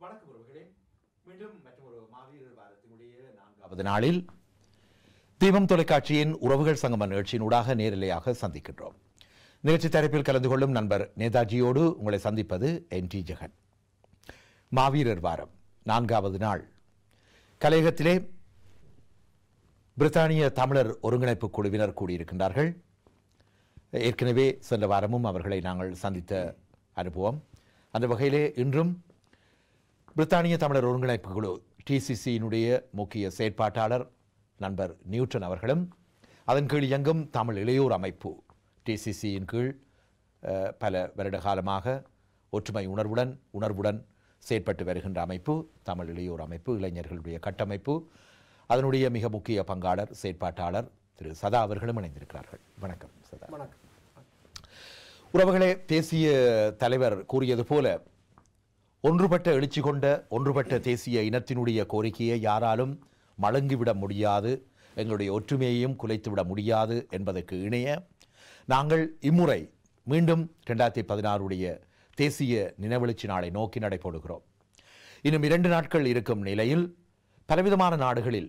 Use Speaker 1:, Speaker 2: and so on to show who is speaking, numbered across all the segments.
Speaker 1: வணக்கம் உறவுகளே, மீண்டும் மற்றொரு மாவீரர் வாரத்தினுடைய 4வது நாளில் தீபம் தொலைக்காட்சியின் உறவுகள் சங்கம நிகழ்ச்சியினூடாக நேரிலையாக சந்திக்கின்றோம். நிகழ்ச்சி தரப்பில் கலந்து கொள்ளும் நண்பர் நேதாஜியோடு உங்களை சந்திப்பது NT ஜெகன். மாவீரர் வாரம் 4வது நாள் கலையகத்திலே பிரித்தானிய தமிழர் ஒருங்கிணைப்பு குழுவினர் கூடியிருக்கின்றார்கள். ஏற்கனவே சென்ற வாரமும் அவர்களை நாங்கள் சந்தித்த அனுபவம். அந்த வகையிலே இன்றும் பிரித்தானிய தமிழர் ஒருங்கிணைப்பு குழு TCCயினுடைய முக்கிய செயற்பாட்டாளர் நண்பர் நியூட்டன் அவர்களும், அதன் கீழ் இயங்கும் தமிழ் இளையோர் அமைப்பு TCCயின் கீழ் பல வருட காலமாக ஒற்றுமை உணர்வுடன் செயற்பட்டு வருகின்ற அமைப்பு தமிழ் இளையோர் அமைப்பு, இளைஞர்களுடைய கட்டமைப்பு. அதனுடைய மிக முக்கிய பங்காளர் செயற்பாட்டாளர் திரு சதா அவர்களும் இணைந்திருக்கிறார்கள். வணக்கம் சதா.
Speaker 2: வணக்கம்
Speaker 1: உறவுகளே, தேசிய தலைவர் கூறியது போல ஒன்றுபட்ட எழுச்சி கொண்ட ஒன்றுபட்ட தேசிய இனத்தினுடைய கோரிக்கையை யாராலும் மழுங்கிவிட முடியாது, எங்களுடைய ஒற்றுமையையும் குலைத்துவிட முடியாது என்பதற்கு இணைய நாங்கள் இம்முறை மீண்டும் 2016 தேசிய நினைவெழுச்சி நாளை நோக்கி நடைபோடுகிறோம். இன்னும் 2 நாட்கள் இருக்கும் நிலையில் பலவிதமான நாடுகளில்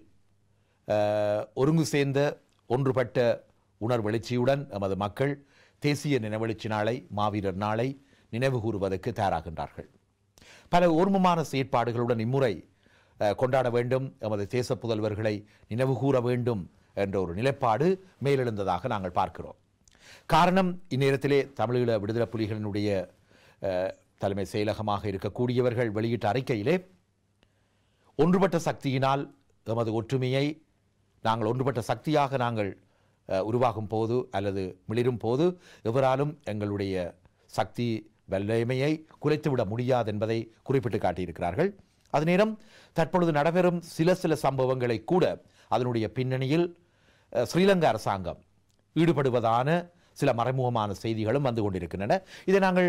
Speaker 1: ஒருங்கு சேர்ந்த ஒன்றுபட்ட உணர்வெழுச்சியுடன் நமது மக்கள் தேசிய நினைவெழுச்சி நாளை, மாவீரர் நாளை நினைவு கூறுவதற்கு தயாராகின்றார்கள். பல ஓர்மமான செயற்பாடுகளுடன் இம்முறை கொண்டாட வேண்டும், நமது தேச புதல்வர்களை நினைவு கூற வேண்டும் என்ற ஒரு நிலைப்பாடு மேலெழுந்ததாக நாங்கள் பார்க்கிறோம். காரணம், இந்நேரத்திலே தமிழீழ விடுதலை புலிகளினுடைய தலைமை செயலகமாக இருக்கக்கூடியவர்கள் வெளியிட்ட அறிக்கையிலே ஒன்றுபட்ட சக்தியினால் எமது ஒற்றுமையை நாங்கள் ஒன்றுபட்ட சக்தியாக நாங்கள் உருவாகும் போது அல்லது மிளிரும் போது எவராலும் எங்களுடைய சக்தி வல்லமையை குலைத்துவிட முடியாது என்பதை குறிப்பிட்டு காட்டியிருக்கிறார்கள். அது நேரம் தற்பொழுது நடைபெறும் சில சம்பவங்களை கூட அதனுடைய பின்னணியில் ஸ்ரீலங்கா அரசாங்கம் ஈடுபடுவதான சில மறைமுகமான செய்திகளும் வந்து கொண்டிருக்கின்றன. இதை நாங்கள்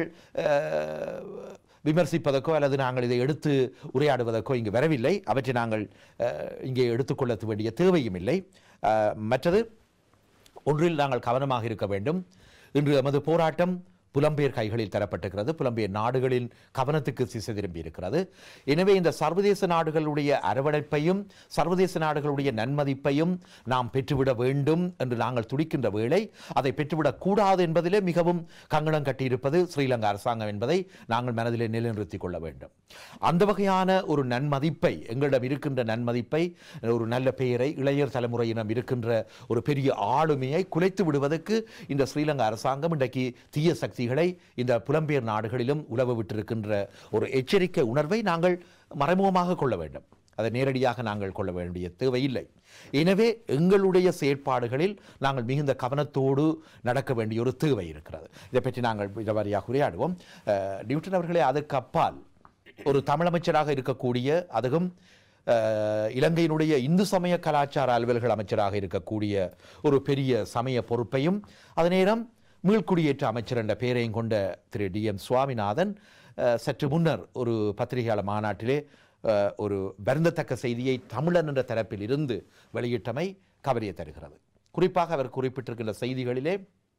Speaker 1: விமர்சிப்பதற்கோ அல்லது நாங்கள் இதை எடுத்து உரையாடுவதற்கோ இங்கு வரவில்லை. அவற்றை நாங்கள் இங்கே எடுத்துக்கொள்ள வேண்டிய தேவையும் இல்லை. மற்றது ஒன்றில் நாங்கள் கவனமாக இருக்க வேண்டும். இன்று நமது போராட்டம் புலம்பெயர் கைகளில் தரப்பட்டிருக்கிறது. புலம்பெயர் நாடுகளின் கவனத்துக்கு திசை திரும்பி இருக்கிறது. எனவே இந்த சர்வதேச நாடுகளுடைய அரவணைப்பையும் சர்வதேச நாடுகளுடைய நன்மதிப்பையும் நாம் பெற்றுவிட வேண்டும் என்று நாங்கள் துடிக்கின்ற வேளை அதை பெற்றுவிடக் கூடாது என்பதிலே மிகவும் கங்கணம் கட்டியிருப்பது ஸ்ரீலங்கா அரசாங்கம் என்பதை நாங்கள் மனதிலே நிலைநிறுத்திக் கொள்ள வேண்டும். அந்த வகையான ஒரு நன்மதிப்பை, எங்களிடம் இருக்கின்ற நன்மதிப்பை, ஒரு நல்ல பெயரை, இளைஞர் தலைமுறையினம் இருக்கின்ற ஒரு பெரிய ஆளுமையை குலைத்து விடுவதற்கு இந்த ஸ்ரீலங்கா அரசாங்கம் இன்றைக்கு தீய சக்தி இந்த புலம்பெயர் நாடுகளிலும் உலவ விட்டிருக்கின்ற ஒரு எச்சரிக்கை உணர்வை நாங்கள் மறைமுகமாக கொள்ள வேண்டும். அதை நேரடியாக நாங்கள் கொள்ள வேண்டிய தேவையில்லை. எனவே எங்களுடைய செயற்பாடுகளில் நாங்கள் மிகுந்த கவனத்தோடு நடக்க வேண்டிய ஒரு தேவை இருக்கிறது. இதை பற்றி நாங்கள் விதவாரியாக உரையாடுவோம். நியூட்டன் அவர்களே, அதற்கு அப்பால் ஒரு தமிழமைச்சராக இருக்கக்கூடிய, அதுவும் இலங்கையினுடைய இந்து சமய கலாச்சார அலுவல்கள் அமைச்சராக இருக்கக்கூடிய ஒரு பெரிய சமய பொறுப்பையும், அதே நேரம் மீள்குடியேற்ற அமைச்சர் என்ற பெயரையும் கொண்ட திரு DM சுவாமிநாதன் சற்று முன்னர் ஒரு பத்திரிகையாளர் மாநாட்டிலே ஒரு வருந்தத்தக்க செய்தியை தமிழன் என்ற தரப்பில் இருந்து வெளியிட்டமை கவலையை தருகிறது. குறிப்பாக அவர் குறிப்பிட்டிருக்கின்ற செய்திகளிலே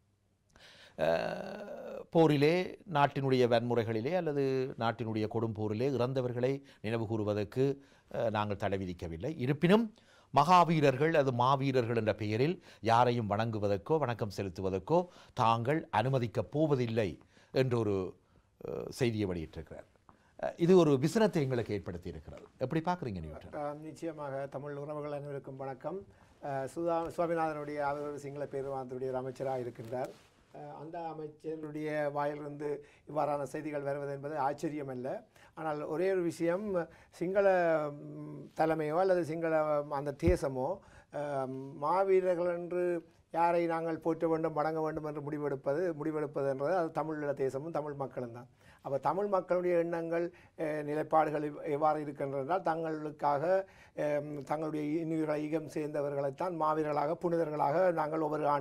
Speaker 1: போரிலே, நாட்டினுடைய வன்முறைகளிலே அல்லது நாட்டினுடைய கொடும்போரிலே இறந்தவர்களை நினைவு கூறுவதற்கு நாங்கள் தடை விதிக்கவில்லை. இருப்பினும் மகாவீரர்கள் அது மாவீரர்கள் என்ற பெயரில் யாரையும் வணங்குவதற்கோ வணக்கம் செலுத்துவதற்கோ தாங்கள் அனுமதிக்கப் போவதில்லை என்ற ஒரு செய்தியை வெளியிட்டிருக்கிறார். இது ஒரு விசனத்தை எங்களுக்கு ஏற்படுத்தி இருக்கிறது. எப்படி பார்க்குறீங்க நியூட்டன்?
Speaker 2: நிச்சயமாக தமிழ் உறவுகள் அனைவருக்கும் வணக்கம். சுவாமிநாதனுடைய அவர் சிங்கள பேருவாந்தருடைய ஒரு அமைச்சராக இருக்கின்றார். அந்த அமைச்சருடைய வாயிலிருந்து இவ்வாறான செய்திகள் வருவது என்பது ஆச்சரியம் அல்ல. ஆனால் ஒரே ஒரு விஷயம், சிங்கள தலைமையோ அல்லது சிங்கள அந்த தேசமோ மாவீரர்கள் என்று யாரை நாங்கள் போற்ற வேண்டும் வணங்க வேண்டும் என்று முடிவெடுப்பது என்றது அது தமிழீழ தேசமும் தமிழ் மக்களும் தான். அப்போ தமிழ் மக்களுடைய எண்ணங்கள், நிலைப்பாடுகள் எவ்வாறு இருக்கின்றன என்றால், தங்களுக்காக தங்களுடைய இன்னுயிரை ஈகம் சேர்ந்தவர்களைத்தான் மாவீரர்களாக புனிதர்களாக நாங்கள் ஒவ்வொரு ஆண்டும்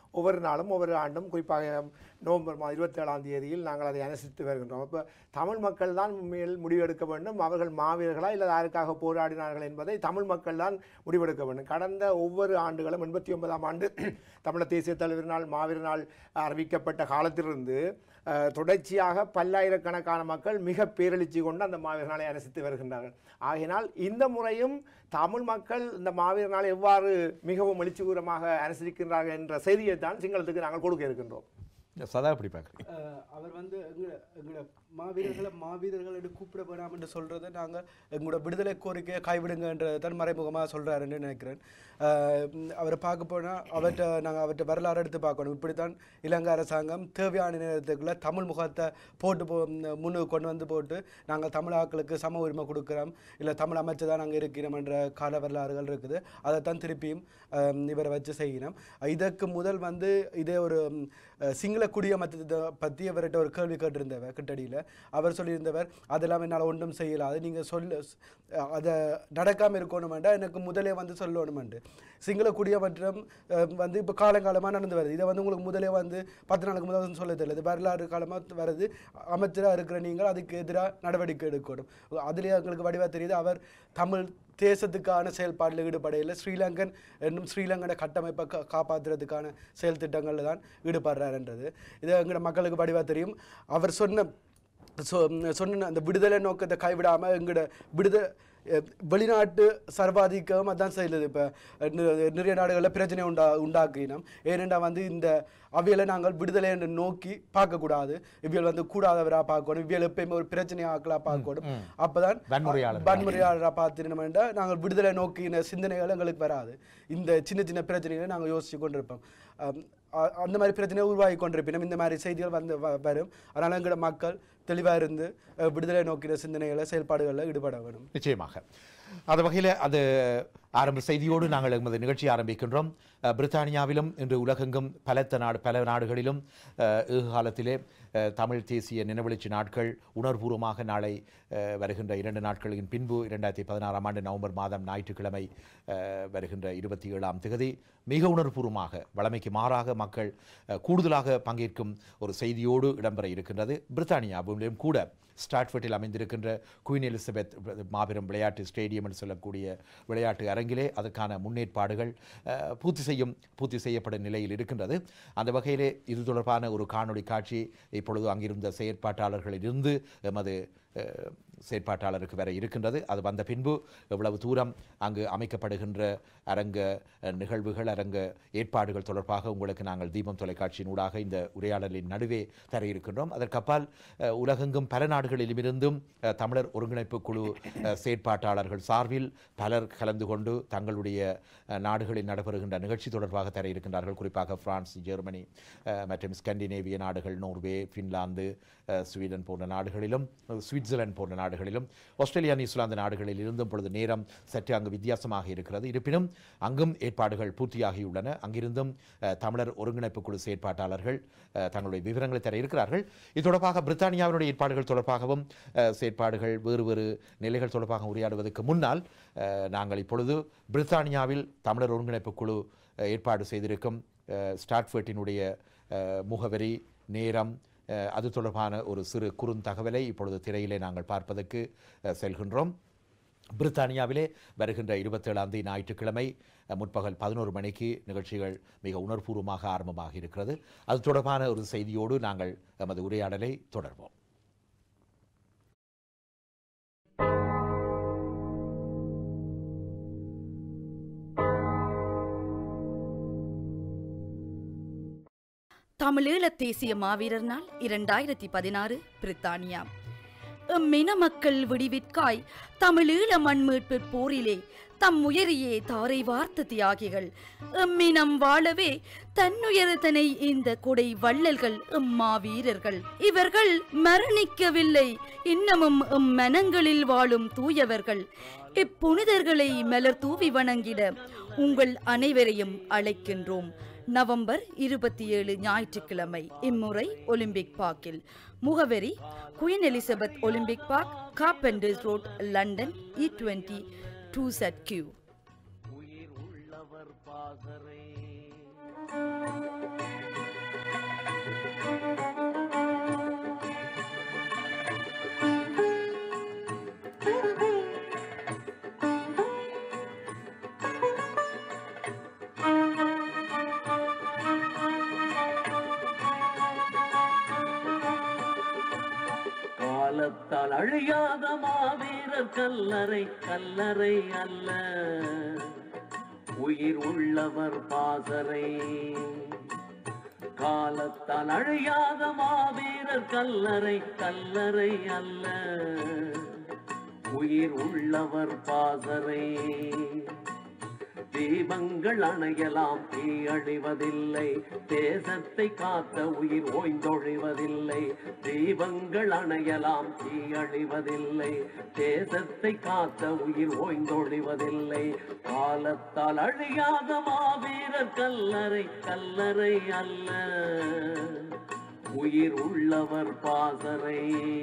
Speaker 2: ஒவ்வொரு நாளும் ஒவ்வொரு ஆண்டும் குறிப்பாக நவம்பர் 27ஆம் தேதியில் நாங்கள் அதை அனுசரித்து வருகின்றோம். அப்போ தமிழ் மக்கள் தான் உண்மையில் முடிவெடுக்க வேண்டும். அவர்கள் மாவீரர்களா இல்லை யாருக்காக போராடினார்கள் என்பதை தமிழ் மக்கள் தான் முடிவெடுக்க வேண்டும். கடந்த ஒவ்வொரு ஆண்டுகளும் 89ஆம் ஆண்டு தமிழர் தேசிய தலைவர் நாள் மாவீரர் நாள் அறிவிக்கப்பட்ட காலத்திலிருந்து தொடர்ச்சியாக பல்லாயிரக்கணக்கான மக்கள் மிக பேரெழுச்சி கொண்டு அந்த மாவீரர் நாளை அனுசரித்து வருகின்றார்கள். ஆகினால் இந்த முறையும் தமிழ் மக்கள் இந்த மாவீரர் நாளை எவ்வாறு மிகவும் எழுச்சிகரமாக அனுசரிக்கின்றார்கள் என்ற செய்தியை தான் சிங்களத்துக்கு நாங்கள் கொடுக்க இருக்கின்றோம்.
Speaker 1: சதா எப்படி பார்க்குறீங்க?
Speaker 3: அவர் வந்து எங்களோட மாவீரர்கள் என்று கூப்பிட வேணாம் என்று சொல்கிறத நாங்கள் எங்களோட விடுதலை கோரிக்கையை கைவிடுங்கன்றது தான் மறைமுகமாக சொல்கிறாருன்னு நினைக்கிறேன். அவரை பார்க்க போனால் அவர்கிட்ட வரலாறு எடுத்து பார்க்கணும். இப்படித்தான் இலங்கை அரசாங்கம் தேவையான நேரத்துக்குள்ள தமிழ் முகத்தை போட்டு முன்னுக்கு கொண்டு வந்து போட்டு நாங்கள் தமிழ் ஆக்களுக்கு சம உரிமை கொடுக்குறோம், இல்லை தமிழ் அமைச்சு தான் நாங்கள் இருக்கிறோம் என்ற கால வரலாறுகள் இருக்குது. அதைத்தான் திருப்பியும் இவரை வச்சு செய்யணும். இதற்கு முதல் வந்து இதே ஒரு சிங்கள குடியமற்றத்தை பற்றி அவர்கிட்ட ஒரு கேள்வி கேட்டிருந்தவர் கிட்டடியில். அவர் சொல்லியிருந்தவர் அதெல்லாம் என்னால் ஒன்றும் செய்யலாது, நீங்கள் அதை நடக்காமல் இருக்கணுமெண்டா எனக்கு முதலே வந்து சொல்லணுமெண்டு. சிங்கள குடியமற்றம் வந்து இப்போ காலங்காலமாக நடந்து வருது. இதை வந்து உங்களுக்கு முதலே வந்து 10 நாளுக்கு முதல் சொல்ல தெரியல. பரலாறு காலமாக வருது. அமைச்சராக இருக்கிற நீங்கள் அதுக்கு எதிராக நடவடிக்கை எடுக்கணும். அதுலேயே எங்களுக்கு வடிவாக தெரியுது அவர் தமிழ் தேசத்துக்கான செயல்பாட்டில் ஈடுபடையில் ஸ்ரீலங்கன் என்னும் ஸ்ரீலங்கனை கட்டமைப்பை காப்பாற்றுறதுக்கான செயல் திட்டங்களில் தான் ஈடுபடுறாருன்றது இது எங்களோட மக்களுக்கு வடிவாக தெரியும். அவர் சொன்ன அந்த விடுதலை நோக்கத்தை கைவிடாமல் எங்களோட வெளிநாட்டு சர்வாதிக்கம் அதான் செய்யுது. இப்போ நிறைய நாடுகளில் பிரச்சனை உண்டாக்கினோம். ஏனென்றால் வந்து இந்த அவியலை நாங்கள் விடுதலை என்று நோக்கி பார்க்கக்கூடாது. இவியல் வந்து கூடாதவராக பார்க்கணும். இவியல் எப்பயுமே ஒரு பிரச்சனையாக்கலாக பார்க்கணும். அப்போதான் வன்முறையாளராக பார்த்துனோம்னா நாங்கள் விடுதலை நோக்கின சிந்தனைகள் எங்களுக்கு வராது. இந்த சின்ன சின்ன பிரச்சனைகளை நாங்கள் யோசித்து கொண்டிருப்போம். அந்த மாதிரி பிரச்சனையை உருவாகி கொண்டிருப்பினோம். இந்த மாதிரி செய்திகள் வந்து வரும். அதனால் எங்களோட மக்கள் தெளிவாக இருந்து விடுதலை நோக்கின சிந்தனைகளை செயல்பாடுகளில் ஈடுபட வேணும்.
Speaker 1: நிச்சயமாக. அந்த வகையில் அது ஆரம்ப செய்தியோடு நாங்கள் எமது நிகழ்ச்சி ஆரம்பிக்கின்றோம். பிரித்தானியாவிலும் இன்று உலகெங்கும் பல நாடுகளிலும் காலத்திலே தமிழ் தேசிய நினைவெழுச்சி நாட்கள் உணர்வுபூர்வமாக நாளை வருகின்ற 2 நாட்களின் பின்பு 2016ஆம் ஆண்டு நவம்பர் மாதம் ஞாயிற்றுக்கிழமை வருகின்ற 27ஆம் தேதி மிக உணர்வுபூர்வமாக வழமைக்கு மாறாக மக்கள் கூடுதலாக பங்கேற்கும் ஒரு செய்தியோடு இடம்பெற இருக்கின்றது. பிரித்தானியாவிலும் கூட ஸ்டாட்ஃபோர்டில் அமைந்திருக்கின்ற குயின் எலிசபெத் மாபெரும் விளையாட்டு ஸ்டேடியம் என்று சொல்லக்கூடிய விளையாட்டு அரங்கிலே அதற்கான முன்னேற்பாடுகள் பூர்த்தி செய்யப்படும் நிலையில் இருக்கின்றது. அந்த வகையிலே இது தொடர்பான ஒரு காணொளி காட்சி இப்பொழுது அங்கிருந்த செயற்பாட்டாளர்களிலிருந்து எமது செயற்பாட்டாளருக்கு வர இருக்கின்றது. அது வந்த பின்பு எவ்வளவு தூரம் அங்கு அமைக்கப்படுகின்ற அரங்க நிகழ்வுகள் அரங்க ஏற்பாடுகள் தொடர்பாக உங்களுக்கு நாங்கள் தீபம் தொலைக்காட்சியின் ஊடாக இந்த உரையாடலின் நடுவே தர இருக்கின்றோம். அதற்கப்பால் உலகெங்கும் பல நாடுகளிலுமிருந்தும் தமிழர் ஒருங்கிணைப்பு குழு செயற்பாட்டாளர்கள் சார்பில் பலர் கலந்து கொண்டு தங்களுடைய நாடுகளில் நடைபெறுகின்ற நிகழ்ச்சி தொடர்பாக தர இருக்கின்றார்கள். குறிப்பாக பிரான்ஸ், ஜெர்மனி மற்றும் ஸ்கண்டினேவிய நாடுகள், நோர்வே, பின்லாந்து, ஸ்வீடன் போன்ற நாடுகளிலும், சுவிட்சர்லாந்து போன்ற நாடுகளிலும், ஆஸ்திரேலியா, நியூசிலாந்து நாடுகளில் இருந்தும் பொழுது நேரம் சற்று அங்கு வித்தியாசமாக இருக்கிறது. இருப்பினும் அங்கும் ஏற்பாடுகள் பூர்த்தியாகியுள்ளன. அங்கிருந்தும் தமிழர் ஒருங்கிணைப்பு குழு செயற்பாட்டாளர்கள் தங்களுடைய விவரங்களை தர இருக்கிறார்கள். இது தொடர்பாக பிரித்தானியாவினுடைய ஏற்பாடுகள் தொடர்பாகவும் செயற்பாடுகள் வேறு நிலைகள் தொடர்பாக உரையாடுவதற்கு முன்னால் நாங்கள் இப்பொழுது பிரித்தானியாவில் தமிழர் ஒருங்கிணைப்பு குழு ஏற்பாடு செய்திருக்கும் ஸ்டாட்ஃபோர்டினுடைய முகவரி, நேரம், அது தொடர்பான ஒரு சிறு குறுந்தகவலை இப்பொழுது திரையிலே நாங்கள் பார்ப்பதற்கு செல்கின்றோம். பிரித்தானியாவிலே வருகின்ற 27ஆம் தேதி ஞாயிற்றுக்கிழமை முற்பகல் 11 மணிக்கு நிகழ்ச்சிகள் மிக உணர்வுபூர்வமாக ஆரம்பமாக இருக்கிறது. அது தொடர்பான ஒரு செய்தியோடு நாங்கள் நமது உரையாடலை தொடர்வோம்.
Speaker 4: தமிழீழ தேசிய மாவீரர் நாள் 2016 பிரித்தானியா. எம்மின மக்கள் விடிவிற்காய் தமிழீழ மண்மீட்பு போரிலே தம் உயரியே தாரை வார்த்த தியாகிகள் எம்மினம் வாழவே தன்னுயரத்தனை இந்த கொடை வள்ளல்கள் எம்மாவீரர்கள். இவர்கள் மரணிக்கவில்லை, இன்னமும் எம் மனங்களில் வாழும் தூயவர்கள். இப்புனிதர்களை மலர் தூவி வணங்கிட உங்கள் அனைவரையும் அழைக்கின்றோம். நவம்பர் 27 ஞாயிற்றுக்கிழமை, இம்முறை ஒலிம்பிக் பார்க்கில். முகவரி Queen Elizabeth Olympic Park, Carpenters Road, London, E20 2ZQ.
Speaker 5: காலத்தால் அழியாத மாவீரர் கல்லறை கல்லறை அல்ல, உயிர் உள்ளவர் பாசறை. காலத்தால் அழியாத மாவீரர் கல்லறை கல்லறை அல்ல, உயிர் உள்ளவர் பாசறை. தீபங்கள் அணையலாம் தீ அழிவதில்லை, தேசத்தை காத்த உயிர் ஓய்ந்தொழிவதில்லை. தீபங்கள் அணையலாம் தீ அழிவதில்லை, தேசத்தை காத்த உயிர் ஓய்ந்தொழிவதில்லை. காலத்தால் அழியாத மாவீரர் கல்லறை கல்லறை அல்ல, உயிர் உள்ளவர் பாசறை.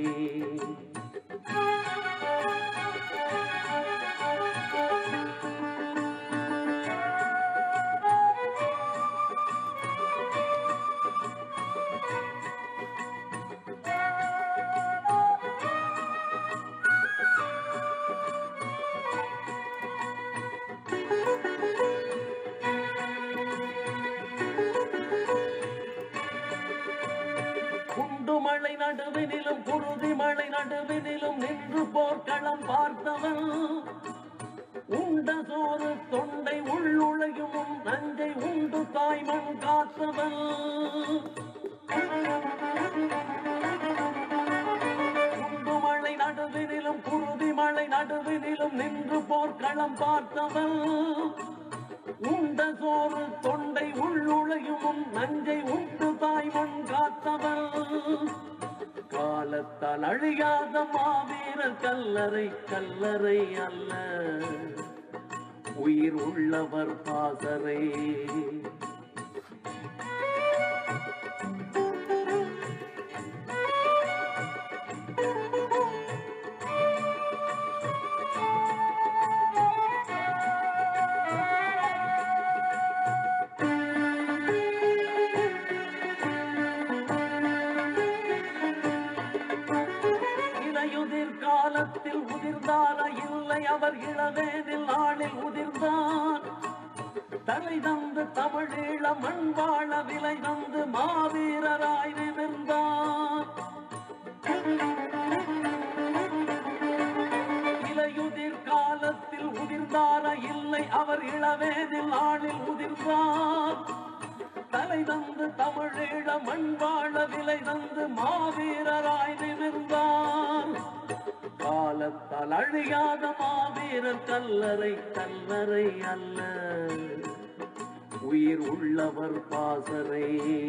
Speaker 5: குண்டுமலை நடுவினிலும் குருதி மலை நடுவினிலும் நின்று போர்க்களம் பார்த்தவன், உண்ட சோறு தொண்டை உள்ளுழையும் நஞ்சை உண்டு தாய்மண் காத்தவன். குண்டுமலை நடுவினிலும் குருதி மலை நடுவினிலும் நின்று போர்க்களம் பார்த்தவன், உண்ட சோறு தொண்டை உள்ளுழையும் நஞ்சை உண்டு தாய்மண் காத்தவன். காலத்தால் அழியாத மாவீரர் கல்லறை கல்லறை அல்ல, உயிர் உள்ளவர் பாசறை. காலத்தில் உதிர்ந்தார இல்லை அவர் இளவேனில் நாளில் உதிர்ந்தான். தலை தந்து தமிழீழ மண் வாழ விலை தந்து மாவீரராய் நிமிர்ந்தான். இலையுதிர் காலத்தில் உதிர்ந்தார இல்லை அவர் இளவேனில் நாளில் உதிர்ந்தான். தலை தந்து தமிழீழ மண் வாழ விலை தந்து மாவீரராய் நிமிர்ந்தான். காலத்தால் அழியாத மாவீரர் கல்லறை கல்லறை அல்ல, உயிர் உள்ளவர் பாசறை.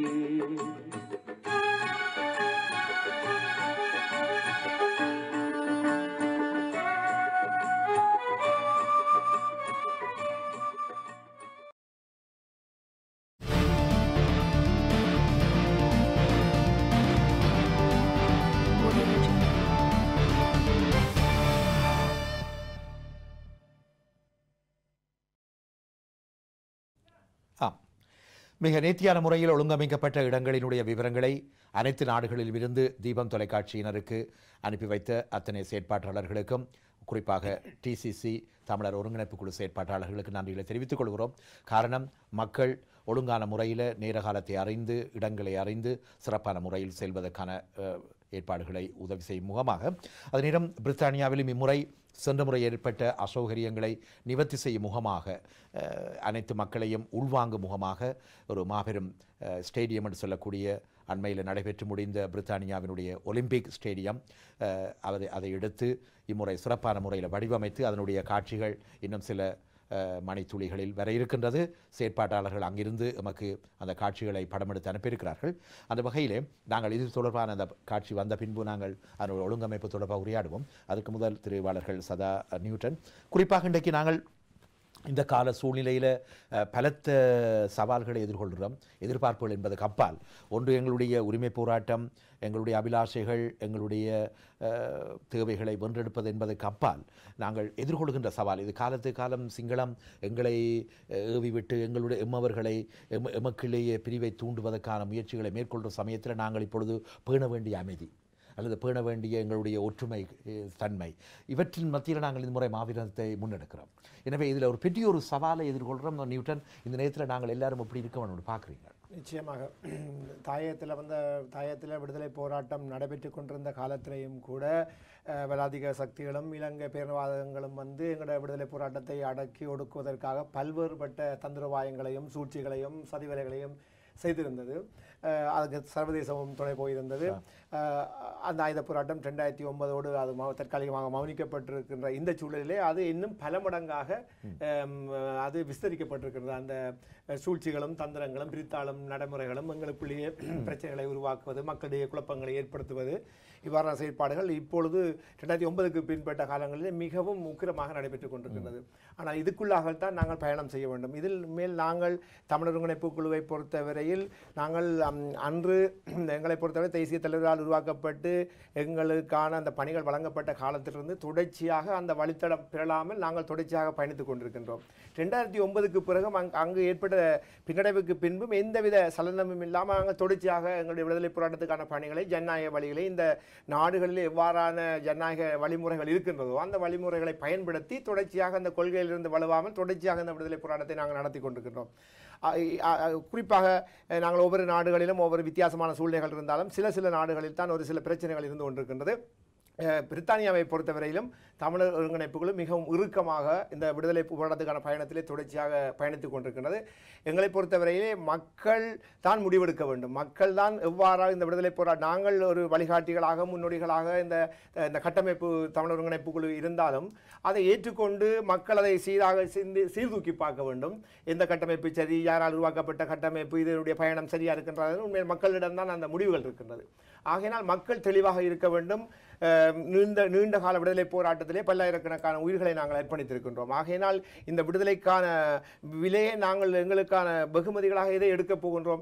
Speaker 1: மிக நேர்த்தியான முறையில் ஒழுங்கமைக்கப்பட்ட இடங்களினுடைய விவரங்களை அனைத்து நாடுகளிலும் இருந்து தீபம் தொலைக்காட்சியினருக்கு அனுப்பி வைத்த அத்தனை செயற்பாட்டாளர்களுக்கும், குறிப்பாக டிசிசி தமிழர் ஒருங்கிணைப்பு குழு செயற்பாட்டாளர்களுக்கு நன்றிகளை தெரிவித்துக் கொள்கிறோம். காரணம், மக்கள் ஒழுங்கான முறையில் நேரகாலத்தை அறிந்து இடங்களை அறிந்து சிறப்பான முறையில் செல்வதற்கான ஏற்பாடுகளை உதவி செய்யும் முகமாக, அதே நேரம் பிரித்தானியாவிலும் இம்முறை சென்ற முறை ஏற்பட்ட அசௌகரியங்களை நிவர்த்தி செய்யும் முகமாக, அனைத்து மக்களையும் உள்வாங்கும் முகமாக ஒரு மாபெரும் ஸ்டேடியம் என்று சொல்லக்கூடிய அண்மையில் நடைபெற்று முடிந்த பிரித்தானியாவினுடைய ஒலிம்பிக் ஸ்டேடியம், அதை எடுத்து இம்முறை சிறப்பான முறையில் வடிவமைத்து அதனுடைய காட்சிகள் இன்னும் சில மணித்துளிகளில் வர இருக்கின்றது. செயற்பாட்டாளர்கள் அங்கிருந்து நமக்கு அந்த காட்சிகளை படமெடுத்து அனுப்பியிருக்கிறார்கள். அந்த வகையிலே நாங்கள் இது தொடர்பான அந்த காட்சி வந்த பின்பு நாங்கள் அதனுடைய ஒழுங்கமைப்பு தொடர்பாக உரையாடுவோம். அதுக்கு முதல் திருவாளர்கள் சதா நியூட்டன், குறிப்பாக இன்றைக்கு நாங்கள் இந்த கால சூழ்நிலையில் பலத்த சவால்களை எதிர்கொள்கிறோம். எதிர்பார்ப்புகள் என்பதுக்கு அப்பால் ஒன்று எங்களுடைய உரிமை போராட்டம், எங்களுடைய அபிலாஷைகள், எங்களுடைய தேவைகளை வென்றெடுப்பது என்பதற்கு அப்பால் நாங்கள் எதிர்கொள்கின்ற சவால் இது. காலத்துக்கு காலம் சிங்களம் எங்களை ஏவிவிட்டு எங்களுடைய எம்மவர்களை எமக்கிலேயே பிரிவை தூண்டுவதற்கான முயற்சிகளை மேற்கொள்கிற சமயத்தில் நாங்கள் இப்பொழுது பேண வேண்டிய அமைதி அல்லது பேண வேண்டிய எங்களுடைய ஒற்றுமை தன்மை இவற்றின் மத்தியில் நாங்கள் இந்த முறை மாவீரத்தை முன்னெடுக்கிறோம். எனவே இதில் ஒரு பெரிய ஒரு சவாலை எதிர்கொள்கிறோம். நியூட்டன், இந்த நேரத்தில் நாங்கள் எல்லாரும் எப்படி இருக்கணும்னு பார்க்குறீங்க?
Speaker 2: நிச்சயமாக தாயத்தில் விடுதலை போராட்டம் நடைபெற்று கொண்டிருந்த காலத்திலேயும் கூட வலாதிக சக்திகளும் இலங்கை பேரினவாதங்களும் வந்து எங்களுடைய விடுதலை போராட்டத்தை அடக்கி ஒடுக்குவதற்காக பல்வேறுபட்ட தந்திரவாயங்களையும் சூழ்ச்சிகளையும் சதிவேலைகளையும் செய்திருந்தது. அதுக்கு சர்வதேசமும் துணை போயிருந்தது. அந்த ஆயுத போராட்டம் 2009 அது தற்காலிகமாக மௌனிக்கப்பட்டிருக்கின்ற இந்த சூழலிலே அது இன்னும் பல மடங்காக அது விஸ்தரிக்கப்பட்டிருக்கிறது. அந்த சூழ்ச்சிகளும் தந்திரங்களும் பிரித்தாளும் நடைமுறைகளும் எங்களுக்குள்ளேயே பிரச்சனைகளை உருவாக்குவது, மக்களிடையே குழப்பங்களை ஏற்படுத்துவது, இவ்வாறான செயற்பாடுகள் இப்பொழுது 2009க்கு பின்பற்ற காலங்களிலே மிகவும் உக்கிரமாக நடைபெற்றுக் கொண்டிருக்கின்றது. ஆனால் இதுக்குள்ளாகத்தான் நாங்கள் பயணம் செய்ய வேண்டும். இதில் மேல் நாங்கள் தமிழர் ஒருங்கிணைப்பு குழுவை பொறுத்தவரையில் நாங்கள் அன்று எங்களை பொறுத்தவரை தேசிய தலைவரால் உருவாக்கப்பட்டு எங்களுக்கான அந்த பணிகள் வழங்கப்பட்ட காலத்திலிருந்து தொடர்ச்சியாக அந்த வழித்தடம் பெறலாமல் நாங்கள் தொடர்ச்சியாக பயணித்துக் கொண்டிருக்கின்றோம். 2009க்கு பிறகு அங்கு ஏற்பட்ட பின்னடைவுக்கு பின்பும் எந்தவித சலனமும் இல்லாமல் நாங்கள் தொடர்ச்சியாக எங்களுடைய விடுதலை போராட்டத்துக்கான பணிகளை ஜனநாயக வழிகளை இந்த நாடுகளில் எவ்வாறான ஜனநாயக வழிமுறைகள் இருக்கின்றதோ அந்த வழிமுறைகளை பயன்படுத்தி தொடர்ச்சியாக அந்த கொள்கையிலிருந்து வலுவாமல் தொடர்ச்சியாக இந்த விடுதலை போராட்டத்தை நாங்கள் நடத்தி கொண்டிருக்கின்றோம். குறிப்பாக நாங்கள் ஒவ்வொரு நாடுகளிலும் ஒவ்வொரு வித்தியாசமான சூழ்நிலைகள் இருந்தாலும் சில நாடுகளில் தான் ஒரு சில பிரச்சனைகள் இருந்து கொண்டிருக்கின்றது. பிரித்தானியாவை பொறுத்தவரையிலும் தமிழர் ஒருங்கிணைப்புகள் மிகவும் இறுக்கமாக இந்த விடுதலை போராட்டத்துக்கான பயணத்திலே தொடர்ச்சியாக பயணித்துக் கொண்டிருக்கின்றது. எங்களை பொறுத்தவரையிலே மக்கள் தான் முடிவெடுக்க வேண்டும். மக்கள் தான் எவ்வாறாக இந்த விடுதலை போராட்டம் நாங்கள் ஒரு வழிகாட்டிகளாக முன்னோடிகளாக இந்த கட்டமைப்பு தமிழர் ஒருங்கிணைப்பு குழு இருந்தாலும் அதை ஏற்றுக்கொண்டு மக்கள் அதை சீர்தூக்கி பார்க்க வேண்டும். எந்த கட்டமைப்பு சரி, யாரால் உருவாக்கப்பட்ட கட்டமைப்பு, இதனுடைய பயணம் சரியா இருக்கின்றது, உண்மையில் மக்களிடம்தான் அந்த முடிவுகள் இருக்கின்றது. ஆகையினால் மக்கள் தெளிவாக இருக்க வேண்டும். நீண்ட கால விடுதலை போராட்டத்திலே பல்லாயிரக்கணக்கான உயிர்களை நாங்கள் அர்ப்பணித்திருக்கின்றோம். ஆகையினால் இந்த விடுதலைக்கான விலையை நாங்கள் எங்களுக்கான வெகுமதிகளாக இதை எடுக்கப் போகின்றோம்.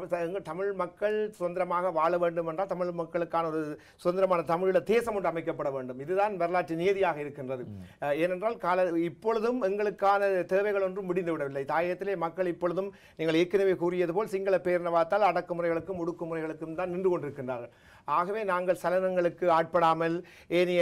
Speaker 2: தமிழ் மக்கள் சுதந்திரமாக வாழ வேண்டும் என்றால் தமிழ் மக்களுக்கான ஒரு சுதந்திரமான தமிழீழ தேசம் ஒன்று அமைக்கப்பட வேண்டும். இதுதான் வரலாற்று நியதியாக இருக்கின்றது. ஏனென்றால் இப்பொழுதும் எங்களுக்கான தேவைகள் ஒன்றும் முடிந்துவிடவில்லை. தாயத்திலே மக்கள் இப்பொழுதும் நீங்கள் ஏற்கனவே கூறியது போல் சிங்கள பேரினவாதத்தால் அடக்குமுறைகளுக்கும் ஒடுக்குமுறைகளுக்கும் தான் நின்று கொண்டிருக்கின்றார்கள். ஆகவே நாங்கள் சலனங்களுக்கு ஆட்படாமல், ஏனைய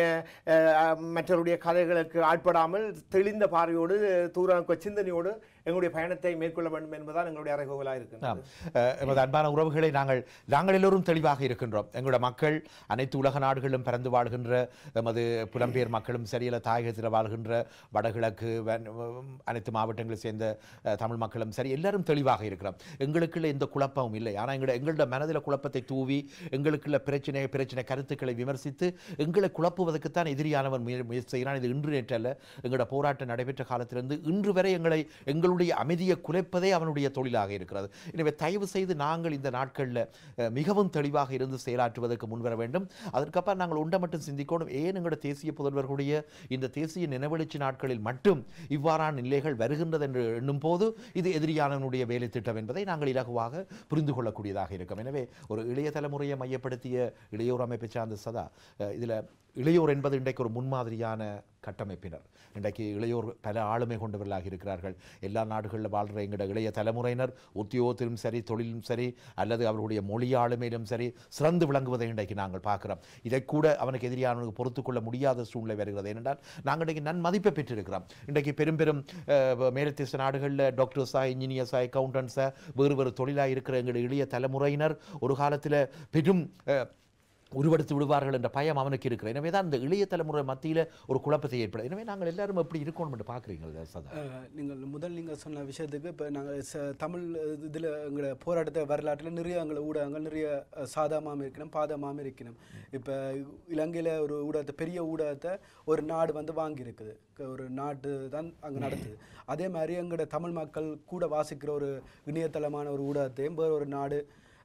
Speaker 2: மற்றவருடைய கதைகளுக்கு ஆட்படாமல் தெளிந்த பார்வையோடு தூர சிந்தனையோடு எங்களுடைய பயணத்தை மேற்கொள்ள வேண்டும் என்பதுதான் எங்களுடைய அறைகோவலாக இருக்கின்றது.
Speaker 1: எமது அன்பான உறவுகளை நாங்கள் எல்லோரும் தெளிவாக இருக்கின்றோம். எங்களுடைய மக்கள் அனைத்து உலக நாடுகளிலும் பிறந்து வாழ்கின்ற எமது புலம்பெயர் மக்களும் சரியில்லை, தாயகத்தில் வாழ்கின்ற வடகிழக்கு அனைத்து மாவட்டங்களை சேர்ந்த தமிழ் மக்களும் சரி, எல்லாரும் தெளிவாக இருக்கிறோம். எங்களுக்குள்ள எந்த குழப்பமும் இல்லை. ஆனால் எங்களோட மனதில் குழப்பத்தை தூவி எங்களுக்குள்ள பிரச்சனை கருத்துக்களை விமர்சித்து எங்களை குழப்புவதற்குத்தான் எதிரியானவன் முயற்சி செய்கிறான். இது இன்று நேற்றல்ல, எங்களோட போராட்டம் நடைபெற்ற காலத்திலிருந்து இன்று வரை எங்களுடைய அமைதியை குலைப்பதே அவனுடைய தொழிலாக இருக்கிறது. எனவே தயவு செய்து நாங்கள் இந்த நாட்களில் மிகவும் தெளிவாக இருந்து செயலாற்றுவதற்கு முன்வர வேண்டும். அதற்கப்புறம் நாங்கள் உண்டை மட்டும் சிந்திக்கணும். ஏன் எங்களுடைய தேசிய புதல்வர்களுடைய இந்த தேசிய நினைவெழுச்சி நாட்களில் மட்டும் இவ்வாறான நிலைகள் வருகின்றது என்று எண்ணும் போது இது எதிரியானவனுடைய வேலை திட்டம் என்பதை நாங்கள் இலகுவாக புரிந்து கொள்ளக்கூடியதாக இருக்கும். எனவே ஒரு இளைய தலைமுறையை மையப்படுத்திய இளையோர் அமைப்பை சார்ந்த சதா இதில் இளையோர் என்பது இன்றைக்கு ஒரு முன்மாதிரியான கட்டமைப்பினர். இன்றைக்கு இளையோர் பல ஆளுமை கொண்டவர்களாக இருக்கிறார்கள். எல்லா நாடுகளில் வாழ்கிற எங்களுடைய இளைய தலைமுறையினர் உத்தியோகத்திலும் சரி, தொழிலும் சரி, அல்லது அவர்களுடைய மொழி ஆளுமையிலும் சரி சிறந்து விளங்குவதை இன்றைக்கு நாங்கள் பார்க்கிறோம். இதை கூட அவனுக்கு எதிரியானவனுக்கு பொறுத்துக்கொள்ள முடியாத சூழ்நிலை வருகிறது. ஏனென்றால் நாங்கள் இன்றைக்கு நன்மதிப்பை பெற்றிருக்கிறோம். இன்றைக்கு பெரும் மேலத்தேச நாடுகளில் டாக்டர்ஸாக, இன்ஜினியர்ஸாக, அக்கௌண்டன்ஸாக, வேறு தொழிலாக இருக்கிற எங்களுடைய இளைய தலைமுறையினர் ஒரு காலத்தில் பெரும் உருவெடுத்து விடுவார்கள் என்ற பயம் அவனுக்கு இருக்கிற. எனவே தான் இந்த இளைய தலைமுறை மத்தியில் ஒரு குழப்பத்தை ஏற்படும். எனவே நாங்கள் எல்லாரும் எப்படி இருக்கணும் என்று பார்க்குறீங்க சதா?
Speaker 3: நீங்கள் சொன்ன விஷயத்துக்கு இப்போ நாங்கள் தமிழ் இதில் எங்களோட போராட்டத்தை வரலாற்றில் நிறைய எங்களை ஊடகங்கள் நிறைய சாதகமாக இருக்கணும், பாதகமாக இருக்கணும். இப்போ இலங்கையில் ஒரு ஊடகத்தை, பெரிய ஊடகத்தை ஒரு நாடு வாங்கியிருக்குது, ஒரு நாட்டு தான் அங்கே நடத்துது. அதே மாதிரி எங்களோட தமிழ் மக்கள் கூட வாசிக்கிற ஒரு இணையதளமான ஒரு ஊடகத்தையும் வேறு ஒரு நாடு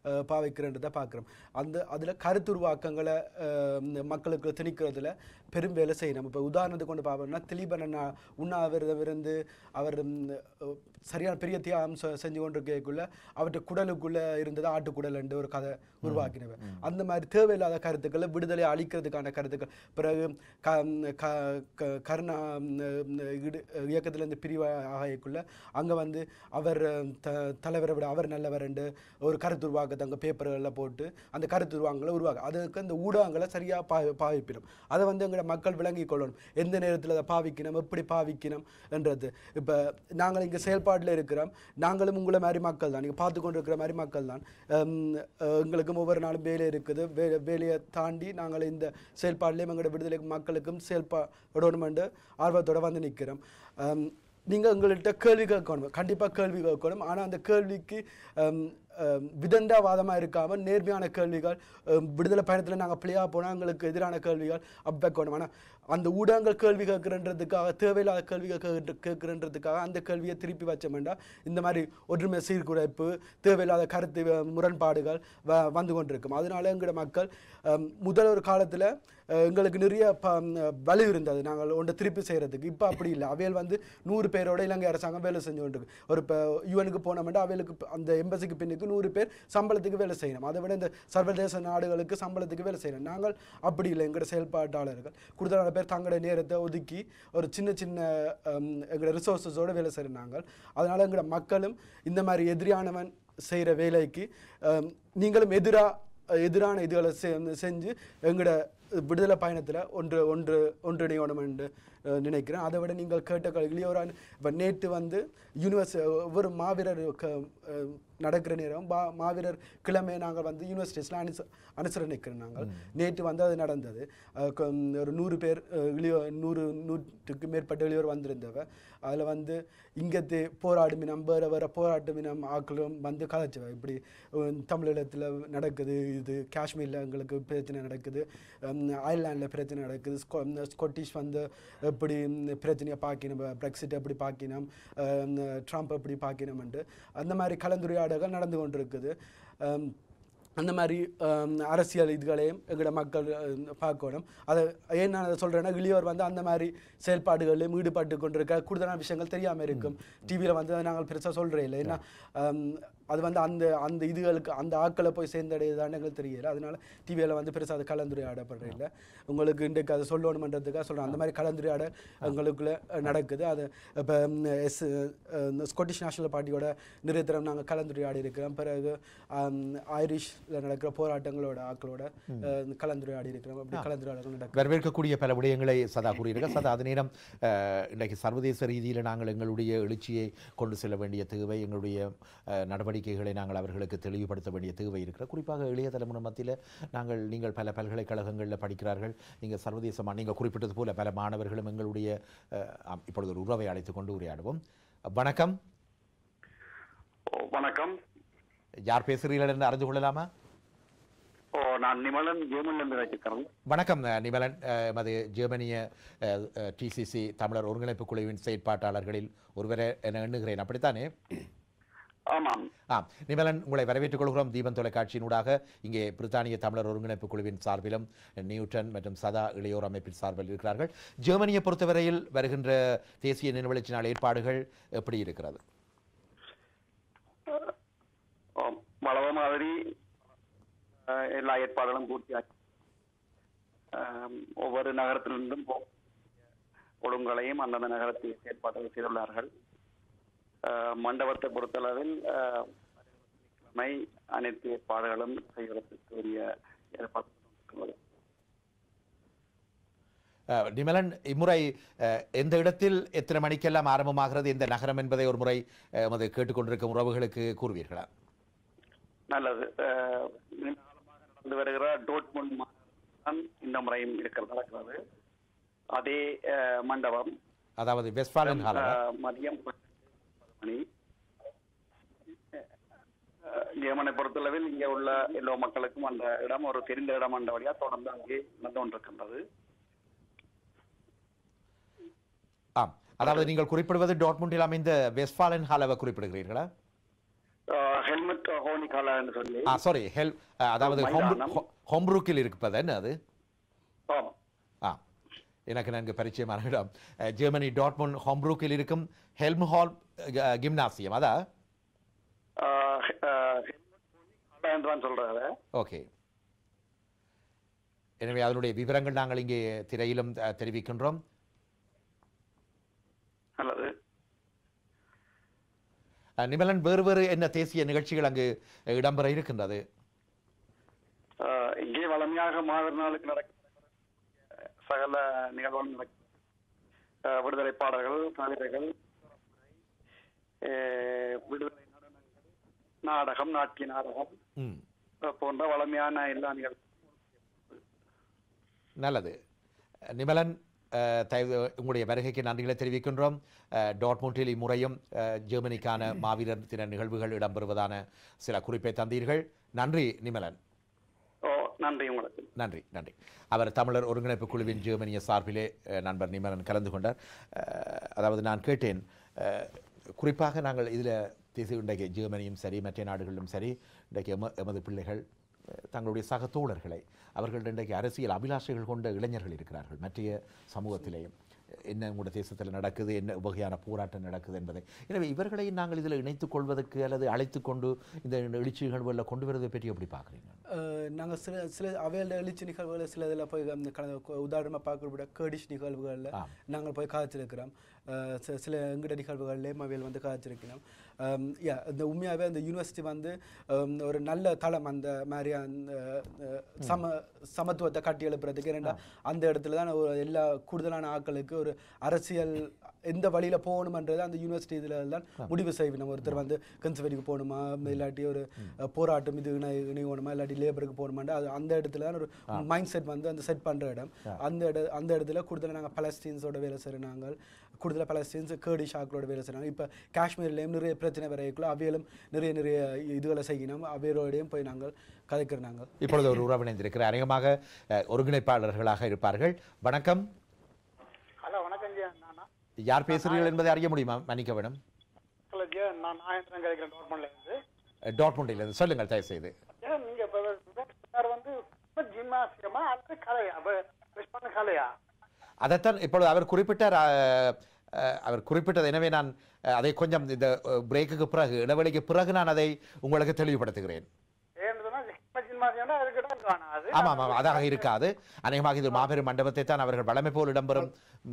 Speaker 3: பாவிக்கிறன்றதை பார்க்குறோம். அதில் கருத்துருவாக்கங்களை மக்களுக்கு திணிக்கிறதுல பெரும் வேலை செய்யணும். இப்போ உதாரணத்துக்கு கொண்டு பார்ப்போம்னா திலீபன் அண்ணா உண்ணாவிரதம் இருந்து அவர் சரியான பெரிய தியாகம் செஞ்சு கொண்டிருக்கக்குள்ள அவற்றை குடலுக்குள்ளே இருந்தது ஆட்டுக்குடல் என்று ஒரு கதை உருவாக்கினவர். அந்த மாதிரி தேவையில்லாத கருத்துக்களை விடுதலை அளிக்கிறதுக்கான கருத்துக்கள். பிறகு கருணா இயக்கத்திலேருந்து பிரிவாகக்குள்ள அங்கே வந்து அவர் தலைவரை விட அவர் நல்லவர் என்று ஒரு கருத்துருவாக்கத்தை அங்கே பேப்பர்களில் போட்டு அந்த கருத்துருவாங்களை உருவாக்க அதுக்கு அந்த ஊடகங்களை சரியாக பாவிப்பிடும். அதை வந்து எங்களோட மக்கள் விளங்கி கொள்ளணும். எந்த நேரத்தில் அதை பாவிக்கணும், எப்படி பாவிக்கணும் என்றது. இப்போ நாங்கள் இங்கே செயல்பாட்டில் இருக்கிறோம். நாங்களும் உங்களை மாதிரி மக்கள் தான், நீங்கள் பார்த்து கொண்டு இருக்கிற மாதிரி மக்கள் தான். எங்களுக்கும் ஒவ்வொரு நாளும் வேலை இருக்குது. வேலையை தாண்டி நாங்கள் இந்த செயல்பாட்டிலையும் எங்களோட விடுதலை மக்களுக்கும் செயல்பாடணுமென்று ஆர்வத்தோடு வந்து நிற்கிறோம். நீங்கள் உங்கள்கிட்ட கேள்வி கேட்கணும், கண்டிப்பாக கேள்வி கேட்கணும். ஆனால் அந்த கேள்விக்கு விதண்டாவாதமாக இருக்காமல் நேர்மையான கேள்விகள், விடுதலை பயணத்தில் நாங்கள் பிள்ளையாக போனால் எங்களுக்கு எதிரான கேள்விகள் வைக்கணும். ஆனால் அந்த ஊடகங்கள் கேள்வி கேட்குறன்றதுக்காக தேவையில்லாத கேள்விகள் கேட்குறன்றதுக்காக அந்த கேள்வியை திருப்பி வச்ச வேண்டாம். இந்த மாதிரி ஒற்றுமை சீர்குலைப்பு, தேவையில்லாத கருத்து முரண்பாடுகள் வந்து கொண்டிருக்கும். அதனால எங்களோட மக்கள் முதல் ஒரு காலத்தில் எங்களுக்கு நிறைய வலு இருந்தது நாங்கள் ஒன்றை திருப்பி செய்கிறதுக்கு. இப்போ அப்படி இல்லை. அவையில் வந்து 100 பேரோட இலங்கை அரசாங்கம் வேலை செஞ்சு கொண்டிருக்கு. ஒரு இப்போ யுஎனுக்கு போனோம்னா அவைகளுக்கு அந்த எம்பசிக்கு பின்னுக்கு 100 பேர் சம்பளத்துக்கு வேலை செய்யணும். அதை விட இந்த சர்வதேச நாடுகளுக்கு சம்பளத்துக்கு வேலை செய்யணும். நாங்கள் அப்படி இல்லை. எங்களோட செயல்பாட்டாளர்கள் கூடுதலான பேர் தங்களோட நேரத்தை ஒதுக்கி ஒரு சின்ன எங்களோட ரிசோர்ஸஸோடு வேலை செய்கிற நாங்கள். அதனால் எங்களோட மக்களும் இந்த மாதிரி எதிரானவன் செய்கிற வேலைக்கு நீங்களும் எதிரான இதுகளை செஞ்சு எங்களோட விடுதலை பயணத்தில் ஒன்றிணையணும் என்று நினைக்கிறேன். அதை விட நீங்கள் கேட்ட கல்வியிலேயே ஒரு இப்போ நேற்று வந்து ஒவ்வொரு மாவீரர் நடக்கிற நேரம் மாவீரர் கிழமை நாங்கள் வந்து யூனிவர்சிட்டிஸில் அனுசரணிக்கிறோம். நாங்கள் நேற்று வந்து அது நடந்தது. ஒரு 100 பேர் 100க்கு மேற்பட்ட இளையோர் வந்திருந்தவ. அதில் வந்து இங்கே போராடுமினம் வேறு போராட்டமினம் ஆக்களும் வந்து கதைச்சவ. இப்படி தமிழீழத்தில் நடக்குது, இது காஷ்மீரில் எங்களுக்கு பிரச்சனை நடக்குது, அயர்லாண்டில் பிரச்சனை நடக்குது, ஸ்கொட்டிஷ் வந்து எப்படி பிரச்சனையை பார்க்கணும், பிரெக்சிட் எப்படி பார்க்கணும், ட்ரம்ப் எப்படி பார்க்கணும்ன்ட்டு அந்த மாதிரி கலந்துரையாடல்கள் நடந்து கொண்டிருக்குது. அந்த மாதிரி அரசியல் இதுகளையும் எங்களோட மக்கள் பார்க்கணும். அதை ஏன் நான் அதை சொல்கிறேன்னா, இளையோர் வந்து அந்த மாதிரி செயல்பாடுகளிலும் ஈடுபட்டு கொண்டிருக்க கூடுதலான விஷயங்கள் தெரியாமல் இருக்கும். டிவியில் வந்து நாங்கள் பெருசாக சொல்கிறே இல்லை. ஏன்னா அது வந்து அந்த இதுகளுக்கு அந்த ஆக்களை போய் சேர்ந்தடையதான்னு எங்களுக்கு தெரியல. அதனால டிவியில் வந்து பெருசாக அது கலந்துரையாடப்படுற இல்லை. உங்களுக்கு இன்றைக்கு அதை சொல்லணுமன்றதுக்காக சொல்கிறேன். அந்த மாதிரி கலந்துரையாடல் எங்களுக்குள்ளே நடக்குது. அது இப்போ ஸ்காட்டிஷ் நேஷனல் பார்ட்டியோட நிறைய நாங்கள் கலந்துரையாடி இருக்கிறோம். பிறகு ஐரிஷில் நடக்கிற போராட்டங்களோட ஆக்களோட கலந்துரையாடி இருக்கிறோம். அப்படி கலந்துரையாடல்கள் நடக்கும்.
Speaker 1: வரவேற்கக்கூடிய பல விடயங்களை சதா கூறியிருக்க. சதா அது நேரம் இன்றைக்கு சர்வதேச ரீதியில் நாங்கள் எங்களுடைய எழுச்சியை கொண்டு செல்ல வேண்டிய தேவை, எங்களுடைய நடவடிக்கைகளை நாங்கள் அவர்களுக்கு தெளிவுபடுத்த வேண்டிய தேவை இருக்கிற. குறிப்பாக இளைய தலைமுறை மத்தியில் நீங்கள் பல பல்கலைக்கழகங்களில் படிக்கிறார்கள். நீங்கள் சர்வதேசமாக நீங்கள் குறிப்பிட்டது போல பல மாணவர்களும் எங்களுடைய இப்பொழுது ஒரு உறவை அழைத்துக் கொண்டு உரையாடுவோம். வணக்கம்.
Speaker 6: வணக்கம்.
Speaker 1: யார் பேசுகிறீர்கள் என்று அறிந்து கொள்ளலாமா?
Speaker 6: நான் நிமலன், ஜெர்மனிலிருந்து வைக்கிறேன்.
Speaker 1: வணக்கம் நிமலன். எமது ஜெர்மனிய டிசிசி தமிழர் ஒருங்கிணைப்பு குழுவின் செயற்பாட்டாளர்களில் ஒருவரை என எண்ணுகிறேன், அப்படித்தானே?
Speaker 6: ஆமாம்.
Speaker 1: நிமலன், உங்களை வரவேற்றுக் கொள்கிறோம். தீபன் தொலைக்காட்சியினூடாக இங்கே பிரித்தானிய தமிழர் ஒருங்கிணைப்பு குழுவின் சார்பிலும் நியூட்டன் மற்றும் சதா இளையோர் அமைப்பின் சார்பில் இருக்கிறார்கள். ஜெர்மனியை பொறுத்தவரையில் வருகின்ற தேசிய நினைவெழுச்சி நாள் ஏற்பாடுகள் எப்படி இருக்கிறது?
Speaker 6: வளவ மாதிரி எல்லா ஏற்பாடுகளும் பூர்த்தியாகி ஒவ்வொரு நகரத்திலிருந்தும் ஒழுங்களையும் அந்தந்த நகரத்தில் ஏற்பாடுகள் செய்துள்ளார்கள். மண்டபத்தை பொறுத்தளவில் அனைத்து ஏற்பாடுகளும் செய்வதற்கு உரிய ஏற்பாடு.
Speaker 1: நிமலன், இம்முறை எந்த இடத்தில் எத்தனை மணிக்கெல்லாம் ஆரம்பமாகிறது இந்த நகரம் என்பதை ஒரு முறை கேட்டுக்கொண்டிருக்கும் உறவுகளுக்கு கூறுவீர்களா?
Speaker 6: நல்லது. நடந்து வருகிற டோட்முண்ட் இந்த முறையும் நடக்கிறது. அதே மண்டபம்,
Speaker 1: அதாவது வெஸ்ட்பாலன் ஹால்,
Speaker 6: மதியம் மணி. ஜெர்மனை பொறுத்தளவில் இங்கே உள்ள எல்லா மக்களுக்கும் அந்த இடம் ஒரு தெரிந்த இடம் என்ற வழியா தொடர்ந்து அங்கே நடந்து கொண்டிருக்கின்றது.
Speaker 1: அதாவது நீங்கள் குறிப்பிடுவது டாட்முண்டில் அமைந்த வெஸ்ட்பாலன் ஹாலவை குறிப்பிடுகிறீர்களா?
Speaker 6: ஹெல்மெட் ஹோனிகாலான்னு சொல்லி
Speaker 1: சாரி அதாவது
Speaker 6: மைதானம்.
Speaker 1: ஹோம்ரூக்கில் இருப்பதன் அது
Speaker 6: ஆம்.
Speaker 1: எனக்கு நன்கு பரிச்சயமான இடம். ஜெர்மனி டாட்மண்ட் ஹோம்ரூக்கில் இருக்கும் ஹெல்ம்ஹால் கிம்னாசியம் அதா
Speaker 6: என்றான் சொல்றாரு.
Speaker 1: ஓகே. எனவே அதனுடைய விவரங்கள் நாங்கள் இங்கே திரையிலும் தெரிவிக்கின்றோம்.
Speaker 6: நல்லது.
Speaker 1: நிமலன், வேறு வேறு என்ன தேசிய நிகழ்ச்சிகள் அங்கு இடம்பெற இருக்கின்றது?
Speaker 6: இங்கே வளமையாக மாதர் நாளுக்கு நடக்கும் சகல நிகழ்வுகள் நடக்கும். விடுதலை பாடல்கள், கவிதைகள், விடுதலை நடனங்கள், நாடகம், நாட்டிய நாடகம் போன்ற வளமையான எல்லா நிகழ்வு.
Speaker 1: நல்லது. நிமலன், உங்களுடைய வருகைக்கு நன்றிகளை தெரிவிக்கின்றோம். டாட்மூண்டில் இம்முறையும் ஜெர்மனிக்கான மாவீரர் தின நிகழ்வுகள் இடம்பெறுவதான சில குறிப்பை தந்தீர்கள். நன்றி நிமலன்.
Speaker 6: நன்றி உங்களுக்கு.
Speaker 1: நன்றி நன்றி. அவர் தமிழர் ஒருங்கிணைப்பு குழுவின் ஜெர்மனிய சார்பிலே நண்பர் நிமலன் கலந்து கொண்டார். அதாவது நான் கேட்டேன், குறிப்பாக நாங்கள் இதில் இன்றைக்கு ஜெர்மனியும் சரி மற்ற நாடுகளிலும் சரி இன்றைக்கு எமது பிள்ளைகள் தங்களுடைய சக தோழர்களை அவர்கள் இன்றைக்கு அரசியல் அபிலாஷைகள் கொண்ட இளைஞர்கள் இருக்கிறார்கள். மற்ற சமூகத்திலேயும் என்ன உங்களுடைய தேசத்தில் நடக்குது, என்ன வகையான போராட்டம் நடக்குது என்பதை. எனவே இவர்களை நாங்கள் இதில் இணைத்துக் கொள்வதற்கு அல்லது அழைத்து கொண்டு இந்த எழுச்சி நிகழ்வுகளில் கொண்டு வருவதை பற்றி எப்படி பார்க்குறீங்க?
Speaker 3: நாங்கள் சில அவையோட எழுச்சி நிகழ்வுகளை சில இதில் போய் உதாரணமாக பார்க்கக்கூடிய கேடிஷ் நிகழ்வுகளில் நாங்கள் போய் காய்ச்சிருக்கிறோம். சில எங்கட நிகழ்வுகள்லேயும் அவையில் வந்து காய்ச்சிருக்கிறோம். இந்த உண்மையாகவே அந்த யூனிவர்சிட்டி வந்து ஒரு நல்ல தளம் அந்த மாதிரி அந்த சமத்துவத்தை கட்டி எழுப்புறதுக்கு. ஏன்னா அந்த இடத்துல தான் எல்லா கூடுதலான ஆட்களுக்கு ஒரு அரசியல் எந்த வழியில் போகணுமன்றது அந்த யூனிவர்சிட்டி இதில் தான் முடிவு செய்வோம். நம்ம ஒருத்தர் வந்து கன்சர்வேட்டிவ்க்கு போகணுமா, இல்லாட்டி ஒரு போராட்டம் இது இணையணுமா, இல்லாட்டி லேபருக்கு போகணுமாண்டா அது அந்த இடத்துல தான் ஒரு மைண்ட் செட் வந்து அந்த செட் பண்ணுற இடம். அந்த இடத்துல கூடுதலாக நாங்கள் பலஸ்தீன்ஸோட வேலை செய்கிறோம். நாங்கள் கூடுதலாக பலஸ்தீன்ஸ் கேர்டிஷ் ஆக்களோட வேலை செய்கிறாங்க. இப்போ காஷ்மீர்லேயும் நிறைய பிரச்சனை வரைக்குள்ள அவையிலும் நிறைய இதுகளை செய்யணும். அவையோடையும் போய் நாங்கள் கதைக்கிறோம். நாங்கள்
Speaker 1: இப்பொழுது ஒரு உறவிணைந்திருக்கிற அநேகமாக ஒருங்கிணைப்பாளர்களாக இருப்பார்கள். வணக்கம்.
Speaker 7: ஹலோ, வணக்கம்.
Speaker 1: யார் பேசுகிறீர்கள் என்பதை அறிய முடியுமா? மன்னிக்க வேணும்.
Speaker 7: நான் நாயந்திரன் கிடைக்கிறேன் டாட்மண்ட்லேருந்து.
Speaker 1: டாட்மண்டிலிருந்து சொல்லுங்கள் தயவு செய்து.
Speaker 7: நீங்க வந்து ஜிம்னாசியமா அல்லது கலையா?
Speaker 1: அதைத்தான் இப்பொழுது அவர் குறிப்பிட்டார். அவர் குறிப்பிட்டது. எனவே நான் அதை கொஞ்சம் இந்த பிரேக்குக்கு பிறகு, இடைவெளிக்கு பிறகு நான் அதை உங்களுக்கு தெளிவுபடுத்துகிறேன். ஆமாம் ஆமாம், அதாக இருக்காது. அநேகமாக இது மாபெரும் மண்டபத்தை தான் அவர்கள் வளமை போல் இடம்பெறும்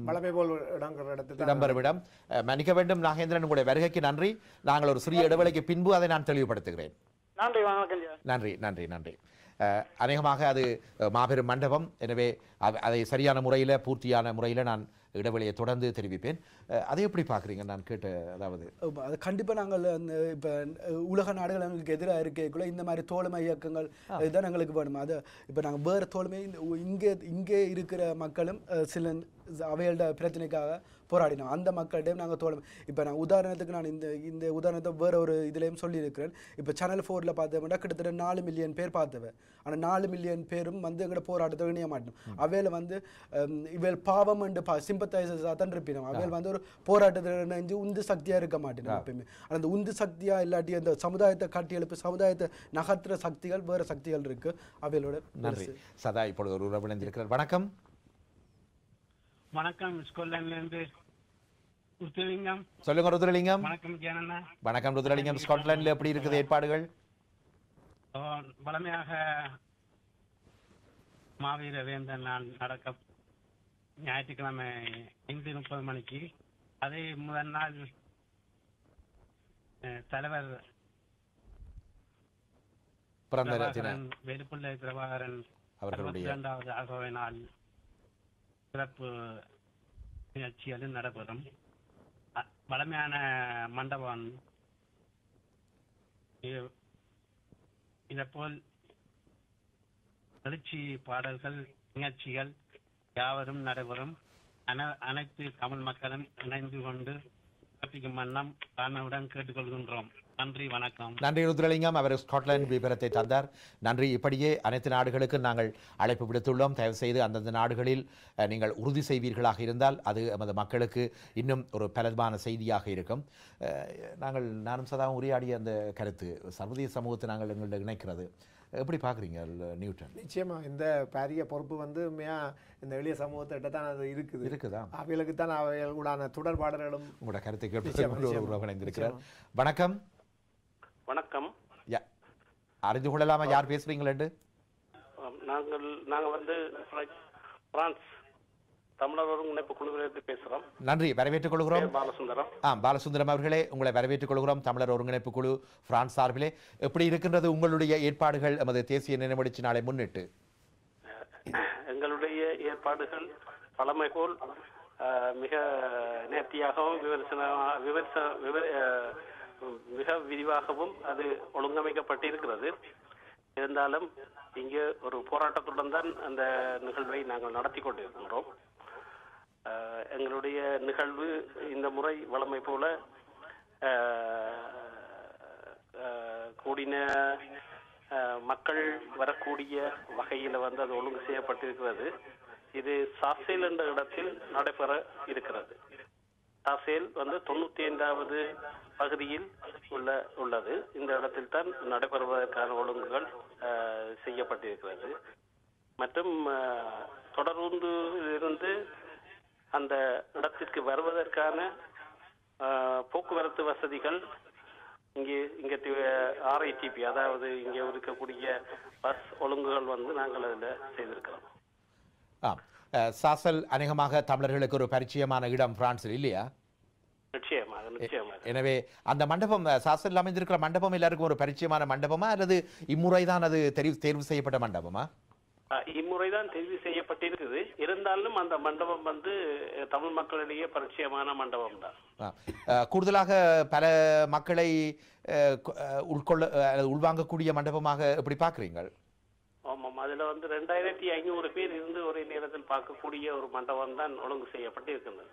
Speaker 1: இடம். மன்னிக்க வேண்டும் நாகேந்திரன், உங்களுடைய வருகைக்கு நன்றி. நாங்கள் ஒரு சிறிய இடைவெளிக்கு பின்பு அதை நான் தெளிவுபடுத்துகிறேன். நன்றி நன்றி நன்றி. அநேகமாக அது மாபெரும் மண்டபம். எனவே அதை சரியான முறையில் பூர்த்தியான முறையில் நான் இடைவெளியை தொடர்ந்து தெரிவிப்பேன். அதை எப்படி பார்க்குறீங்க? நான் கேட்ட அது
Speaker 3: கண்டிப்பாக நாங்கள் இப்போ உலக நாடுகள் எங்களுக்கு எதிராக இருக்கக்குள்ள இந்த மாதிரி தோழமை இயக்கங்கள் இதுதான் எங்களுக்கு வேணும். அது இப்போ நாங்கள் வேறு தோழமை இங்கே இருக்கிற மக்களும் சில அவையோட பிரச்சனைக்காக போராடினோம். அந்த மக்கள்கிட்டையும் நாங்கள் தோழமை. இப்போ நான் உதாரணத்துக்கு நான் இந்த உதாரணத்தை வேற ஒரு இதுலேயும் சொல்லியிருக்கிறேன். இப்போ சேனல் 4ல் பார்த்தோம்னா கிட்டத்தட்ட 4 மில்லியன் பேர் பார்த்தவன். ஆனால் 4 மில்லியன் பேரும் வந்து எங்களோட போராட்டத்தை இணைய மாட்டோம். அவையில் வந்து இவையில் பாவம் அண்டு சிம்பத்தைசர்ஸாக தான் இருப்பினோம். அவையில் வந்து ஒரு போராட்டத்தில் இணைஞ்சு உந்து சக்தியாக இருக்க மாட்டேன் எப்பயுமே. ஆனால் அந்த உந்து சக்தியாக இல்லாட்டி அந்த சமுதாயத்தை கட்டி எழுப்பி சமுதாயத்தை நகர்த்துற சக்திகள் வேறு சக்திகள் இருக்கு அவையோட.
Speaker 1: நன்றி. சதா இப்பொழுது ஒரு உறவு இணைந்திருக்கிறார். வணக்கம்.
Speaker 8: வணக்கம். ஸ்காட்லாண்ட்லேருந்து ருத்ரலிங்கம்.
Speaker 1: சொல்லுங்க ருத்ரலிங்கம்.
Speaker 8: வணக்கம் ஜெயனண்ணா.
Speaker 1: வணக்கம் ருத்ரலிங்கம். ஸ்காட்லாண்டில் எப்படி இருக்குது ஏற்பாடுகள்?
Speaker 8: வளமையாக மாவீர வேந்தன் நாள் நடக்க ஞாயிற்றுக்கிழமை 5:30 மணிக்கு. அதே முதல் நாள் தலைவர் வேலுப்பிள்ளை பிரபாகரன் அவர்களுடைய 62வது அகவை நாள் சிறப்பு நிகழ்ச்சிகளும் நடைபெறும். வளமையான மண்டபம். இதேபோல் எழுச்சி பாடல்கள் நிகழ்ச்சிகள் யாவரும் நடைபெறும். அனைத்து தமிழ் மக்களும் இணைந்து கொண்டு கற்பிக்கும் வண்ணம் தானுடன் கேட்டுக்கொள்கின்றோம். நன்றி, வணக்கம்.
Speaker 1: நன்றி ருத்ரலிங்கம். அவர் ஸ்காட்லாந்து விபரத்தை தந்தார். நன்றி. இப்படியே அனைத்து நாடுகளுக்கும் நாங்கள் அழைப்பு விடுத்துள்ளோம். தயவு செய்து அந்தந்த நாடுகளில் நீங்கள் உறுதி செய்வீர்களாக இருந்தால் அது நமது மக்களுக்கு இன்னும் ஒரு பலமான செய்தியாக இருக்கும். நானும் சதாவும் உரையாடிய அந்த கருத்து சர்வதேச சமூகத்தை நாங்கள் எங்கள்கிட்ட இணைக்கிறது. எப்படி பார்க்குறீங்க நியூட்டன்?
Speaker 2: நிச்சயமாக இந்த பாரிய பொறுப்பு வந்து இந்த எளிய சமூகத்திட்ட தான் அது இருக்குதா அவைகளுக்கு தான் அவைகளுடான தொடர்பாடல்களும்.
Speaker 1: உங்களோட கருத்தை கேட்டு வணக்கம்.
Speaker 9: வணக்கம்.
Speaker 1: அறிந்து கொள்ளலாமா யார் பேசுறீங்களா?
Speaker 9: நாங்கள் வந்து பிரான்ஸ் தமிழர் ஒருங்கிணைப்பு குழுவிலிருந்து பேசுகிறோம்.
Speaker 1: நன்றி, வரவேற்றுக் கொள்கிறோம்.
Speaker 9: பாலசுந்தரம்.
Speaker 1: பாலசுந்தரம் அவர்களே, உங்களை வரவேற்றுக் கொள்கிறோம். தமிழர் ஒருங்கிணைப்பு குழு பிரான்ஸ் சார்பிலே எப்படி இருக்கின்றது உங்களுடைய ஏற்பாடுகள் நமது தேசிய நினைவடிச்சு நாளை முன்னிட்டு?
Speaker 9: எங்களுடைய ஏற்பாடுகள் பழமை போல் மிக நேர்த்தியாகவும் மிக விரிவாகவும் அது ஒழுங்கமைக்கப்பட்டிருக்கிறது. இருந்தாலும் இங்கே ஒரு போராட்டத்துடன் தான் அந்த நிகழ்வை நாங்கள் நடத்தி கொண்டிருக்கின்றோம். எங்களுடைய நிகழ்வு இந்த முறை வழமை போல கூடின மக்கள் வரக்கூடிய வகையில் வந்து அது ஒழுங்கு செய்யப்பட்டிருக்கிறது. இது சாசேல் என்ற இடத்தில் நடைபெற இருக்கிறது. சாசேல் வந்து 95வது பகுதியில் உள்ளது. இந்த இடத்தில் தான் நடைபெறுவதற்கான ஒழுங்குகள் செய்யப்பட்டிருக்கிறது. மற்றும் தொடர்ந்து அந்த இடத்திற்கு வருவதற்கான போக்குவரத்து வசதிகள் இங்கே RITP, அதாவது இங்கே இருக்கக்கூடிய பஸ் ஒழுங்குகள் வந்து நாங்கள் அதில் செய்திருக்கிறோம்.
Speaker 1: சாசல் அநேகமாக தமிழர்களுக்கு ஒரு பரிச்சயமான இடம் பிரான்சில் இல்லையா?
Speaker 9: நிச்சயமாக.
Speaker 1: எனவே அந்த மண்டபம் சாசல் அமைந்திருக்கிற மண்டபம் எல்லாருக்கும் ஒரு பரிச்சயமான மண்டபமா அல்லது இம்முறைதான் அது தேர்வு செய்யப்பட்ட மண்டபமா?
Speaker 9: இம்முறைதான் தெரிவு செய்யப்பட்டிருக்குது. இருந்தாலும் அந்த மண்டபம் வந்து தமிழ் மக்களிடையே பரிச்சயமான மண்டபம் தான்.
Speaker 1: கூடுதலாக பல மக்களை உள்வாங்கக்கூடிய மண்டபமாக எப்படி பார்க்குறீங்க?
Speaker 9: ஆமாம், அதுல வந்து 2500 பேர் இருந்து ஒரே நேரத்தில் பார்க்கக்கூடிய ஒரு மண்டபம் தான் ஒழுங்கு செய்யப்பட்டு இருக்கின்றது.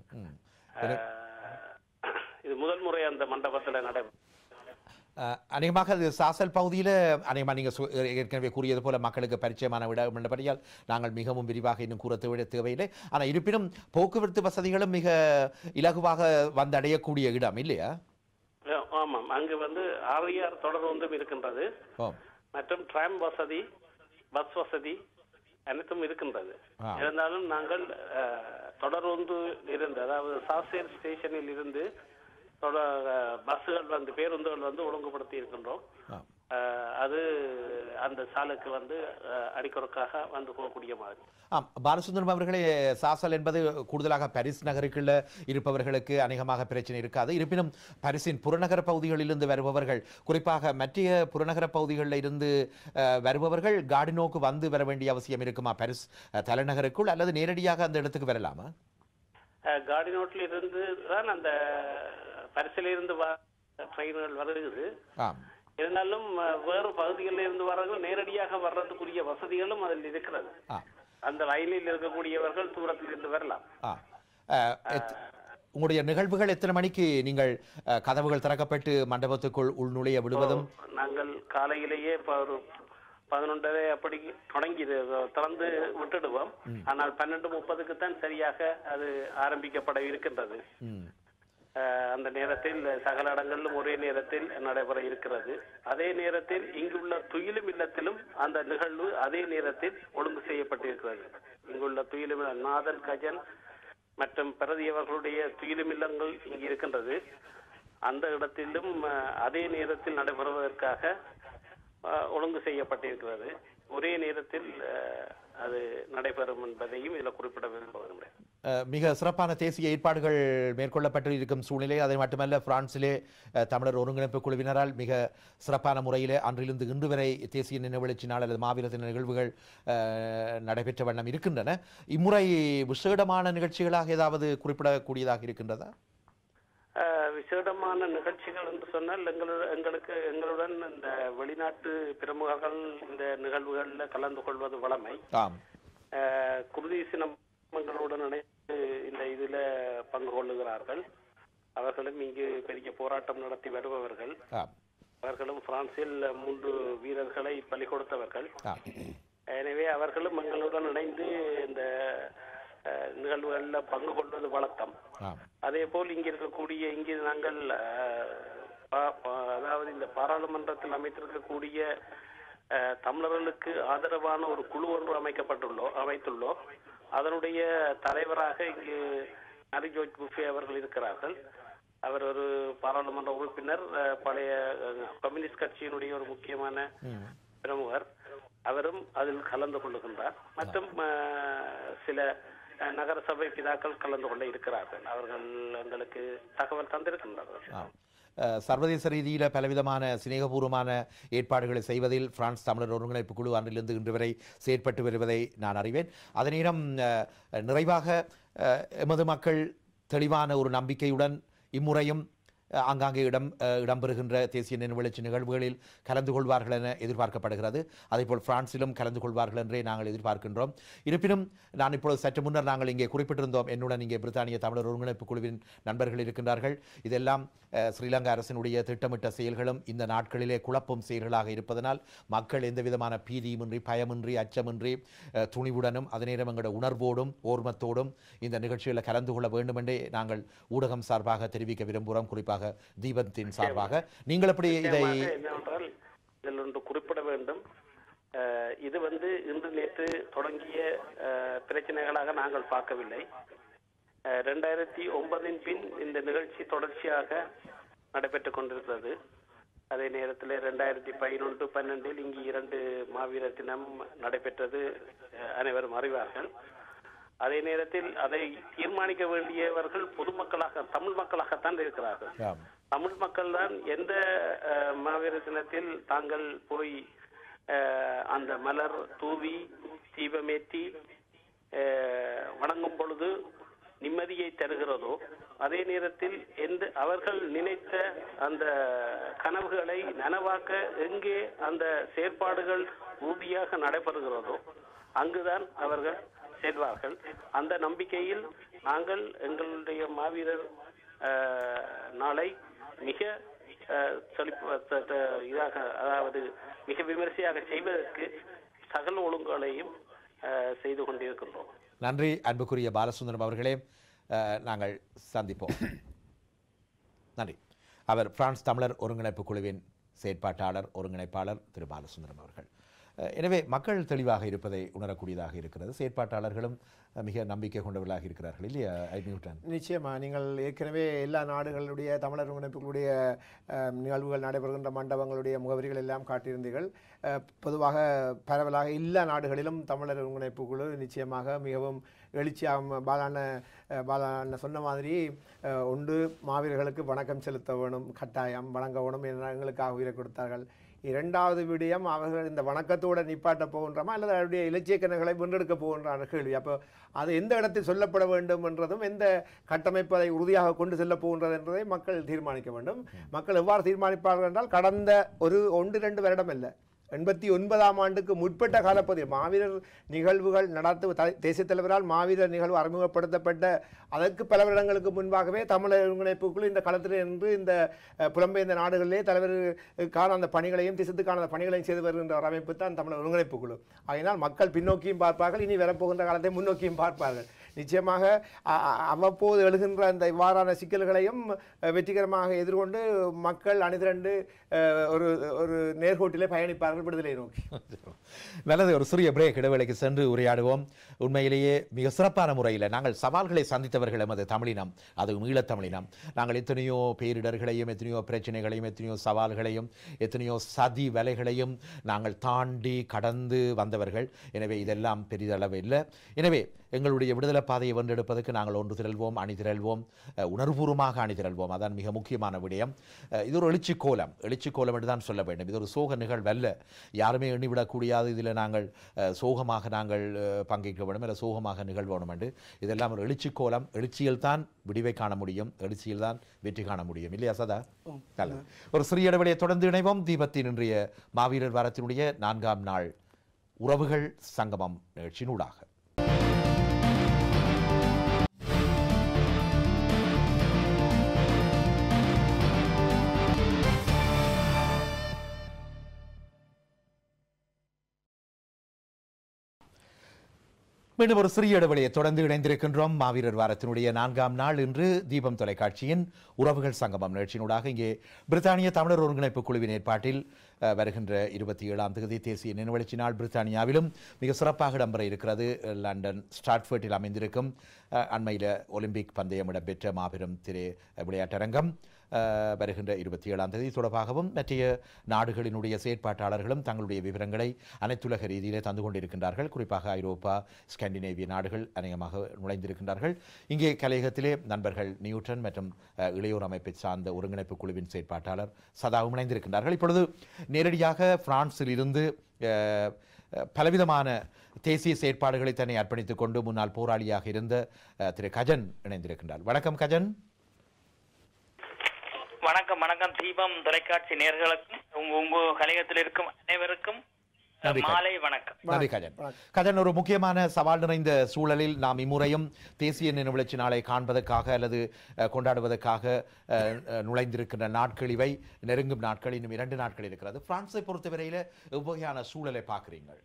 Speaker 9: இது முதல் முறை அந்த மண்டபத்தில் நடைபெறும்.
Speaker 1: அநேகமாக அது சாசல் பகுதியில் அநேகமாக நீங்கள் ஏற்கனவே கூறியது போல மக்களுக்கு பரிச்சயமான இடம் என்பபடியால் நாங்கள் மிகவும் விரிவாக இன்னும் கூற தேவையில்லை. ஆனால் இருப்பினும் போக்குவரத்து வசதிகளும் மிக இலகுவாக வந்தடையக்கூடிய இடம் இல்லையா?
Speaker 9: ஆமாம், அங்கு வந்து RER தொடர்ந்தும் இருக்கின்றது. மற்றும் டிராம் வசதி, பஸ் வசதி அனைத்தும் இருக்கின்றது. இருந்தாலும் நாங்கள் தொடர்ந்து இருந்து, அதாவது சாசேல் ஸ்டேஷனில் இருந்து பஸ்ஸுகள் வந்து பேருந்துகள் வந்து ஒழுங்குபடுத்தி இருக்கின்றோம். அது அந்த சாலுக்கு வந்து அடிக்கொருக்காக வந்து போகக்கூடிய மாதிரி.
Speaker 1: பாலசுந்தரம் அவர்களே, சாசல் என்பது கூடுதலாக பாரிஸ் நகருக்குள்ள இருப்பவர்களுக்கு அநேகமாக பிரச்சனை இருக்காது. இருப்பினும் பாரிஸின் புறநகர பகுதிகளிலிருந்து வருபவர்கள், குறிப்பாக மற்ற புறநகர பகுதிகளில் இருந்து வருபவர்கள் கார்டினோக்கு வந்து வர வேண்டிய அவசியம் இருக்குமா பாரிஸ் தலைநகருக்குள், அல்லது நேரடியாக அந்த இடத்துக்கு வரலாமா?
Speaker 9: கார்டினோட்டில் இருந்து தான் அந்த பாரிஸில் இருந்து ட்ரெயின்கள் வருகிறது. இருந்தாலும் வேறு பகுதிகளில் இருந்து வர்றவர்கள் நேரடியாக வர்றதுக்குரிய வசதிகளும் அதில் இருக்கிறது. அந்த லைனில் இருக்கக்கூடியவர்கள் தூரத்தில் இருந்து வரலாம்.
Speaker 1: உங்களுடைய நிகழ்வுகள் எத்தனை மணிக்கு நீங்கள் கதவுகள் திறக்கப்பட்டு மண்டபத்துக்குள் உள்நுழைய விடுவதும்?
Speaker 9: நாங்கள் காலையிலேயே ஒரு 11:30 அப்படி தொடங்கி திறந்து விட்டுடுவோம். ஆனால் 12:30க்கு தான் சரியாக அது ஆரம்பிக்கப்பட இருக்கின்றது. அந்த நேரத்தில் சகல இடங்களிலும் ஒரே நேரத்தில் நடைபெற இருக்கிறது. அதே நேரத்தில் இங்குள்ள துயிலும் இல்லத்திலும் அந்த நிகழ்வு அதே நேரத்தில் ஒழுங்கு செய்யப்பட்டிருக்கிறது. இங்குள்ள துயிலும் நாதன், கஜன் மற்றும் பிரதியவர்களுடைய துயிலும் இல்லங்கள் இங்கு இருக்கின்றது. அந்த இடத்திலும் அதே நேரத்தில் நடைபெறுவதற்காக ஒழுங்கு செய்யப்பட்டிருக்கிறது. ஒரே நேரத்தில் அது நடைபெறும் என்பதையும் இதில் குறிப்பிட விரும்புகிறேன்.
Speaker 1: மிக சிறப்பான தேசிய ஏற்பாடுகள் மேற்கொள்ளப்பட்டு இருக்கும் சூழ்நிலை. அதை மட்டுமல்ல, பிரான்சிலே தமிழர் ஒருங்கிணைப்பு குழுவினரால் மிக சிறப்பான முறையில் அன்றிலிருந்து இன்று வரை தேசிய நினைவெழுச்சி நாள் அல்லது மாவீர தின நிகழ்வுகள் நடைபெற்ற வண்ணம் இருக்கின்றன. இம்முறை விசேடமான நிகழ்ச்சிகளாக ஏதாவது குறிப்பிடக்கூடியதாக இருக்கின்றதா?
Speaker 9: விசேடமான நிகழ்ச்சிகள் என்று சொன்னால் எங்களுடன் இந்த வெளிநாட்டு பிரமுகர்கள் இந்த நிகழ்வுகளில் கலந்து கொள்வது வழமை. குருதி சினங்களுடன் இணைந்து இந்த இதில் பங்கு கொள்ளுகிறார்கள். அவர்களும் இங்கு பெரிய போராட்டம் நடத்தி வருபவர்கள். அவர்களும் பிரான்சில் 3 வீரர்களை பலி கொடுத்தவர்கள். எனவே அவர்களும் எங்களுடன் இணைந்து இந்த நிகழ்வுகளில் பங்கு கொள்வது வழக்கம். அதே போல் இங்கு இருக்கக்கூடிய இங்கு நாங்கள் அதாவது இந்த பாராளுமன்றத்தில் அமைத்திருக்கக்கூடிய தமிழர்களுக்கு ஆதரவான ஒரு குழு ஒன்று அமைத்துள்ளோம். அதனுடைய தலைவராக இங்கு ஹரி ஜோர்ஜ் புஃபே அவர்கள் இருக்கிறார்கள். அவர் ஒரு பாராளுமன்ற உறுப்பினர், பழைய கம்யூனிஸ்ட் கட்சியினுடைய ஒரு முக்கியமான பிரமுகர். அவரும் அதில் கலந்து கொள்ளுகின்றார். மற்றும் சில நகரசபை பிதாக்கள் கலந்து கொள்ள இருக்கிறார்கள். அவர்கள் எங்களுக்கு தகவல் தந்திருக்கின்றார்கள்.
Speaker 1: சர்வதேச ரீதியில் பலவிதமான சிநேகபூர்வமான ஏற்பாடுகளை செய்வதில் பிரான்ஸ் தமிழர் ஒருங்கிணைப்பு குழு அன்றிலிருந்து இன்று வரை செயற்பட்டு வருவதை நான் அறிவேன். அதே நேரம் நிறைவாக எமது மக்கள் தெளிவான ஒரு நம்பிக்கையுடன் இம்முறையும் ஆங்காங்கே இடம்பெறுகின்ற தேசிய நினைவெழுச்சி நிகழ்வுகளில் கலந்து கொள்வார்கள் என எதிர்பார்க்கப்படுகிறது. அதேபோல் பிரான்சிலும் கலந்து கொள்வார்கள் என்றே நாங்கள் எதிர்பார்க்கின்றோம். இருப்பினும் நான் இப்பொழுது சற்று முன்னர் நாங்கள் இங்கே குறிப்பிட்டிருந்தோம், என்னுடன் இங்கே பிரித்தானிய தமிழர் ஒருங்கிணைப்பு குழுவின் நண்பர்கள் இருக்கின்றார்கள். இதெல்லாம் ஸ்ரீலங்கா அரசினுடைய திட்டமிட்ட செயல்களும் இந்த நாட்களிலே குழப்பும் செயல்களாக இருப்பதனால் மக்கள் எந்த விதமான பீதியுமின்றி, பயமின்றி, அச்சமின்றி, துணிவுடனும் அதே நேரம் எங்களோட உணர்வோடும் ஓர்மத்தோடும் இந்த நிகழ்ச்சிகளில் கலந்து கொள்ள வேண்டும் என்றே நாங்கள் ஊடகம் சார்பாக தெரிவிக்க விரும்புகிறோம். குறிப்பாக தீபத்தின் சார்பாக நீங்கள் எப்படி இதை
Speaker 9: இதில் ஒன்று குறிப்பிட வேண்டும். இது இன்று நேற்று தொடங்கிய பிரச்சனைகளாக நாங்கள் பார்க்கவில்லை. 2009 பின் இந்த நிகழ்ச்சி தொடர்ச்சியாக நடைபெற்றுக் கொண்டிருக்கிறது. அதே நேரத்தில் 2011-12 இங்கு 2 மாவீரர் தினம் நடைபெற்றது அனைவரும் அறிவார்கள். அதே நேரத்தில் அதை தீர்மானிக்க வேண்டியவர்கள் பொதுமக்களாக, தமிழ் மக்களாகத்தான் இருக்கிறார்கள். தமிழ் மக்கள் தான் எந்த மாவீரர் தினத்தில் தாங்கள் போய் அந்த மலர் தூவி தீபமேற்றி வணங்கும் பொழுது நிம்மதியை தருகிறதோ, அதே நேரத்தில் அவர்கள் நினைத்த அந்த கனவுகளை நனவாக்க எங்கே அந்த செயற்பாடுகள் உறுதியாக நடைபெறுகிறதோ அங்குதான் அவர்கள் செல்வார்கள். அந்த நம்பிக்கையில் நாங்கள் எங்களுடைய மாவீரர் நாளை மிக இதாக, அதாவது மிக விமரிசையாக செய்வதற்கு சகல ஒழுங்குகளையும் செய்து கொண்டிருக்கின்றோம்.
Speaker 1: நன்றி அன்புக்குரிய பாலசுந்தரம் அவர்களே, நாங்கள் சந்திப்போம். நன்றி. அவர் பிரான்ஸ் தமிழர் ஒருங்கிணைப்பு குழுவின் செயற்பாட்டாளர் ஒருங்கிணைப்பாளர் திரு பாலசுந்தரம் அவர்கள். எனவே மக்கள் தெளிவாக இருப்பதை உணரக்கூடியதாக இருக்கிறது. செயற்பாட்டாளர்களும் மிக நம்பிக்கை கொண்டவர்களாக இருக்கிறார்கள் இல்லையா நியூட்டன்?
Speaker 2: நிச்சயமாக. நீங்கள் ஏற்கனவே எல்லா நாடுகளுடைய தமிழர் ஒருங்கிணைப்புகளுடைய நிகழ்வுகள் நடைபெறுகின்ற மண்டபங்களுடைய முகவரிகள் எல்லாம் காட்டியிருந்தீர்கள். பொதுவாக பரவலாக எல்லா நாடுகளிலும் தமிழர் ஒருங்கிணைப்பு குழு நிச்சயமாக மிகவும் எழுச்சியாக பாலான சொன்ன மாதிரி ஒன்று மாவீரர்களுக்கு வணக்கம் செலுத்த வேணும், கட்டாயம் வணங்க வேணும் என எங்களுக்காக உயிரை கொடுத்தார்கள். இரண்டாவது விடயம், அவர்கள் இந்த வணக்கத்தோடு நிப்பாட்ட போகின்றமா அல்லது அவருடைய இலட்சிய கனவுகளை வென்றெடுக்க போகின்றான கேள்வி. அப்போ அது எந்த இடத்தில் சொல்லப்பட வேண்டும் என்றதும் எந்த கட்டமைப்பு அதை உறுதியாக கொண்டு செல்ல போகின்றது என்பதை மக்கள் தீர்மானிக்க வேண்டும். மக்கள் எவ்வாறு தீர்மானிப்பார்கள் என்றால், கடந்த 1-2 வருடம் இல்லை, 89ஆம் ஆண்டுக்கு முற்பட்ட காலப்பகுதியில் மாவீரர் நிகழ்வுகள் தேசிய தலைவரால் மாவீரர் நிகழ்வு அறிமுகப்படுத்தப்பட்ட அதற்கு பல வருடங்களுக்கு முன்பாகவே தமிழர் ஒருங்கிணைப்புக்குள் இந்த களத்தில் இருந்து இந்த புலம்பெயர்ந்த நாடுகளிலே தலைவருக்கான அந்த பணிகளையும் தேசத்துக்கான அந்த பணிகளையும் செய்து வருகின்ற ஒரு அமைப்பு தான் தமிழர் ஒருங்கிணைப்பு குழு. ஆகையினால் மக்கள் பின்னோக்கியும் பார்ப்பார்கள், இனி வரப்போகின்ற காலத்தை முன்னோக்கியும் பார்ப்பார்கள். நிச்சயமாக அவ்வப்போது எழுகின்ற அந்த இவ்வாறான சிக்கல்களையும் வெற்றிகரமாக எதிர்கொண்டு மக்கள் அணிதிரண்டு ஒரு நேர்கோட்டிலே பயணிப்பார்கள் விடுதலை நோக்கி.
Speaker 1: நல்லது. ஒரு சிறிய பிரேக் இடைவேளைக்கு சென்று உரையாடுவோம். உண்மையிலேயே மிக சிறப்பான முறையில் நாங்கள் சவால்களை சந்தித்தவர்கள் எமது தமிழினம், அது ஈழத்தமிழினம். நாங்கள் எத்தனையோ பேரிடர்களையும் எத்தனையோ பிரச்சனைகளையும் எத்தனையோ சவால்களையும் எத்தனையோ சதி வலைகளையும் நாங்கள் தாண்டி கடந்து வந்தவர்கள். எனவே இதெல்லாம் பெரிதளவு இல்லை. எனவே எங்களுடைய விடுதலை பாதையை வென்றெடுப்பதற்கு நாங்கள் ஒன்று திரள்வோம், அணிதிரள்வோம், உணர்வுபூர்வமாக அணிதிரள்வோம். அதான் மிக முக்கியமான விடயம். இது ஒரு எழுச்சி கோலம் என்று தான் சொல்ல வேண்டும். இது ஒரு சோக நிகழ்வல்ல. யாருமே எண்ணிவிடக்கூடியது. இதில் நாங்கள் சோகமாக நாங்கள் பங்கேற்க வேண்டும், இல்லை சோகமாக நிகழ்வோம் என்று. இதெல்லாம் ஒரு எழுச்சி கோலம். எழுச்சியில் தான் விடிவை காண முடியும், எழுச்சியில் தான் வெற்றி காண முடியும் இல்லையா சதா? நல்லது. ஒரு சிறிய இடைவெளியை தொடர்ந்து இணைவோம். தீபத்தின் இன்றைய மாவீரர் வாரத்தினுடைய 4ஆம் நாள் உறவுகள் சங்கமம் நிகழ்ச்சியினூடாக. மீண்டும் ஒரு சிறிய இடைவெளியை தொடர்ந்து இணைந்திருக்கின்றோம். மாவீரர் வாரத்தினுடைய 4ஆம் நாள் இன்று தீபம் தொலைக்காட்சியின் உறவுகள் சங்கமம் நிகழ்ச்சியினூடாக இங்கே பிரித்தானிய தமிழர் ஒருங்கிணைப்பு குழுவின் ஏற்பாட்டில் வருகின்ற 27ஆம் தேதி தேசிய நினைவெழுச்சி நாள் பிரித்தானியாவிலும் மிக சிறப்பாக இடம்பெற இருக்கிறது. லண்டன் ஸ்டாட்ஃபோர்டில் அமைந்திருக்கும் அண்மையில் ஒலிம்பிக் பந்தயம் இடம்பெற்ற மாபெரும் விளையாட்டரங்கம் வருகின்ற 27ஆம் தேதி தொடர்பாகவும் மற்றைய நாடுகளினுடைய செயற்பாட்டாளர்களும் தங்களுடைய விவரங்களை அனைத்துலக ரீதியிலே தந்து கொண்டிருக்கின்றார்கள். குறிப்பாக ஐரோப்பா, ஸ்காண்டினேவிய நாடுகள் அநேகமாக நுழைந்திருக்கின்றார்கள். இங்கே கலையகத்திலே நண்பர்கள் நியூட்டன் மற்றும் இளையோர் அமைப்பை சார்ந்த ஒருங்கிணைப்பு குழுவின் செயற்பாட்டாளர் சதாவும் இணைந்திருக்கின்றார்கள். இப்பொழுது நேரடியாக பிரான்சில் இருந்து பலவிதமான தேசிய செயற்பாடுகளை தன்னை அர்ப்பணித்துக் கொண்டு முன்னாள் போராளியாக இருந்த திரு கஜன் இணைந்திருக்கின்றார். வணக்கம் கஜன்.
Speaker 10: வணக்கம். வணக்கம் தீபம் தொலைக்காட்சி நேயர்களுக்கும் உங்க கலையகத்தில் இருக்கும் அனைவருக்கும் மாலை வணக்கம்.
Speaker 1: நன்றி கஜன். கஜன், ஒரு முக்கியமான சவால் நிறைந்த சூழலில் நாம் இம்முறையும் தேசிய நினைவெழுச்சி நாளை காண்பதற்காக அல்லது கொண்டாடுவதற்காக நுழைந்திருக்கின்ற நாட்கள் இவை நெருங்கும் நாட்கள் இன்னும் 2 நாட்கள் இருக்கிறது. பிரான்ஸை பொறுத்தவரையில எவ்வகையான சூழலை பார்க்கிறீங்கள்?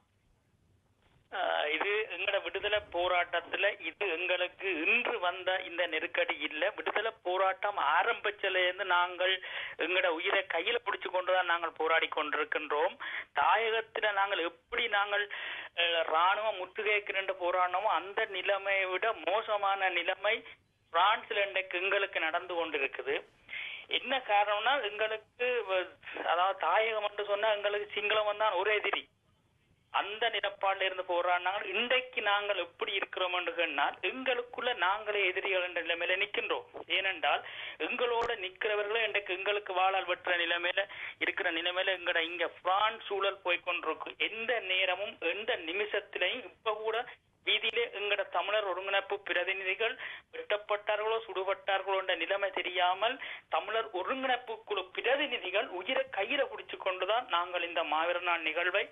Speaker 10: இது எங்களோட விடுதலை போராட்டத்துல இது எங்களுக்கு இன்று வந்த இந்த நெருக்கடி இல்ல. விடுதலை போராட்டம் ஆரம்பிச்சிலிருந்து நாங்கள் எங்களோட உயிரை கையில பிடிச்சு கொண்டுதான் நாங்கள் போராடி கொண்டிருக்கின்றோம். தாயகத்துல நாங்கள் எப்படி நாங்கள் ராணுவம் முற்றுகைக்கு போராடணுமோ அந்த நிலைமையை விட மோசமான நிலைமை பிரான்ஸ்ல இன்றைக்கு எங்களுக்கு நடந்து கொண்டிருக்குது. என்ன காரணம்னா எங்களுக்கு அதாவது தாயகம் என்று சொன்னா எங்களுக்கு சிங்களம் தான் ஒரு எதிரி. அந்த நிலப்பாடுல இருந்து போராடினாங்க. இன்றைக்கு நாங்கள் எப்படி இருக்கிறோம் என்று சொன்னால் எங்களுக்குள்ள நாங்களே எதிரிகள் என்ற நிலைமையில நிற்கின்றோம். ஏனென்றால் எங்களோட நிற்கிறவர்களே இன்றைக்கு எங்களுக்கு வாழால் வெற்ற நிலைமையில இருக்கிற நிலைமையில எங்கட இங்க பிரான்ஸ் சூழல் போய்கொண்டிருக்கும். எந்த நேரமும் எந்த நிமிஷத்திலையும் இப்ப கூட வீதியிலே எங்கட தமிழர் ஒருங்கிணைப்பு பிரதிநிதிகள் வெட்டப்பட்டார்களோ சுடுபட்டார்களோ என்ற நிலைமை தெரியாமல் தமிழர் ஒருங்கிணைப்பு குழு பிரதிநிதிகள் உயிரை கையில பிடிச்சு கொண்டுதான் நாங்கள் இந்த மாவீரர் நாள் நிகழ்வை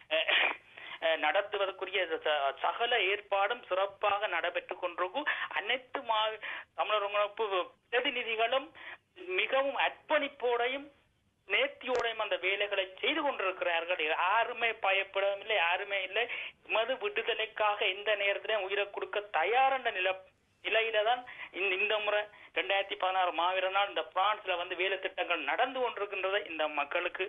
Speaker 10: நடத்துவதற்குரிய சகல ஏற்பாடும் சிறப்பாக நடைபெற்றுக் கொண்டிருக்கும். அனைத்து தமிழர் ஒருங்கிணைப்பு பிரதிநிதிகளும் மிகவும் அர்ப்பணிப்போடையும் நேர்த்தியோடையும் அந்த வேலைகளை செய்து கொண்டிருக்கிறார்கள். யாருமே பயப்படவில்லை, யாருமே இல்லை. மது விடுதலைக்காக எந்த நேரத்திலும் உயிரை கொடுக்க தயாரான நிலையில தான் இந்த முறை 2016 மாவீரர் நாள் இந்த பிரான்ஸ்ல வேலை திட்டங்கள் நடந்து கொண்டிருக்கின்றதை இந்த மக்களுக்கு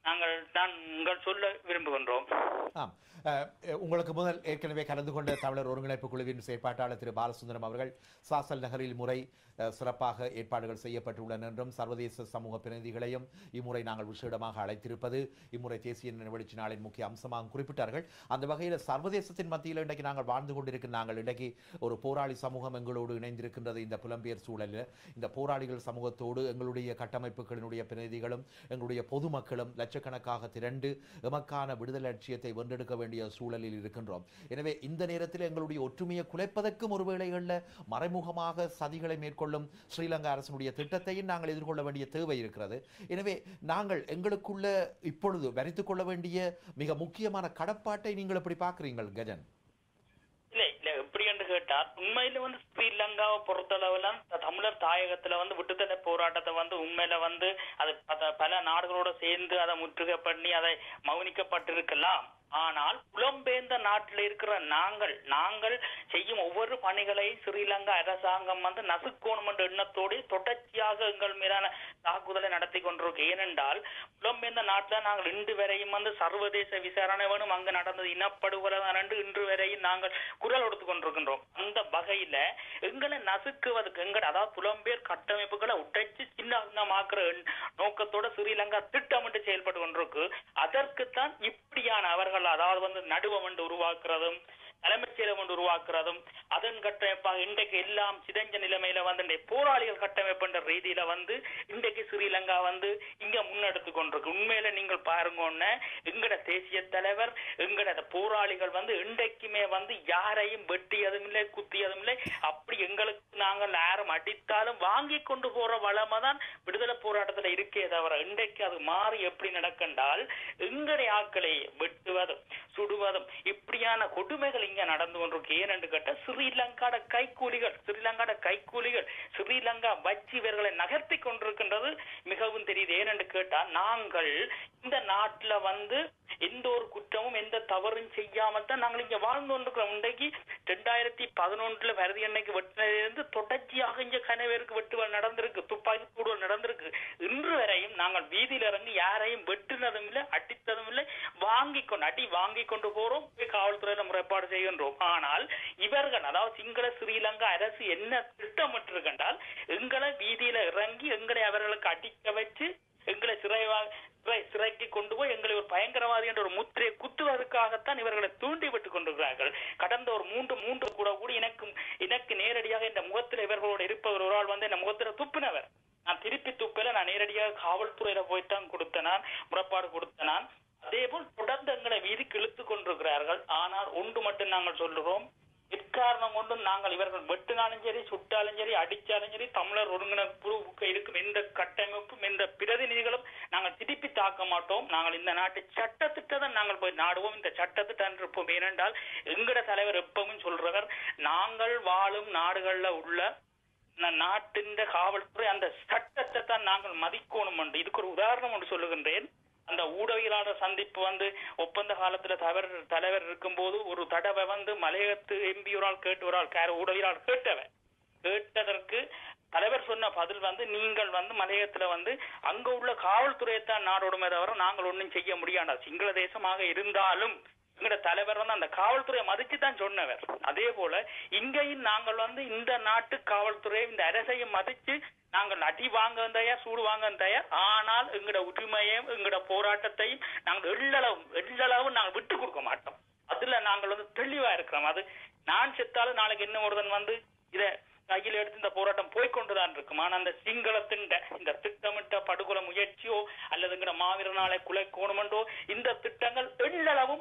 Speaker 10: நாங்கள் சொல்ல விரும்புகின்றோம்.
Speaker 1: உங்களுக்கு முதல் ஏற்கனவே கலந்து கொண்ட தமிழர் ஒருங்கிணைப்பு குழுவின் செயற்பாட்டாளர் திரு பாலசுந்தரம் அவர்கள் சாசல் நகரில் முறை சிறப்பாக ஏற்பாடுகள் செய்யப்பட்டுள்ளன என்றும் சர்வதேச சமூக பிரதிநிதிகளையும் இம்முறை நாங்கள் விசேடமாக அழைத்திருப்பது இம்முறை தேசிய நினைவெழுச்சி நாளின் முக்கிய அம்சமாக குறிப்பிட்டார்கள். அந்த வகையில் சர்வதேசத்தின் மத்தியில் இன்றைக்கு நாங்கள் வாழ்ந்து கொண்டிருக்கிற நாங்கள் இன்றைக்கு ஒரு போராளி சமூகம் எங்களோடு இணைந்திருக்கின்றது. இந்த புலம்பெயர் சூழலில் இந்த போராளிகள் சமூகத்தோடு எங்களுடைய கட்டமைப்புகளினுடைய பிரதிநிதிகளும் எங்களுடைய பொதுமக்களும் லட்சக்கணக்காக திரண்டு எமக்கான விடுதலை லட்சியத்தை வென்றெடுக்க வேண்டிய சூழலில் இருக்கின்றோம். எனவே இந்த நேரத்தில் எங்களுடைய ஒற்றுமையை குலைப்பதற்கும் ஒரு வேளைகளில் மறைமுகமாக சதிகளை மேற்கொள்ளும் ஸ்ரீலங்கா அரசினுடைய திட்டத்தையும் நாங்கள் எதிர்கொள்ள வேண்டிய தேவை இருக்கிறது. எனவே நாங்கள் எங்களுக்குள்ள இப்பொழுது வரித்துக் கொள்ள வேண்டிய மிக முக்கியமான கடப்பாட்டை நீங்கள் எப்படி பார்க்கிறீங்கள் கஜன்?
Speaker 10: இல்ல எப்படி என்று கேட்டால் உண்மையில ஸ்ரீலங்காவை பொறுத்தளவுல தமிழர் தாயகத்துல விடுதலை போராட்டத்தை உண்மையில அது பல நாடுகளோட சேர்ந்து அதை முற்றுகை பண்ணி அதை மௌனிக்கப்பட்டிருக்கலாம். ஆனால் புலம்பெயர்ந்த நாட்டில் இருக்கிற நாங்கள் செய்யும் ஒவ்வொரு பணிகளை ஸ்ரீலங்கா அரசாங்கம் நசுக்கோணும் என்ற எண்ணத்தோடு தொடர்ச்சியாக எங்கள் மீதான தாக்குதலை நடத்தி கொண்டிருக்கு. ஏனென்றால் புலம்பெயர்ந்த நாட்டில் நாங்கள் இன்று வரையும் சர்வதேச விசாரணை வேணும், அங்கு நடந்தது இனப்படுகொலை என்று இன்று வரையும் நாங்கள் குரல் கொடுத்து கொண்டிருக்கின்றோம். அந்த வகையில எங்களை நசுக்குவதற்கு அதாவது புலம்பெயர் கட்டமைப்புகளை உடைச்சு சின்னமாக்குற நோக்கத்தோட ஸ்ரீலங்கா திட்டமிட்டு செயல்பட்டு கொண்டிருக்கு. அதற்குத்தான் இப்படியான அவர்கள் அதாவது நடுவம் என்று உருவாக்குறதும் தலைமைச் செயலம் என்று உருவாக்குறதும் அதன் கட்டமைப்பாக இன்றைக்கு எல்லாம் சிதைஞ்ச நிலைமையில போராளிகள் கட்டமைப்பு என்ற ரீதியில இன்றைக்கு ஸ்ரீலங்கா இங்க முன்னெடுத்து கொண்டிருக்கு. உண்மையில நீங்கள் பாருங்க, எங்கட தேசிய தலைவர் எங்கட போராளிகள் இன்றைக்குமே யாரையும் வெட்டியதும் இல்லை, குத்தியதும் இல்லை. அப்படி எங்களுக்கு நாங்கள் யாரும் அடித்தாலும் வாங்கி கொண்டு போற வளமை தான் விடுதலை போராட்டத்துல இருக்கே தவிர இன்றைக்கு அது மாறி எப்படி நடக்கின்றால் எங்களுடைய ஆட்களை வெட்டுவதும் சுடுவதும் இப்படியான கொடுமைகள் இங்க நடந்து கொண்டிருக்கு. ஏனென்று கேட்ட ஸ்ரீலங்காட கைக்கூலிகள் ஸ்ரீலங்கா வச்சு இவர்களை நகர்த்தி கொண்டிருக்கின்றது மிகவும் தெரியுது. ஏனென்று கேட்டா நாங்கள் இந்த நாட்டுல எந்த ஒரு குற்றமும் எந்த தவறும் செய்யாமல் தான் நாங்கள் இங்க வாழ்ந்து கொண்டிருக்கிறோம். இன்றைக்கு 2011 வருது எண்ணெய்க்கு வெட்டினதிலிருந்து தொடர்ச்சியாக இங்க கனவேருக்கு வெட்டுவல் நடந்திருக்கு, துப்பாக்கி கூடுதல் நடந்திருக்கு. இன்று வரையும் நாங்கள் வீதியில் இறங்கி யாரையும் வெட்டினதும் இல்லை, அடித்ததும் இல்லை. அடி வாங்கி கொண்டு போறோம், காவல்துறையில முறைப்பாடு செய்கின்றோம். ஆனால் இவர்கள், அதாவது சிங்கள ஸ்ரீலங்கா அரசு என்ன திட்டமிட்டிருக்கின்றால் எங்களை வீதியில இறங்கி எங்களை அவர்களுக்கு அடிக்க வச்சு எங்களை சிறைக்கு கொண்டு போய் எங்களை ஒரு பயங்கரவாதி என்ற ஒரு முத்திரையை குத்துவதற்காகத்தான் இவர்களை தூண்டி விட்டுக் கொண்டிருக்கிறார்கள். கடந்த ஒரு மூன்று கூட எனக்கு நேரடியாக இந்த முகத்தில் இவர்களோடு இருப்பவர் ஒரு ஆள் இந்த முகத்தில துப்பினவர். நான் திருப்பி துப்பல, நான் நேரடியாக காவல்துறையில போய்தான் கொடுத்தனான், முறைப்பாடு கொடுத்தனான். அதே போல் தொடர்ந்து எங்களை வீதிக்கு இழுத்துக் கொண்டிருக்கிறார்கள். ஆனால் ஒன்று மட்டும் நாங்கள் சொல்லுறோம், எக்காரணம் கொண்டும் நாங்கள் இவர்கள் வெட்டினாலும் சரி, சுட்டாலும் சரி, அடிச்சாலும் சரி, தமிழர் ஒருங்கிணைப்பு இருக்கும் எந்த கட்டமைப்பும் எந்த பிரதிநிதிகளும் நாங்கள் திருப்பி தாக்க மாட்டோம். நாங்கள் இந்த நாட்டு சட்டத்திட்ட தான் நாங்கள் போய் நாடுவோம், இந்த சட்டத்திட்ட இருப்போம். ஏனென்றால் எங்கட தலைவர் எப்பவும் சொல்றவர், நாங்கள் வாழும் நாடுகள்ல உள்ள நாட்டின் காவல்துறை அந்த சட்டத்தை தான் நாங்கள் மதிக்கணும் என்று. இதுக்கு ஒரு உதாரணம் ஒன்று சொல்லுகின்றேன். அந்த ஊடகவியலாளர் சந்திப்பு ஒப்பந்த காலத்துல தலைவர் இருக்கும் போது ஒரு தடவை மலையகத்து எம்பி ஒரு ஆள் ஊடகவியலாளர் கேட்டதற்கு தலைவர் சொன்ன பதில் நீங்கள் மலையகத்துல அங்க உள்ள காவல்துறையைத்தான் நாடோடுமே தவிர நாங்கள் ஒன்றும் செய்ய முடியாது. சிங்கள தேசமாக இருந்தாலும் எங்கட தலைவர் அந்த காவல்துறையை மதிச்சு தான் சொன்னவர். அதே போல இங்கேயும் நாங்கள் இந்த நாட்டு காவல்துறையை, இந்த அரசையும் மதிச்சு நாங்கள் அடி வாங்க தயார், சூடு வாங்க தயார். ஆனால் எங்கட உரிமையையும் எங்கட போராட்டத்தையும் நாங்கள் எள்ளளவும் நாங்கள் விட்டு கொடுக்க மாட்டோம். அதுல நாங்கள் தெளிவா இருக்கிறோம். அது நான் செத்தாலும் நாளைக்கு என்ன ஒருதன் இத கையில் எடுத்து இந்த போராட்டம் போய்கொண்டுதான் இருக்கும். ஆனா அந்த சிங்களத்தின் இந்த திட்டமிட்ட படுகொலை முயற்சியோ அல்லது மாவீரர் நாளை குலை கோணுமென்றோ இந்த திட்டங்கள் எள்ளளவும்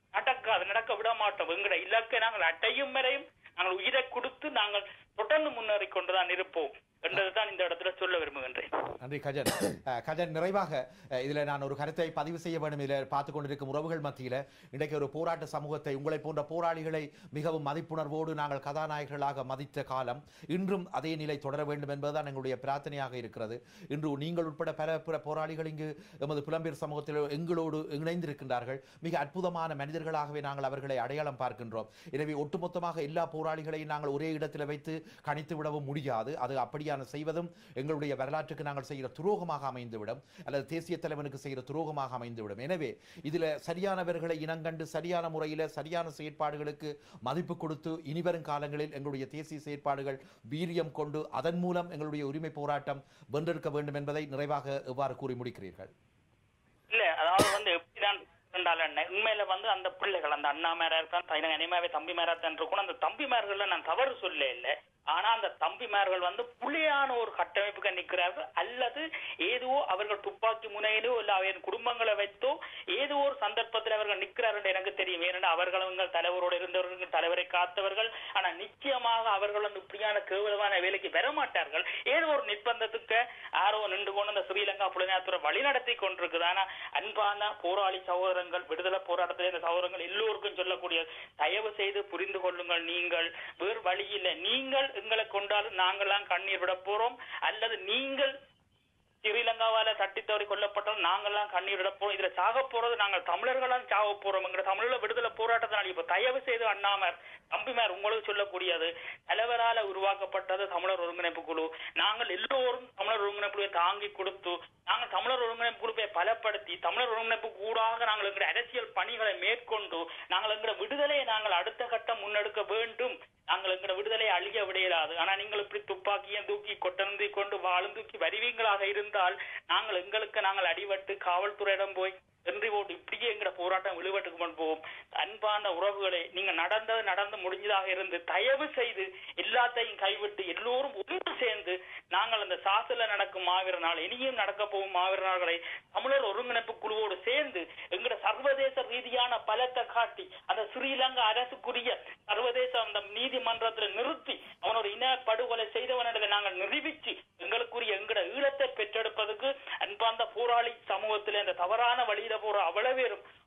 Speaker 10: நடக்க விட மாட்டோம். எங்கட இலக்கை நாங்கள் அட்டையும் வரையும் நாங்கள் உயிரை கொடுத்து நாங்கள் தொடர்ந்து முன்னேறி கொண்டுதான் இருப்போம் என்றதுதான் இந்த இடத்துல சொல்ல விரும்புகின்றேன்.
Speaker 1: நன்றி கஜன். கஜன், நிறைவாக இதுல நான் ஒரு கருத்தை பதிவு செய்ய வேண்டும். இதில் பார்த்து கொண்டிருக்கும் உறவுகள் மத்தியில இன்றைக்கு ஒரு போராட்ட சமூகத்தை, உங்களை போன்ற போராளிகளை மிகவும் மதிப்புணர்வோடு நாங்கள் கதாநாயகர்களாக மதித்த காலம் இன்றும் அதே நிலை தொடர வேண்டும் என்பதுதான் எங்களுடைய பிரார்த்தனையாக இருக்கிறது. இன்று நீங்கள் உட்பட பல போராளிகள் இங்கு எமது புலம்பெயர் சமூகத்தில் எங்களோடு இணைந்திருக்கின்றார்கள். மிக அற்புதமான மனிதர்களாகவே நாங்கள் அவர்களை அடையாளம் பார்க்கின்றோம். எனவே ஒட்டுமொத்தமாக எல்லா போராளிகளையும் நாங்கள் ஒரே இடத்தில் வைத்து கணித்து விடவும் முடியாது. அது அப்படியான செய்வதும் எங்களுடைய வரலாற்றுக்கு நாங்கள் செய்கிற துரோகமாக அமைந்துவிடும், அல்லது தேசிய தலைவனுக்கு செய்கிற துரோகமாக அமைந்துவிடும். எனவே இதில் சரியானவர்களை இனங்கண்டு சரியான முறையில் சரியான செயற்பாடுகளுக்கு மதிப்பு கொடுத்து இனிவரும் காலங்களில் எங்களுடைய தேசிய செயற்பாடுகள் வீரியம் கொண்டு அதன் மூலம் எங்களுடைய உரிமை போராட்டம் வென்றெடுக்க வேண்டும் என்பதை நிறைவாக எவ்வாறு கூறி முடிக்கிறீர்கள்?
Speaker 10: இல்ல, அதாவது எப்படிதான் உண்மையில அந்த பிள்ளைகள், அந்த அண்ணாமாரா இருக்கான், அனிமாவே தம்பிமாரா தான் இருக்கணும். அந்த தம்பிமார்கள்ல நான் தவறு சொல்ல இல்லை. ஆனா அந்த தம்பிமார்கள் புலியான ஒரு கட்டமைப்புக்கு நிற்கிறார்கள், அல்லது ஏதோ அவர்கள் துப்பாக்கி முனையிலோ இல்ல அவரின் குடும்பங்களை வைத்தோ ஏதோ ஒரு சந்தர்ப்பத்தில் அவர்கள் நிற்கிறார்கள் எனக்கு தெரியும். ஏனென்றால் அவர்களும் தலைவரோடு இருந்தவர்கள், தலைவரை காத்தவர்கள். ஆனா நிச்சயமாக அவர்கள் இப்படியான கேவலமான வேலைக்கு வர மாட்டார்கள். ஏதோ ஒரு நிர்பந்தத்துக்கு யாரோ நின்று கொண்டு அந்த ஸ்ரீலங்கா புலனாய்வுத்துறை வழி நடத்தி கொண்டிருக்குது. ஆனா அன்பான போராளி சகோதரங்கள், விடுதலை போராட்டத்தில் இந்த சகோதரங்கள் எல்லோருக்கும் சொல்லக்கூடிய, தயவு செய்து புரிந்து கொள்ளுங்கள், நீங்கள் வேறு வழி இல்லை. நீங்கள் எங்களை கொண்டாலும் நாங்களாம் கண்ணீர் விட போறோம், அல்லது நீங்கள் ஸ்ரீலங்காவால தட்டி தவறி கொல்லப்பட்டாலும் நாங்கள்லாம் கண்ணீர் விட போறோம். இதுல சாக போறது நாங்கள் தமிழர்களாம் சாக போறோம். தமிழீழ விடுதலை போராட்டத்தினால் இப்ப தயவு செய்து அண்ணாமர் தம்பிமார் உங்களுக்கு சொல்லக்கூடியது, தலைவரால உருவாக்கப்பட்டது தமிழர் ஒருங்கிணைப்பு குழு. நாங்கள் எல்லோரும் தமிழர் ஒருங்கிணைப்பு குழுவை தாங்கி கொடுத்து, நாங்கள் தமிழர் ஒருங்கிணைப்பு குழுவை பலப்படுத்தி, தமிழர் ஒருங்கிணைப்பு கூடாக நாங்கள் எங்களுடைய அரசியல் பணிகளை மேற்கொண்டு நாங்கள் எங்களுடைய விடுதலையை நாங்கள் அடுத்த கட்டம் முன்னெடுக்க வேண்டும். நாங்கள் எங்களுடைய விடுதலை அழிய விடையிடாது. ஆனா நீங்கள் இப்படி துப்பாக்கியும் தூக்கி கொட்டந்தி கொண்டு வாழும் தூக்கி வருவீங்களாக இருந்தால் நாங்கள் அடிபட்டு காவல்துறையிடம் போய் வென்றி போட்டு இப்படியே எங்கட போராட்டம் விழுவட்டுக்கு கொண்டு போவோம். அன்பான உறவுகளை, நீங்க நடந்து முடிஞ்சதாக இருந்து தயவு செய்து எல்லாத்தையும் கைவிட்டு எல்லோரும் ஒன்று சேர்ந்து நாங்கள் அந்த சாசல நடக்கும் மாவீர நாள், இனியும் நடக்க போகும் மாவீர நாள்களை தமிழர் ஒருங்கிணைப்பு குழுவோடு சேர்ந்து எங்கட சர்வதேச ரீதியான பலத்தை காட்டி அந்த ஸ்ரீலங்கா அரசுக்குரிய சர்வதேச அந்த நீதிமன்றத்தில் நிறுத்தி அவனோட இன படுகொலை செய்தவனிடத்தை நாங்கள் நிரூபிச்சு எங்களுக்குரிய எங்கட ஈழத்தை பெற்றெடுப்பதற்கு அன்பார்ந்த போராளி சமூகத்திலே அந்த தவறான வழியில போற அவ்வளவு பேரும்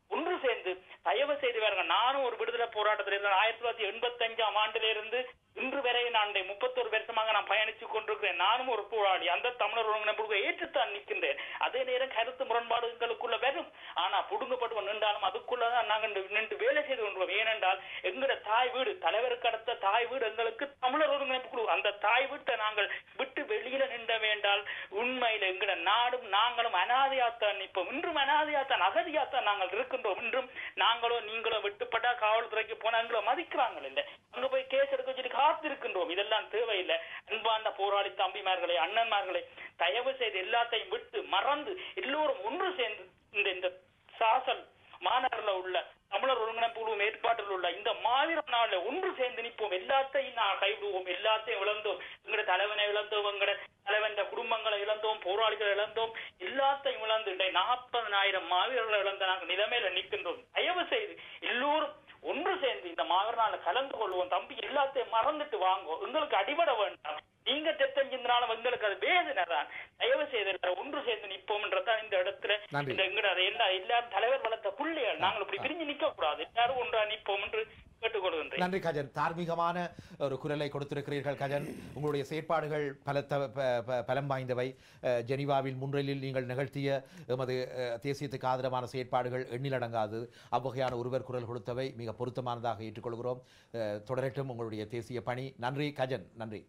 Speaker 10: ஒன்று சேர்ந்து தயவு செய்து வேறுங்க. நானும் ஒரு விடுதலை போராட்டத்தில் இருந்த 1985ஆம் ஆண்டிலிருந்து இன்று வரை நான் 31 வருஷமாக நான் பயணித்துக் கொண்டிருக்கிறேன். நானும் ஒரு போராடி அந்த தமிழர் ஒருங்கிணைப்பு ஏற்றுத்தான் நிற்கின்றேன். அதே நேரம் கருத்து முரண்பாடுகளுக்குள்ள வரும். ஆனா புடுங்கப்பட்டு நின்றாலும் அதுக்குள்ளதான் நாங்கள் நின்று வேலை செய்து கொண்டோம். ஏனென்றால் எங்களோட தாய் வீடு, தலைவருக்கு அடுத்த தாய் வீடு எங்களுக்கு தமிழர் ஒருங்கிணைப்பு குழு. அந்த தாய் வீட்டை நாங்கள் விட்டு வெளியில நின்ற வேண்டால் உண்மையில எங்களோட நாடும் நாங்களும் அனாதையாத்தான் நிற்போம். இன்றும் அனாதையாத்தான் அகதியாத்தான் நாங்கள் இருக்கின்றோம். இன்றும் நாங்களோ நீங்களோ விட்டுப்பட்டா காவல்துறைக்கு போனா எங்களை மதிக்கிறாங்க இல்லை, அங்க போய் கேஸ் எடுக்க சொல்லி காத்திருக்கின்றோம். இதெல்லாம் தேவையில்லை. அன்பான போராளி தம்பிமார்களே, அண்ணன்மார்களே, தயவு செய்து எல்லாத்தையும் விட்டு மறந்து எல்லோரும் ஒன்று சேர்ந்து இந்த சாசல் மாநகரில் உள்ள தமிழர் ஒருங்கிணைப்பு குழு ஏற்பாட்டில் உள்ள இந்த மாவீரர் நாளில் ஒன்று சேர்ந்து நிற்போம். எல்லாத்தையும் நான் கைவிடுவோம். எல்லாத்தையும் இழந்தோம். எங்கட தலைவனை இழந்தோம், எங்கட தலைவன் குடும்பங்களை இழந்தோம், போராளிகளை இழந்தோம், எல்லாத்தையும் இழந்து 40,000 மாவீரர்களை இழந்த நாங்கள் நிலைமையில நிற்கின்றோம். தயவு செய்து எல்லோரும் ஒன்று சேர்ந்து இந்த மாவீரர் நாளில் கலந்து கொள்வோம். தம்பி எல்லாத்தையும் மறந்துட்டு வாங்குவோம். எங்களுக்கு அடிபட வேண்டாம். நீங்க தெத்தஞ்சிருந்தாலும் எங்களுக்கு அது வேதனை தான். தயவு செய்து ஒன்று சேர்ந்து நிற்போம்ன்றதான் இந்த இடத்துல எங்கட எல்லாரும் தலைவர் வளர்த்த புள்ளிகள். நாங்கள் இப்படி பிரிஞ்சு நிக்க கூடாது. எல்லாரும் ஒன்றா நிற்போம் என்று கேட்டுக்கொள்கின்றேன்.
Speaker 1: நன்றி கஜன். தார்மீகமான ஒரு குரலை கொடுத்திருக்கிறீர்கள் கஜன். உங்களுடைய செயற்பாடுகள் பலம் வாய்ந்தவை. ஜெனீவாவில் முன்னிலையில் நீங்கள் நிகழ்த்திய எமது தேசியத்துக்கு ஆதரவான செயற்பாடுகள் எண்ணிலடங்காது. அவ்வகையான ஒருவர் குரல் கொடுத்தவை மிக பொருத்தமானதாக ஏற்றுக்கொள்கிறோம். தொடரட்டும் உங்களுடைய தேசிய பணி. நன்றி கஜன். நன்றி.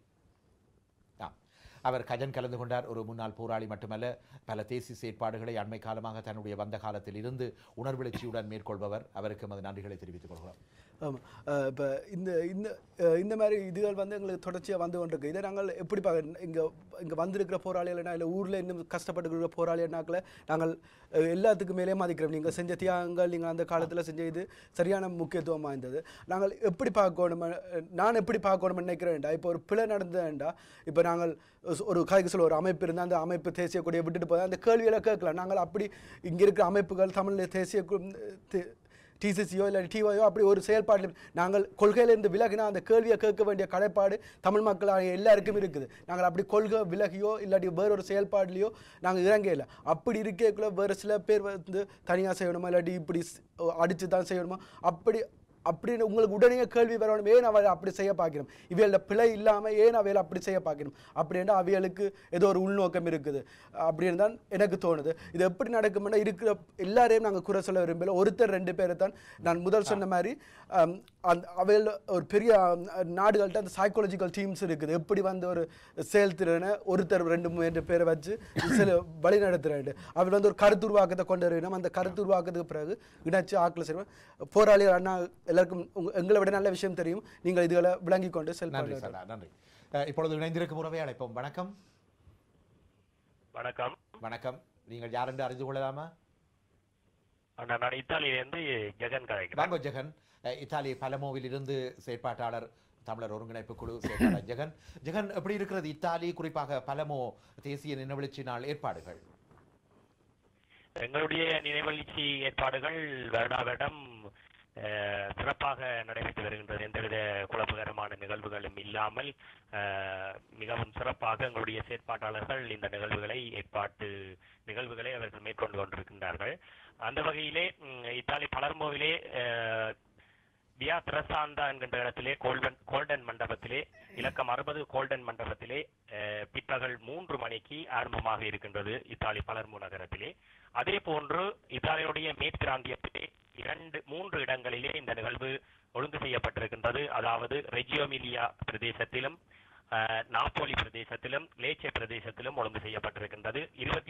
Speaker 1: அவர் கஜன் கலந்து கொண்டார். ஒரு முன்னாள் போராளி மட்டுமல்ல, பல தேசிய செயற்பாடுகளை அண்மை காலமாக தன்னுடைய வந்த காலத்தில் இருந்து உணர்வெழுச்சியுடன் மேற்கொள்பவர். அவருக்கு நமது நன்றிகளை தெரிவித்துக் கொள்கிறோம்.
Speaker 3: ஆமாம், இப்போ இந்த மாதிரி இதுகள் எங்களுக்கு தொடர்ச்சியாக வந்து கொண்டிருக்கு. இதை நாங்கள் எப்படி இங்கே வந்திருக்கிற போராளிகள்னா இல்லை ஊரில் இன்னும் கஷ்டப்பட்டு இருக்கிற போராளிகள்னாக்களை நாங்கள் எல்லாத்துக்கும் மேலே மதிக்கிறோம். நீங்கள் செஞ்ச தியாகங்கள், நீங்கள் அந்த காலத்தில் செஞ்ச இது சரியான முக்கியத்துவம் வாய்ந்தது. நாங்கள் எப்படி பார்க்கணும், நான் எப்படி பார்க்கணும்னு நினைக்கிறேன்டா, இப்போ ஒரு பிழை நடந்ததுண்டா, இப்போ நாங்கள் ஒரு கதைக்கு சொல்ல ஒரு அமைப்பு இருந்தால் அந்த அமைப்பு தேசிய கொடியை விட்டுட்டு போய் அந்த கேள்விகளை கேட்கலாம். நாங்கள் அப்படி இங்கே இருக்கிற அமைப்புகள் தமிழ் தேசிய டிசிசியோ இல்லை டிஓயோ அப்படி ஒரு செயல்பாட்டில் நாங்கள் கொள்கையிலிருந்து விலகினா அந்த கேள்வியை கேட்க வேண்டிய கடைப்பாடு தமிழ் மக்களாக எல்லாருக்கும் இருக்குது. நாங்கள் அப்படி கொள்கை விலகியோ இல்லாட்டி வேறொரு செயல்பாடுலையோ நாங்கள் இறங்கல. அப்படி இருக்கக்குள்ள வேறு சில பேர் தனியாக செய்யணுமா இல்லாட்டி இப்படி அடித்து தான் செய்யணுமா அப்படின்னு உங்களுக்கு உடனே கேள்வி வரணும். ஏன் அவள் அப்படி செய்ய பார்க்கணும், இவையோட பிழை இல்லாமல் ஏன் அவையில் அப்படி செய்ய பார்க்கணும் அப்படின்னா அவைகளுக்கு ஏதோ ஒரு உள்நோக்கம் இருக்குது அப்படின்னு தான் எனக்கு தோணுது. இது எப்படி நடக்கும்னா இருக்கிற எல்லாரையும் நாங்கள் குறை சொல்ல விரும்பல. ஒருத்தர் 2 பேரை தான் நான் முதல் சொன்ன மாதிரி அவையில் ஒரு பெரிய நாடுகள்கிட்ட அந்த சைக்காலஜிக்கல் டீம்ஸ் இருக்குது. எப்படி ஒரு செயல்திறனை ஒருத்தர் 2-3 பேரை வச்சு சில வழி நடத்துகிறாரு. அவர் ஒரு கருத்துருவாக்கத்தை கொண்டு வரணும். அந்த கருத்துருவாக்கத்துக்கு பிறகு இணைச்சு ஆக்கில் செய்வோம். போராளிகள் அண்ணா எல்லாருக்கும் எங்களை விட நல்ல விஷயம் தெரியும். நீங்கள் இதுகளை விளங்கி கொண்டு
Speaker 1: செல்லுங்கள். நன்றி. இப்பொழுது இணைந்திருக்கும் உறவை அழைப்போம். வணக்கம்.
Speaker 11: வணக்கம்.
Speaker 1: வணக்கம். நீங்கள் யார் என்று அறிந்து கொள்ளலாமா?
Speaker 11: நான் இத்தாலியிலிருந்து ஜெகன் கதைக்கிறேன்.
Speaker 1: வாங்க ஜெகன். இத்தாலி பலமோவில் இருந்து செயற்பாட்டாளர் தமிழர் ஒருங்கிணைப்பு குழு செயற்பாளர் ஜெகன். ஜெகன், எப்படி இருக்கிறது இத்தாலி, குறிப்பாக பலமோ தேசிய நினைவெழுச்சி நாள் ஏற்பாடுகள்?
Speaker 11: எங்களுடைய நினைவெழுச்சி ஏற்பாடுகள் வருடம் சிறப்பாக நடைபெற்று வருகின்றது. எந்தவித குழப்பகரமான நிகழ்வுகளும் இல்லாமல் மிகவும் சிறப்பாக எங்களுடைய செயற்பாட்டாளர்கள் இந்த நிகழ்வுகளை அவர்கள் மேற்கொண்டு கொண்டிருக்கின்றார்கள். அந்த வகையிலே இத்தாலி பலர்மோவிலே வியா திரசாந்தா என்கின்ற இடத்திலே கோல்டன் மண்டபத்திலே இலக்கம் 60 கோல்டன் மண்டபத்திலே பிற்பகல் 3 மணிக்கு ஆரம்பமாக இருக்கின்றது இத்தாலி பலர்மோ நகரத்திலே. அதே போன்று இத்தாலியுடைய மேற்கிராந்தியத்திலே 3 இடங்களிலே இந்த நிகழ்வு ஒழுங்கு செய்யப்பட்டிருக்கின்றது. அதாவது ரெஜியோ எமிலியா பிரதேசத்திலும் நாப்போலி பிரதேசத்திலும் லேச்சே பிரதேசத்திலும் ஒழுங்கு செய்யப்பட்டிருக்கின்றது.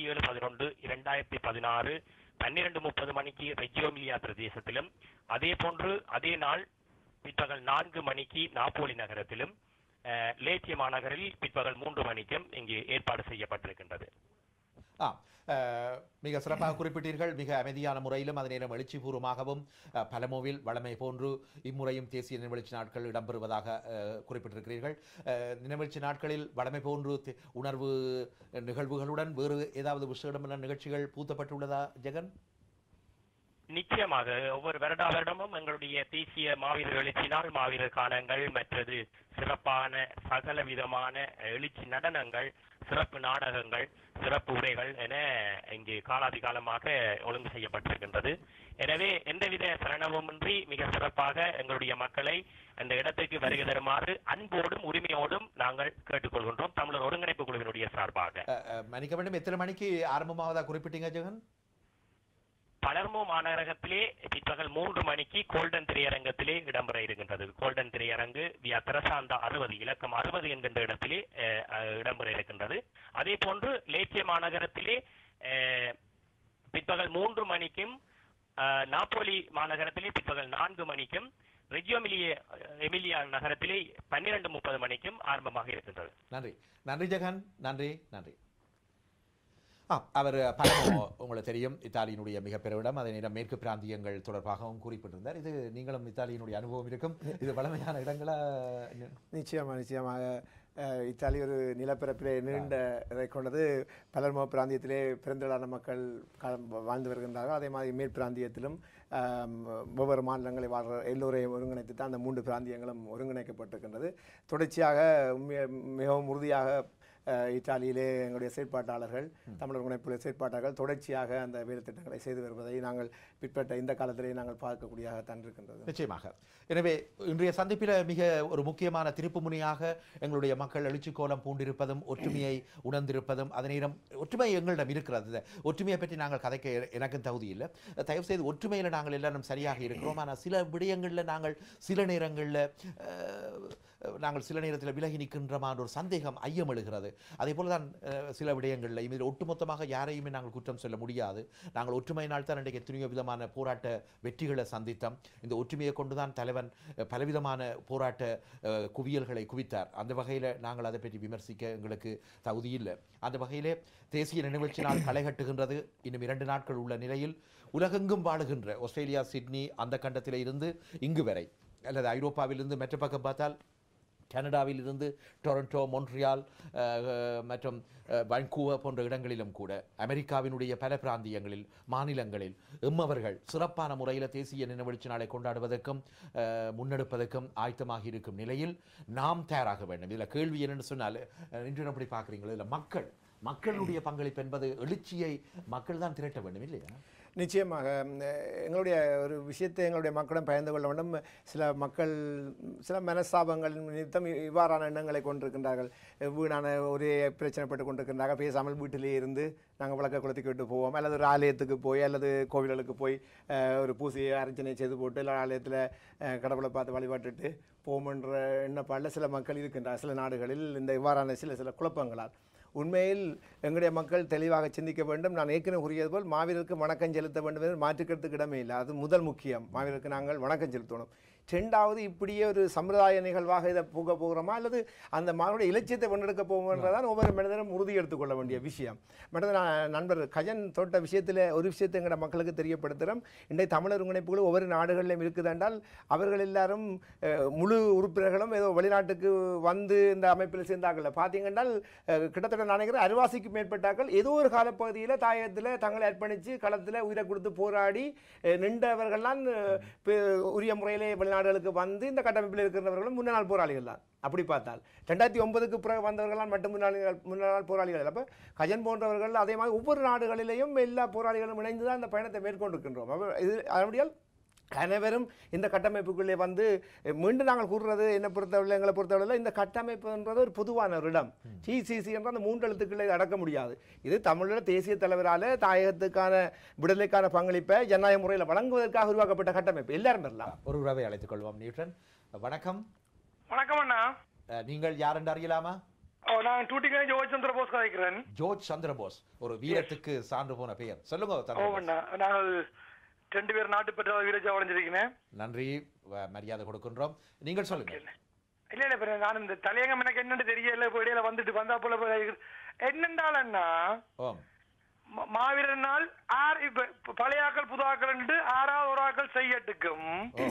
Speaker 11: 27/11/2016 12:30 மணிக்கு ரெஜியோ எமிலியா பிரதேசத்திலும், அதே போன்று அதே நாள் பிற்பகல் 4 மணிக்கு நாப்போலி நகரத்திலும், லேச்சே மாநகரில் பிற்பகல் 3 மணிக்கும் இங்கு ஏற்பாடு செய்யப்பட்டிருக்கின்றது.
Speaker 1: மிக சிறப்பாக குறிப்பிட்டீர்கள். மிக அமைதியான முறையிலும் அதே நேரம் எழுச்சிபூர்வமாகவும் பலமோவில் வளமை போன்று இம்முறையும் தேசிய நினைவெழுச்சி நாட்கள் இடம்பெறுவதாக குறிப்பிட்டிருக்கிறீர்கள். நினைவெழுச்சி நாட்களில் வளமை போன்று உணர்வு நிகழ்வுகளுடன் வேறு ஏதாவது விசேடமான நிகழ்ச்சிகள் பூத்தப்பட்டுள்ளதா ஜெகன்?
Speaker 11: நிச்சயமாக ஒவ்வொரு வருடமும் எங்களுடைய தேசிய மாவீரர் எழுச்சி நாள், மாவீரர் காலங்கள், மற்றது சிறப்பான சகல விதமான எழுச்சி நடனங்கள் சிறப்பு நாடகங்கள், சிறப்பு உரைகள் என இங்கு காலாதிகாலமாக ஒழுங்கு செய்யப்பட்டிருக்கின்றது. எனவே எந்தவித சலனமுமின்றி மிக சிறப்பாக எங்களுடைய மக்களை அந்த இடத்துக்கு வருகை தருமாறு அன்போடும் உரிமையோடும் நாங்கள் கேட்டுக்கொள்கின்றோம் தமிழர் ஒருங்கிணைப்பு குழுவினுடைய சார்பாக.
Speaker 1: மன்னிக்க வேண்டும், எத்தனை மணிக்கு ஆரம்பமாவதா குறிப்பிட்டீங்க ஜெகன்?
Speaker 11: பலர்மோ மாநகரத்திலே பிற்பகல் 3 மணிக்கு கோல்டன் திரையரங்கத்திலே இடம்பெற இருக்கின்றது. கோல்டன் திரையரங்கு வியா திரசாந்தா 60 இலக்கம் 60 என்கின்ற இடத்திலே இடம்பெற இருக்கின்றது. அதே போன்று லேச்சிய மாநகரத்திலே பிற்பகல் 3 மணிக்கும், நாப்போலி மாநகரத்திலே பிற்பகல் 4 மணிக்கும், ரெஜியோ எமிலியா நகரத்திலே 12:30 மணிக்கும் ஆரம்பமாக இருக்கின்றது.
Speaker 1: நன்றி நன்றி ஜெகன், நன்றி நன்றி. அவர் பலமோ உங்களுக்கு தெரியும் இத்தாலியினுடைய மிக பெருவிடம், அதே நேரம் மேற்கு பிராந்தியங்கள் தொடர்பாகவும் குறிப்பிட்டிருந்தார். இது நீங்களும் இத்தாலியினுடைய அனுபவம் இருக்கும், இது பழமையான இடங்களா?
Speaker 2: நிச்சயமாக இத்தாலி ஒரு நிலப்பரப்பிலே நீண்ட இதை கொண்டது. பலர்மோ பிராந்தியத்திலே பெருந்திரளான மக்கள் வாழ்ந்து வருகின்றார்கள். அதே மாதிரி மேற்கு பிராந்தியத்திலும் ஒவ்வொரு மாநிலங்களை வாழ்ற எல்லோரையும் ஒருங்கிணைத்து தான் அந்த 3 பிராந்தியங்களும் ஒருங்கிணைக்கப்பட்டிருக்கின்றது. தொடர்ச்சியாக மிகவும் உறுதியாக இத்தாலியிலே எங்களுடைய செயற்பாட்டாளர்கள், தமிழர் ஒருங்கிணைப்புடைய செயற்பாட்டாளர்கள் தொடர்ச்சியாக அந்த வேலை திட்டங்களை செய்து வருவதை நாங்கள் பிற்பட்ட இந்த காலத்திலே நாங்கள் பார்க்கக்கூடியதான் இருக்கின்றது.
Speaker 1: நிச்சயமாக. எனவே இன்றைய சந்திப்பில் மிக ஒரு முக்கியமான திருப்பு முனையாக எங்களுடைய மக்கள் எழுச்சி கோலம் பூண்டிருப்பதும், ஒற்றுமையை உணர்ந்திருப்பதும், அதே நேரம் ஒற்றுமை எங்களிடம் இருக்கிறது. ஒற்றுமையை பற்றி நாங்கள் கதைக்க எனக்கும் தகுதி இல்லை. தயவு செய்து ஒற்றுமையில் நாங்கள் எல்லாரும் சரியாக இருக்கிறோம். ஆனால் சில விடயங்களில் நாங்கள் சில நேரத்தில் விலகி நிற்கின்றமான ஒரு சந்தேகம், ஐயம் எழுகிறது. அதே போல தான் சில விடயங்களில் இதில் ஒட்டுமொத்தமாக யாரையுமே நாங்கள் குற்றம் சொல்ல முடியாது. நாங்கள் ஒற்றுமையினால் தான் இன்றைக்கு எத்தனையோ விதமான போராட்ட வெற்றிகளை சந்தித்தோம். இந்த ஒற்றுமையை கொண்டுதான் தலைவன் பலவிதமான போராட்ட குவியல்களை குவித்தார். அந்த வகையில் நாங்கள் அதை பற்றி விமர்சிக்க எங்களுக்கு தகுதி இல்லை. அந்த வகையிலே தேசிய நினைவுச்சி நாள் களை கட்டுகின்றது. இன்னும் 2 நாட்கள் உள்ள நிலையில் உலகெங்கும் வாழுகின்ற ஆஸ்திரேலியா, சிட்னி அந்த கண்டத்தில் இருந்து இங்கு வரை, அல்லது ஐரோப்பாவிலிருந்து மற்ற பக்கம் பார்த்தால் கனடாவில் இருந்து டொரண்டோ, மொன்ட்ரியால் மற்றும் வான்கூவர் போன்ற இடங்களிலும் கூட, அமெரிக்காவினுடைய பல பிராந்தியங்களில், மாநிலங்களில் எம்மவர்கள் சிறப்பான முறையில் தேசிய நினைவெழுச்சி நாளை கொண்டாடுவதற்கும் முன்னெடுப்பதற்கும் ஆயத்தமாக இருக்கும் நிலையில் நாம் தயாராக வேண்டும். இதில் கேள்வி என்னென்னு சொன்னால், இன்று எப்படி பார்க்குறீங்களோ, இதில் மக்களுடைய பங்களிப்பு என்பது எழுச்சியை மக்கள் தான் திரட்ட வேண்டும் இல்லையா?
Speaker 2: நிச்சயமாக எங்களுடைய ஒரு விஷயத்தை எங்களுடைய மக்களும் பகிர்ந்து கொள்ள வேண்டும். சில மக்கள் சில மனஸ்தாபங்கள் நிமித்தம் இவ்வாறான எண்ணங்களை கொண்டிருக்கின்றார்கள். வீணான ஒரே பிரச்சனைப்பட்டு கொண்டிருக்கின்றார்கள். பேசாமல் வீட்டிலே இருந்து நாங்கள் விளக்க குளத்துக்கு விட்டு போவோம், அல்லது ஒரு ஆலயத்துக்கு போய் அல்லது கோவில்களுக்கு போய் ஒரு பூசையை அர்ச்சனை செய்து போட்டு இல்லை ஆலயத்தில் கடவுளை பார்த்து வழிபாட்டுட்டு போவோம்ன்ற எண்ணப்பாடில் சில மக்கள் இருக்கின்றார். சில நாடுகளில் இந்த இவ்வாறான சில குழப்பங்களால் உண்மையில் எங்களுடைய மக்கள் தெளிவாக சிந்திக்க வேண்டும். நான் ஏற்கனவே கூறியது போல் மாவீரருக்கு வணக்கம் செலுத்த வேண்டும் என்று மாற்றுக்கிறதுக்கு இடமே இல்லை. அது முதல் முக்கியம். மாவீரருக்கு நாங்கள் வணக்கம் செலுத்தணும். 2வது, இப்படியே ஒரு சம்பிரதாய நிகழ்வாக இதை போகிறோமா அல்லது அந்த மாவட்ட இலட்சியத்தை கொண்டெடுக்க போகிறதான் ஒவ்வொரு மனிதனும் உறுதி எடுத்துக்கொள்ள வேண்டிய விஷயம். மற்றது நண்பர் கஜன் தோட்ட விஷயத்தில் ஒரு விஷயத்தை எங்களோட மக்களுக்கு தெரியப்படுத்துகிறோம். இன்றைய தமிழர் ஒருங்கிணைப்புகள் ஒவ்வொரு நாடுகளிலும் இருக்குது என்றால் அவர்கள் எல்லாரும் முழு உறுப்பினர்களும் ஏதோ வெளிநாட்டுக்கு வந்து இந்த அமைப்பில் சேர்ந்தார்கள். பார்த்தீங்கன்னால் கிட்டத்தட்ட நினைக்கிறேன் அரைவாசிக்கு மேற்பட்டார்கள் ஏதோ ஒரு காலப்பகுதியில் தாயகத்தில் தங்களை அர்ப்பணித்து களத்தில் உயிரை கொடுத்து போராடி நின்றவர்கள்லாம் உரிய முறையிலே வெளிநாடுகளுக்கு வந்து இந்த கட்டமைப்பில் இருக்கிறவர்களும் முன்னாள் போராளிகள் தான். அப்படி பார்த்தால் 2009க்கு பிறகு வந்தவர்களால் மட்டும் முன்னாள் போராளிகள். அப்போ கஜன் போன்றவர்கள் அதே மாதிரி ஒவ்வொரு நாடுகளிலேயும் எல்லா போராளிகளும் இணைந்து தான் இந்த பயணத்தை மேற்கொண்டிருக்கின்றோம். இது அதனுடைய அனைவரும் இந்த கட்டமைப்புக்குள்ளே வந்து மீண்டும் நாங்கள் கூறுறது எங்களை பொறுத்தவரையில் இந்த கட்டமைப்புன்றது ஒரு பொதுவான ஒரு இடம். டிசிசி என்ற அந்த 3 எழுத்துக்களை அடக்க முடியாது. இது தமிழர் தேசிய தலைவரால் தாயகத்துக்கான விடுதலைக்கான பங்களிப்பை ஜனநாயக முறையில் வழங்குவதற்காக உருவாக்கப்பட்ட கட்டமைப்பு. எல்லாரும் பெறலாம்.
Speaker 1: ஒரு உறவை அழைத்துக் கொள்வோம். நியூட்டன், வணக்கம்.
Speaker 12: வணக்கம் அண்ணா.
Speaker 1: நீங்கள் யார் என்று அறியலாமா?
Speaker 12: நான் டூட்டிக்கு ஜோர்ஜ் சந்திரபோஸ் கதைக்கிறேன்.
Speaker 1: ஜோர்ஜ் சந்திரபோஸ், ஒரு வீரத்துக்கு சான்று போன பெயர். சொல்லுங்க.
Speaker 12: நாங்கள் 2 பேர் நாட்டு பெற்ற வீரஜா அடைஞ்சிருக்கிறேன்.
Speaker 1: நன்றி, மரியாதை கொடுக்கின்றோம். நீங்கள் சொல்லுங்க.
Speaker 12: இல்ல நான் இந்த தலையங்கம் எனக்கு என்னன்னு தெரியல. இடையில வந்துட்டு வந்தா போல என்னென்றாலன்னா மாவீரர் நாள் பழையாக்கள் புதாக்கள் 6வது ஒரு ஆக்கள் செய்யட்டுக்கும்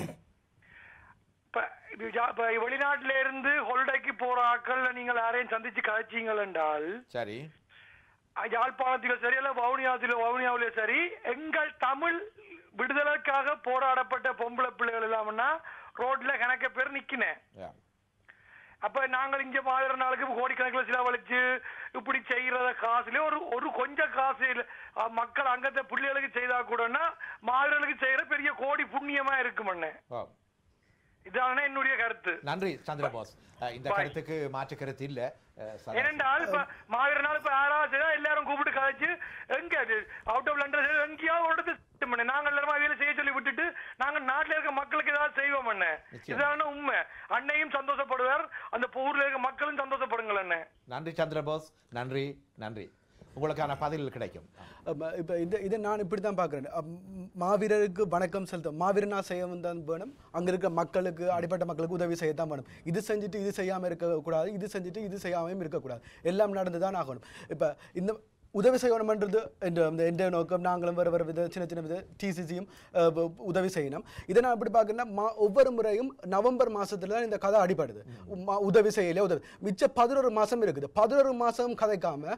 Speaker 12: வெளிநாட்டில இருந்து ஹொலிடேக்கு போற ஆக்கள் நீங்கள் யாரையும் சந்திச்சு கதைச்சீங்கள் என்றால்
Speaker 1: சரி,
Speaker 12: யாழ்ப்பாணத்திலும் சரி அல்ல வவுனியாவிலும் சரி, எங்கள் தமிழ் விடுதலைக்காக போராடப்பட்ட பொம்பளை பிள்ளைகள் இல்லாமன்னா ரோட்ல கணக்க பேர் நிக்கினேன். அப்ப நாங்கள் இங்க மாதிரி நாளுக்கு கோடிக்கணக்கில் செலவழிச்சு இப்படி செய்யறத காசுல ஒரு கொஞ்சம் காசு மக்கள் அங்கத்தை பிள்ளைகளுக்கு செய்தா கூடன்னா மாதிரிகளுக்கு செய்யற பெரிய கோடி புண்ணியமா இருக்குமண்ணே. இதான என்னுடைய கருத்து.
Speaker 1: நன்றி சந்திரபோஸ். இந்த கருத்துக்கு மாற்று கருத்து இல்ல.
Speaker 12: ஏனென்றால் இப்ப மாதிரி நாள் இப்ப யாராவது எல்லாரும் கூப்பிட்டு கதைச்சு எங்க அவுட் ஆஃப் லண்டன் எங்கேயாவது ஒரு இடத்து நாங்கள் எல்லாரும் வேலை செய்ய சொல்லி விட்டுட்டு நாங்க நாட்டில் இருக்க மக்களுக்கு ஏதாவது செய்வோம் அண்ணே. இதான உண்மை. அன்னையும் சந்தோஷப்படுவார், அந்த ஊர்ல இருக்க மக்களும் சந்தோஷப்படுங்கள் அண்ணே.
Speaker 1: நன்றி சந்திரபோஸ். நன்றி நன்றி. உங்களுக்கான பதில் கிடைக்கும்.
Speaker 3: இப்போ இதை நான் இப்படி தான் பார்க்குறேன். மாவீரருக்கு வணக்கம் செலுத்தும் மாவீரனா செய்யவும் தான் வேணும். அங்கே இருக்க மக்களுக்கு அடிப்பட்ட மக்களுக்கு உதவி செய்யத்தான் வேணும். இது செஞ்சுட்டு இது செய்யாமல் இருக்கக்கூடாது, இது செஞ்சுட்டு இது செய்யாமையும் இருக்கக்கூடாது. எல்லாம் நடந்து தான் ஆகணும். இப்போ இந்த உதவி செய்யணும்ன்றது எந்த நோக்கம். நாங்களும் வர வித சின்ன சின்ன வித டிசிசியும் உதவி செய்யணும். இதை நான் எப்படி பார்க்குறேன்னா ஒவ்வொரு முறையும் நவம்பர் மாதத்துல தான் இந்த கதை அடிப்படுது. உதவி செய்யலையே உதவி மிச்சம் 11 மாதம் இருக்குது. 11 மாதம் கதைக்காம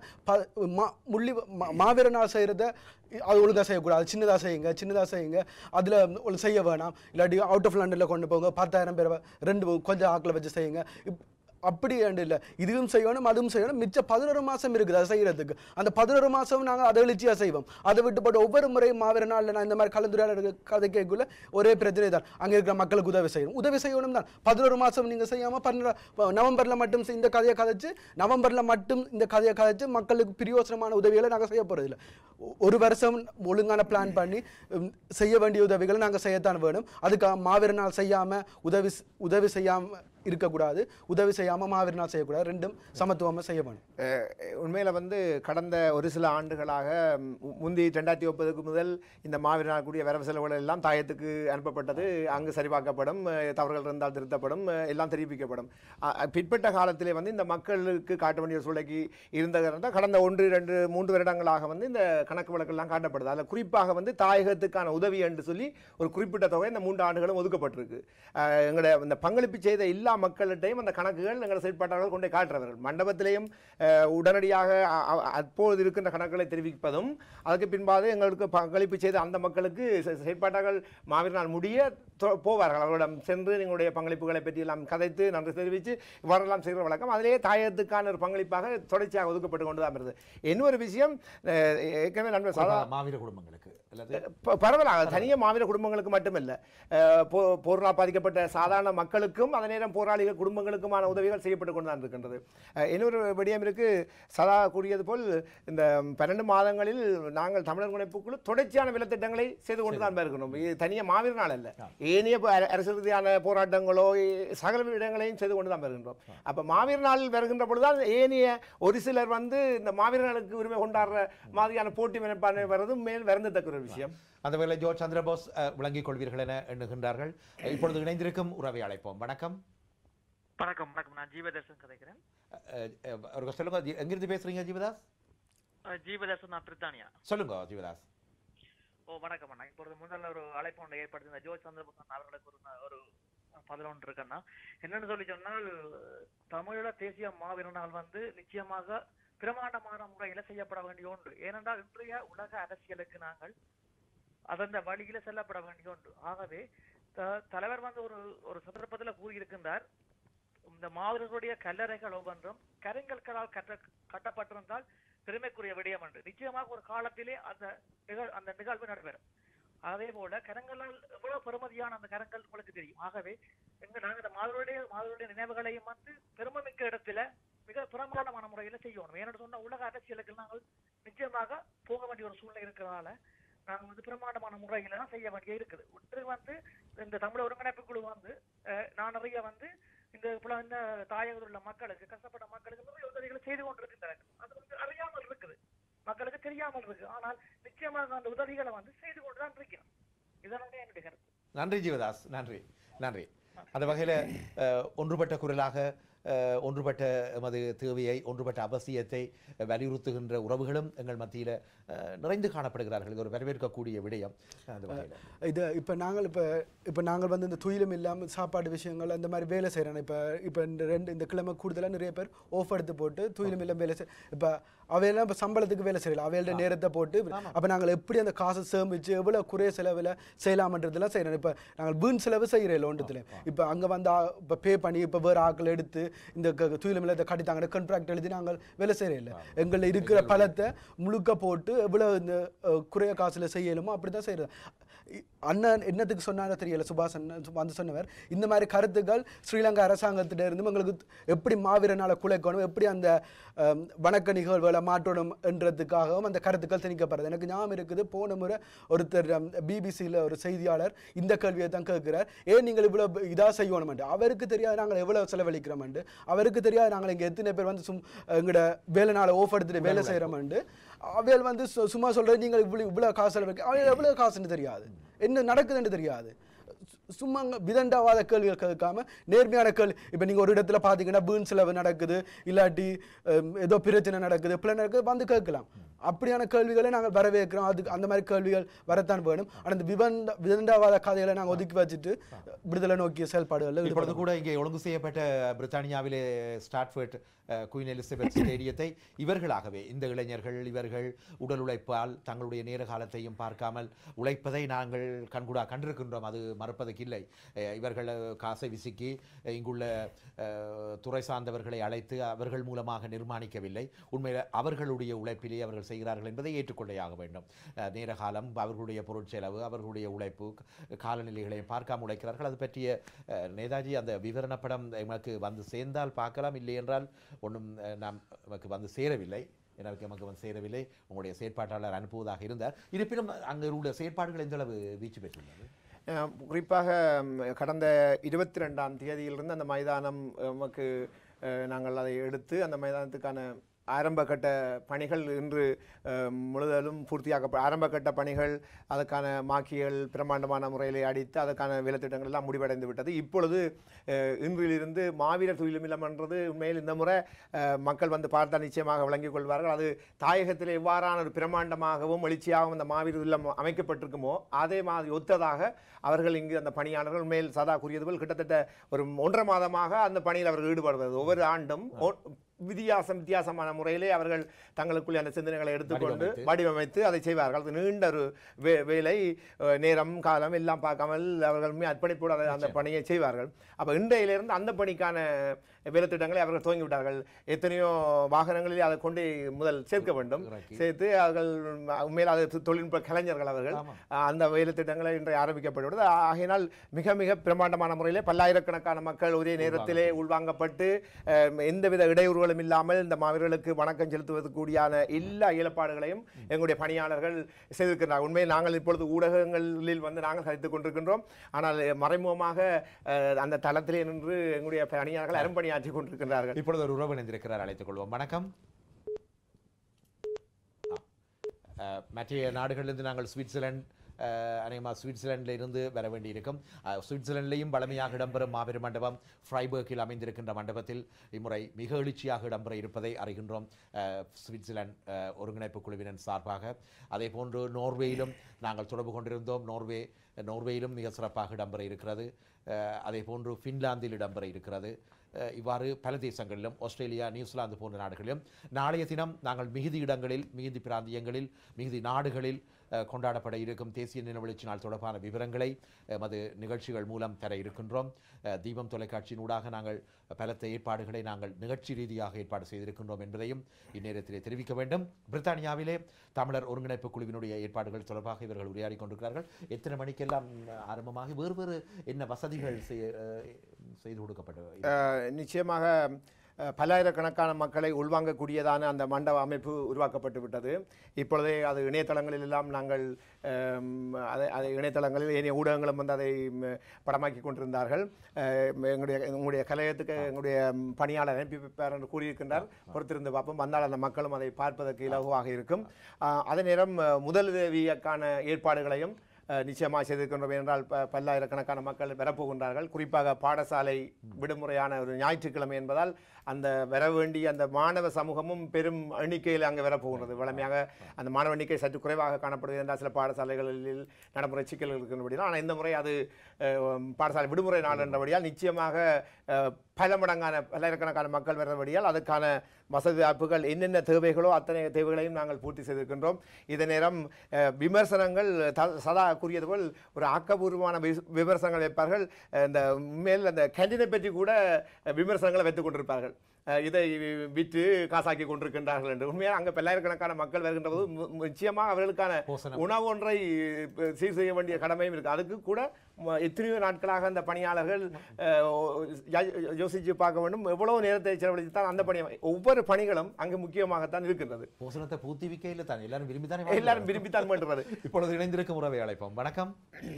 Speaker 3: மாவீர நாள் செய்கிறத அது ஒழுங்காக செய்யக்கூடாது. சின்னதாக செய்யுங்க அதில் செய்ய வேணாம். இல்லாட்டி அவுட் ஆஃப் லண்டனில் கொண்டு போங்க, 10,000 பேர் 2 கொஞ்சம் ஆக்கில் வச்சு செய்யுங்க. அப்படி இல்லை, இதுவும் செய்யணும் அதுவும் செய்யணும். மிச்சம் 11 மாதம் இருக்குது அதை செய்யறதுக்கு. அந்த 11 மாதம் நாங்கள் அதை எழுச்சியாக செய்வோம். அதை விட்டு போட்டு ஒவ்வொரு முறையும் மாவீர நாளில் நான் இந்த மாதிரி கலந்துரையாடல் கதை கேட்கக்குள்ள ஒரே பிரச்சனை தான். அங்கே இருக்கிற மக்களுக்கு உதவி செய்யணும் தான். 11 மாதம் நீங்கள் செய்யாமல் நவம்பரில் மட்டும் இந்த கதையை கதைச்சு நவம்பரில் மட்டும் இந்த கதையை கதைச்சு மக்களுக்கு பிரியோசனமான உதவிகளை நாங்கள் செய்ய போகிறதில்ல. ஒரு வருஷம் ஒழுங்கான பிளான் பண்ணி செய்ய வேண்டிய உதவிகளை நாங்கள் செய்யத்தான் வேணும். அதுக்காக மாவீர நாள் செய்யாமல் உதவி செய்யாமல் இருக்கக்கூடாது, உதவி செய்யாமல் மாவீர நாள் செய்யக்கூடாது. ரெண்டும் சமத்துவமாக செய்ய வேணும்.
Speaker 2: உண்மையில் கடந்த ஒரு சில ஆண்டுகளாக முந்தி 2030 முதல் இந்த மாவீர நாள் கூடிய வரவு செலவுகள் எல்லாம் தாயத்துக்கு அனுப்பப்பட்டது. அங்கு சரிபார்க்கப்படும், தவறுகள் இருந்தால் திருத்தப்படும், எல்லாம் தெரிவிக்கப்படும். பிற்பட்ட காலத்திலே இந்த மக்களுக்கு காட்ட வேண்டிய சூழ்நிலைக்கு இருந்தது. கடந்த 1, 2, 3 வருடங்களாக இந்த கணக்கு வழக்கெல்லாம் காட்டப்படுது. அதில் குறிப்பாக தாயகத்துக்கான உதவி என்று சொல்லி ஒரு குறிப்பிட்ட தொகை இந்த 3 ஆண்டுகளும் ஒதுக்கப்பட்டிருக்கு. எங்களுடைய இந்த பங்களிப்பு செய்த எல்லா மக்களிடையும் அந்த கணக்குகள் எங்கள் செயற்பாட்டாளர்கள் கொண்டே காட்டுறவர்கள். மண்டபத்திலேயும் உடனடியாக அப்போது இருக்கின்ற கணக்குகளை தெரிவிப்பதும் அதுக்கு பின்பாக எங்களுக்கு பங்களிப்பு செய்த அந்த மக்களுக்கு செயற்பாட்டாளர்கள் மாவீர நாள் முடிய போவார்கள். அவர்களிடம் சென்று எங்களுடைய பங்களிப்புகளை பற்றி எல்லாம் கதைத்து நன்றி தெரிவித்து இவ்வாறெல்லாம் செய்கிற வழக்கம் அதிலேயே தாயத்துக்கான ஒரு பங்களிப்பாக தொடர்ச்சியாக ஒதுக்கப்பட்டு கொண்டு தான் இருந்தது. இன்னொரு விஷயம் ஏற்கனவே நண்பர்
Speaker 1: மாவீர குடும்பங்களுக்கு
Speaker 2: பரவலாக தனியாக மாவீர குடும்பங்களுக்கு மட்டுமல்ல, போரினால் பாதிக்கப்பட்ட சாதாரண மக்களுக்கும் அதே நேரம் போராளிகள் குடும்பங்களுக்குமான உதவிகள் செய்யப்பட்டு கொண்டு தான் இருக்கின்றது. இன்னொரு விடயம் இருக்கு. சதா கூறியது போல் இந்த 12 மாதங்களில் நாங்கள் தமிழர் முனைப்புக்குழு தொடர்ச்சியான விலத்திட்டங்களை செய்து கொண்டு தான் இருக்கணும். இது தனியாக மாவீர நாள் அல்ல, ஏனைய அரசு ரீதியான போராட்டங்களோ சகல இடங்களையும் செய்து கொண்டு தான் வருகின்றோம். அப்போ மாவீர நாள் வருகின்ற பொழுதுதான் ஏனைய ஒரு சிலர் இந்த மாவீர நாளுக்கு உரிமை கொண்டாடுற மாதிரியான போட்டி மனப்பான்மை வர்றதும் மேல் வருந்தத்தக்க ஒரு விஷயம்.
Speaker 1: அந்த வேளை ஜோ சந்திரபோஸ் விளங்கிக் கொள்வீர்கள் என எண்ணுகின்றார்கள். இப்பொழுது இணைந்திருக்கும் உறவை அழைப்போம். வணக்கம்.
Speaker 13: வணக்கம். நான் ஜீவதாசன் கதைக்கிறேன்.
Speaker 1: சொல்லுங்க, எங்கிருந்து பேசுறீங்க ஜீவதாஸ்?
Speaker 13: ஜீவதாசன், நான் பிரித்தானியா.
Speaker 1: சொல்லுங்க ஜீவதாஸ்.
Speaker 13: வணக்கம். இப்பொழுது முதல்ல ஒரு அழைப்பு ஒன்று ஏற்படுத்தி ஜோ சந்திரபோஸ் அவர்களுக்கு ஒரு பதில் ஒன்று இருக்குன்னா என்னன்னு சொல்லி சொன்னால், தமிழீழ தேசிய மாவீர நாள் நிச்சயமாக பிரமாண்டமான முறையில செய்யப்பட வேண்டிய ஒன்று. ஏனென்றால் இன்றைய உலக அரசியலுக்கு நாங்கள் அதந்த வழியில செல்லப்பட வேண்டிய ஒன்று. ஆகவே தலைவர் ஒரு சந்தர்ப்பத்தில் கூறியிருக்கின்றார், இந்த மாவீரர்களுடைய கல்லறைகள் ஒவ்வொன்றும் கருங்கற்களால் கட்டப்பட்டிருந்தால் பெருமைக்குரிய விடயம் என்று. நிச்சயமாக ஒரு காலத்திலே அந்த நிகழ்வு நடைபெறும். அதே போல கரங்களால் எவ்வளவு பெருமதியான அந்த கரங்கள் உங்களுக்கு தெரியும். ஆகவே நாங்கள் இந்த மாவீரருடைய நினைவுகளையும் பெருமைமிக்க இடத்துல மிக பிரமாண்டமான முறையில செய்யணும். ஏன்னு சொன்னா உலக அரசியலுக்கு நாங்கள் நிச்சயமாக போக வேண்டிய ஒரு சூழ்நிலை இருக்கிறதால நாங்கள் பிரமாண்டமான முறையில தான் செய்ய வேண்டிய இருக்குது. ஒன்று இந்த தமிழ் ஒருங்கிணைப்பு குழு நான் நிறைய இந்த தாயகத்தில் உள்ள மக்களுக்கு, கஷ்டப்பட்ட மக்களுக்கு நிறைய உதவிகளை செய்து கொண்டிருக்கின்றனர். அது அறியாமல் இருக்குது, மக்களுக்கு தெரியாமல் இருக்கு. ஆனால் நிச்சயமாக அந்த உதவிகளை செய்து கொண்டுதான் இருக்கிறோம். இதனுடைய என்னுடைய கருத்து.
Speaker 1: நன்றி ஜீவதாஸ். நன்றி. அந்த வகையில் ஒன்றுபட்ட குரலாக ஒன்றுபட்ட எமது தேவையை, ஒன்றுபட்ட அவசியத்தை வலியுறுத்துகின்ற உறவுகளும் எங்கள் மத்தியில் நிறைந்து காணப்படுகிறார்கள். இது ஒரு வரவேற்கக்கூடிய விடயம். அந்த வகையில்
Speaker 3: இது இப்போ நாங்கள் இந்த துயிலும் இல்லாமல் சாப்பாடு விஷயங்கள் அந்த மாதிரி வேலை செய்கிறோம். இப்போ இந்த கிழமை கூடுதலாக நிறைய பேர் ஆஃப் எடுத்து போட்டு துயிலும் இல்லாமல் வேலை இப்போ அவையெல்லாம் இப்போ சம்பளத்துக்கு வேலை செய்யலாம். அவையோட நேரத்தை போட்டு அப்போ நாங்கள் எப்படி அந்த காசை சேமிச்சு எவ்வளோ குறைய செலவில் செய்யலாமன்றதுலாம் செய்கிறோம். இப்போ நாங்கள் வீண் செலவு செய்கிறோம் ஒன்றத்தில். இப்போ அங்கே இப்போ பே பண்ணி இப்போ வேறு ஆட்கள் எடுத்து இந்த தூயிலும் இல்லை கட்டித்தாங்க கான்ட்ராக்ட் எழுதி நாங்கள் வேலை செய்யல எங்களில் இருக்கிற பலத்தை முழுக்க போட்டு எவ்வளவு இந்த குறைய காசுல செய்யலுமோ அப்படிதான் செய்யறது. அண்ணன் என்னத்துக்கு சொன்னாலும் தெரியல, சுபாஷ் வந்து சொன்னவர் இந்த மாதிரி கருத்துக்கள் ஸ்ரீலங்கா அரசாங்கத்திட்ட இருந்து எங்களுக்கு எப்படி மாவீரனால குலைக்கணும், எப்படி அந்த வணக்க நிகழ்வுகளை மாற்றணும் என்றதுக்காகவும் அந்த கருத்துக்கள் திணிக்கப்படுறது. எனக்கு ஞாபகம் இருக்குது, போன முறை ஒருத்தர் பிபிசியில் ஒரு செய்தியாளர் இந்த கேள்வியை தான் கேட்கிறார், ஏன் நீங்கள் இவ்வளோ இதாக செய்யணுமெண்டு. அவருக்கு தெரியாது நாங்கள் எவ்வளோ செலவழிக்கிறோமெண்டு, அவருக்கு தெரியாது நாங்கள் இங்கே எத்தனை பேர் வந்து எங்களோட வேலை நாளை ஓஃப் எடுத்துட்டு வேலை செய்கிறோமெண்டு. அவையில் வந்து சும்மா சொல்கிறது நீங்கள் இவ்வளோ காசு செலவழிக்க, அவையில் எவ்வளோ காசுன்னு தெரியாது, என்ன நடக்குதுன்னு தெரியாது. சும்மா விதண்டாவாத கேள்விகள் கேட்காம நேர்மையான கேள்வி. இப்போ நீங்கள் ஒரு இடத்துல பார்த்தீங்கன்னா வீண் செலவு நடக்குது, இல்லாட்டி ஏதோ பிரச்சனை நடக்குது, பிள்ளை நடக்குது, வந்து கேட்கலாம். அப்படியான கேள்விகளை நாங்கள் வரவேற்கிறோம். அதுக்கு அந்த மாதிரி கேள்விகள் வரத்தான் வேணும். ஆனால் இந்த விதண்டாவாத கதைகளை நாங்கள் ஒதுக்கி வச்சுட்டு விடுதலை நோக்கிய செயல்பாடுகளில்
Speaker 1: இப்பொழுது கூட இங்கே ஒழுங்கு செய்யப்பட்ட பிரித்தானியாவிலே ஸ்டாட்ஃபோர்ட் குயின் எலிசபெத் ஸ்டேடியத்தை இவர்களாகவே இந்த இளைஞர்கள் இவர்கள் உடல் உழைப்பால் தங்களுடைய நேர காலத்தையும் பார்க்காமல் உழைப்பதை நாங்கள் கண்கூடா கண்டிருக்கின்றோம். அது மறுப்பதற்கு இல்லை. இவர்கள் காசை விசுக்கி இங்குள்ள துறை சார்ந்தவர்களை அழைத்து அவர்கள் மூலமாக நிர்மாணிக்கவில்லை. உண்மையில் அவர்களுடைய உழைப்பிலே அவர்கள் செய்கிறார்கள் என்பதை ஏற்றுக்கொள்ளையாக வேண்டும். நேர காலம், அவர்களுடைய பொருட்செலவு, அவர்களுடைய உழைப்பு, காலநிலைகளையும் பார்க்காமல் உழைக்கிறார்கள். அது பற்றிய நேதாஜி அந்த விவரண படம் எமக்கு வந்து சேர்ந்தால் பார்க்கலாம், இல்லை என்றால் ஒன்றும் நமக்கு வந்து சேரவில்லை. எனக்கு நமக்கு வந்து சேரவில்லை. உங்களுடைய செயற்பாட்டாளர் அனுப்புவதாக இருந்தார். இருப்பினும் அங்கே உள்ள செயற்பாடுகள் எந்த அளவு வீச்சு பெற்றுள்ளது?
Speaker 2: குறிப்பாக கடந்த 22ஆம் தேதியிலிருந்து அந்த மைதானம் நமக்கு நாங்கள் அதை எடுத்து அந்த மைதானத்துக்கான ஆரம்ப கட்ட பணிகள் இன்று முழுவதும் பூர்த்தியாக ஆரம்ப கட்ட பணிகள், அதுக்கான மாக்கிகள் பிரமாண்டமான முறையிலே அடித்து அதற்கான வேலைத்திட்டங்கள் எல்லாம் முடிவடைந்து விட்டது. இப்பொழுது இன்றிலிருந்து மாவீரர் துயிலுமில்லம் என்றது உண்மையில் இந்த முறை மக்கள் வந்து பார்த்தால் நிச்சயமாக விளங்கிக் கொள்வார்கள். அது தாயகத்தில் எவ்வாறான ஒரு பிரமாண்டமாகவும் எழுச்சியாகவும் அந்த மாவீரர் இல்லம் அமைக்கப்பட்டிருக்குமோ அதே மாதிரி ஒத்ததாக அவர்கள் இங்கு அந்த பணியாளர்கள் உண்மையில் சதா கூறியது கிட்டத்தட்ட ஒரு 1.5 மாதமாக அந்த பணியில் அவர்கள் ஈடுபடுவது. ஒவ்வொரு ஆண்டும் வித்தியாசமான முறையிலே அவர்கள் தங்களுக்குள்ளே அந்த சிந்தனைகளை எடுத்துக்கொண்டு வடிவமைத்து அதை செய்வார்கள். அது நீண்ட ஒரு வேலை, நேரம் காலம் எல்லாம் பார்க்காமல் அவர்கள் அர்ப்பணிப்போடு அந்த பணியை செய்வார்கள். அப்போ இன்றையிலிருந்து அந்த பணிக்கான வேலைத்திட்டங்களை அவர்கள் துவங்கிவிட்டார்கள். எத்தனையோ வாகனங்களில் அதை கொண்டு முதல் சேர்க்க வேண்டும். சேர்த்து அவர்கள் உண்மையில் அது தொழில்நுட்ப கலைஞர்கள் அவர்கள் அந்த வேலைத்திட்டங்களை இன்றை ஆரம்பிக்கப்படுவது. ஆகையினால் மிக மிக பிரமாண்டமான முறையிலே பல்லாயிரக்கணக்கான மக்கள் ஒரே நேரத்திலே உள்வாங்கப்பட்டு எந்தவித இடையூறுகளும் இல்லாமல் இந்த மாவீரர்களுக்கு வணக்கம் செலுத்துவதற்குடியான எல்லா இயல்பாடுகளையும் எங்களுடைய பணியாளர்கள் செய்திருக்கிறார்கள். உண்மையில் நாங்கள் இப்பொழுது ஊடகங்களில் வந்து நாங்கள் கழித்துக் கொண்டிருக்கின்றோம். ஆனால் மறைமுகமாக அந்த தளத்திலே நின்று எங்களுடைய பணியாளர்கள் அரும்பணியாற்றிக் கொண்டிருக்கிறார்கள்.
Speaker 1: இப்பொழுது ஒரு உறவு இணைந்திருக்கிறார், அழைத்துக் கொள்வோம். வணக்கம். மற்ற நாடுகளிலிருந்து நாங்கள் சுவிட்சர்லாந்து அநேகமாக சுவிட்சர்லாண்டில் இருந்து வர வேண்டியிருக்கும். சுவிட்சர்லாண்டிலையும் வளமையாக இடம்பெறும் மாபெரும் மண்டபம் ஃப்ரைபர்க்கில் அமைந்திருக்கின்ற மண்டபத்தில் இம்முறை மிக எழுச்சியாக இடம்பெற இருப்பதை அறிகின்றோம் சுவிட்சர்லாந்து ஒருங்கிணைப்பு குழுவினர் சார்பாக. அதே போன்று நோர்வேயிலும் நாங்கள் தொடர்பு கொண்டிருந்தோம். நோர்வேயிலும் மிக சிறப்பாக இடம்பெற இருக்கிறது. அதே போன்று ஃபின்லாந்தில் இடம்பெற இருக்கிறது. இவ்வாறு பல தேசங்களிலும் ஆஸ்திரேலியா, நியூசிலாந்து போன்ற நாடுகளிலும் நாளைய தினம் நாங்கள் மிகுதி இடங்களில், மிகுதி பிராந்தியங்களில், மிகுதி நாடுகளில் கொண்டாடப்பட இருக்கும் தேசிய நினைவெழுச்சி நாள் தொடர்பான விவரங்களை எமது நிகழ்ச்சிகள் மூலம் தர இருக்கின்றோம். தீபம் தொலைக்காட்சியினூடாக நாங்கள் பலத்த ஏற்பாடுகளை நாங்கள் நிகழ்ச்சி ரீதியாக ஏற்பாடு செய்திருக்கின்றோம் என்பதையும் இந்நேரத்திலே தெரிவிக்க வேண்டும். பிரித்தானியாவிலே தமிழர் ஒருங்கிணைப்பு குழுவினுடைய ஏற்பாடுகள் தொடர்பாக இவர்கள் உரையாடி கொண்டிருக்கிறார்கள். எத்தனை மணிக்கெல்லாம் ஆரம்பமாகி வேறு என்ன வசதிகள் செய்து கொடுக்கப்பட்டது?
Speaker 2: நிச்சயமாக பல்லாயிரக்கணக்கான மக்களை உள்வாங்கக்கூடியதான அந்த மண்டப அமைப்பு உருவாக்கப்பட்டு விட்டது. இப்பொழுதே அது இணையதளங்களில் எல்லாம் நாங்கள் அதை இணையதளங்களில் ஏனைய ஊடகங்களும் வந்து அதை படமாக்கி கொண்டிருந்தார்கள். எங்களுடைய கலையத்துக்கு எங்களுடைய பணியாளர் அனுப்பிப்பார் என்று கூறியிருக்கின்றார். பொறுத்திருந்து பார்ப்போம். வந்தால் அந்த மக்களும் அதை பார்ப்பதற்கு இலகுவாக இருக்கும். அதே நேரம் முதலுதவிக்கான ஏற்பாடுகளையும் நிச்சயமாக செய்திருக்கின்றோம். என்றால் பல்லாயிரக்கணக்கான மக்கள் வரப்போகின்றார்கள். குறிப்பாக பாடசாலை விடுமுறையான ஒரு ஞாயிற்றுக்கிழமை என்பதால் அந்த வர வேண்டிய அந்த மாணவ சமூகமும் பெரும் எண்ணிக்கையில் அங்கே வரப்போகின்றது. வழமையாக அந்த மாணவ எண்ணிக்கை சற்று குறைவாக காணப்படுகிறது என்றால் சில பாடசாலைகளில் நடைமுறை சிக்கல்கள் இருக்கின்றபடியால், ஆனால் இந்த முறை அது பாடசாலை விடுமுறை நாள் என்றபடியால் நிச்சயமாக பல மடங்கான பல்லாயிரக்கணக்கான மக்கள் வரும்படியால் அதுக்கான வசதி வாய்ப்புகள் என்னென்ன தேவைகளோ அத்தனை தேவைகளையும் நாங்கள் பூர்த்தி செய்திருக்கின்றோம். இதே நேரம் விமர்சனங்கள் சதா கூறியது போல் ஒரு ஆக்கபூர்வமான விமர்சனங்கள் வைப்பார்கள். இந்த மேல் அந்த கேண்டீனை பற்றி கூட விமர்சனங்களை வைத்துக் கொண்டிருப்பார்கள். இதை விற்று காசாக்கி கொண்டிருக்கின்றார்கள் என்று. உண்மையாக அங்கே பல்லாயிரக்கணக்கான மக்கள் வருகின்ற போது நிச்சயமாக அவர்களுக்கான உணவு ஒன்றை சீர் செய்ய வேண்டிய கடமையும் இருக்குது. அதுக்கு கூட எத்தனையோ நாட்களாக அந்த பணியாளர்கள் யோசித்து பார்க்க வேண்டும். எவ்வளவு நேரத்தை செலவழித்து தான் அந்த பணி, ஒவ்வொரு பணிகளும் அங்கு முக்கியமாகத்தான் இருக்கின்றது.
Speaker 1: போசனத்தை பூர்த்தி விக்கையில் தான் எல்லாரும்
Speaker 2: விரும்பித்தான் பண்ணுறது.
Speaker 1: இப்பொழுது இணைந்திருக்கும் உறவை அழைப்போம். வணக்கம்.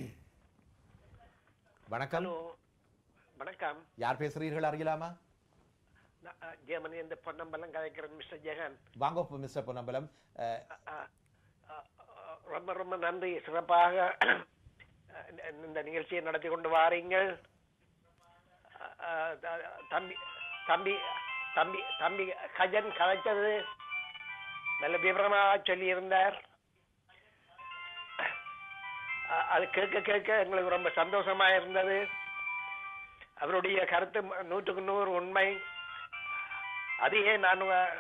Speaker 1: வணக்கம்.
Speaker 14: வணக்கம்.
Speaker 1: யார் பேசுறீர்கள் அறியலாமா?
Speaker 14: ஜெர்மனி இந்த பொன்னம்பலம் கதைக்கிறேன் மிஸ்டர் ஜெகன்.
Speaker 1: வாங்க மிஸ்டர் பொன்னம்பலம்.
Speaker 14: ரொம்ப ரொம்ப நன்றி. சிறப்பாக இந்த நிகழ்ச்சியை நடத்தி கொண்டு வாரீங்கள். தம்பி தம்பி தம்பி தம்பி கஜன் கதைச்சது நல்ல விவரமாக சொல்லியிருந்தார். அது கேட்க கேட்க எங்களுக்கு ரொம்ப சந்தோஷமா இருந்தது. அவருடைய கருத்து 100க்கு 100 உண்மை. அதையே நான்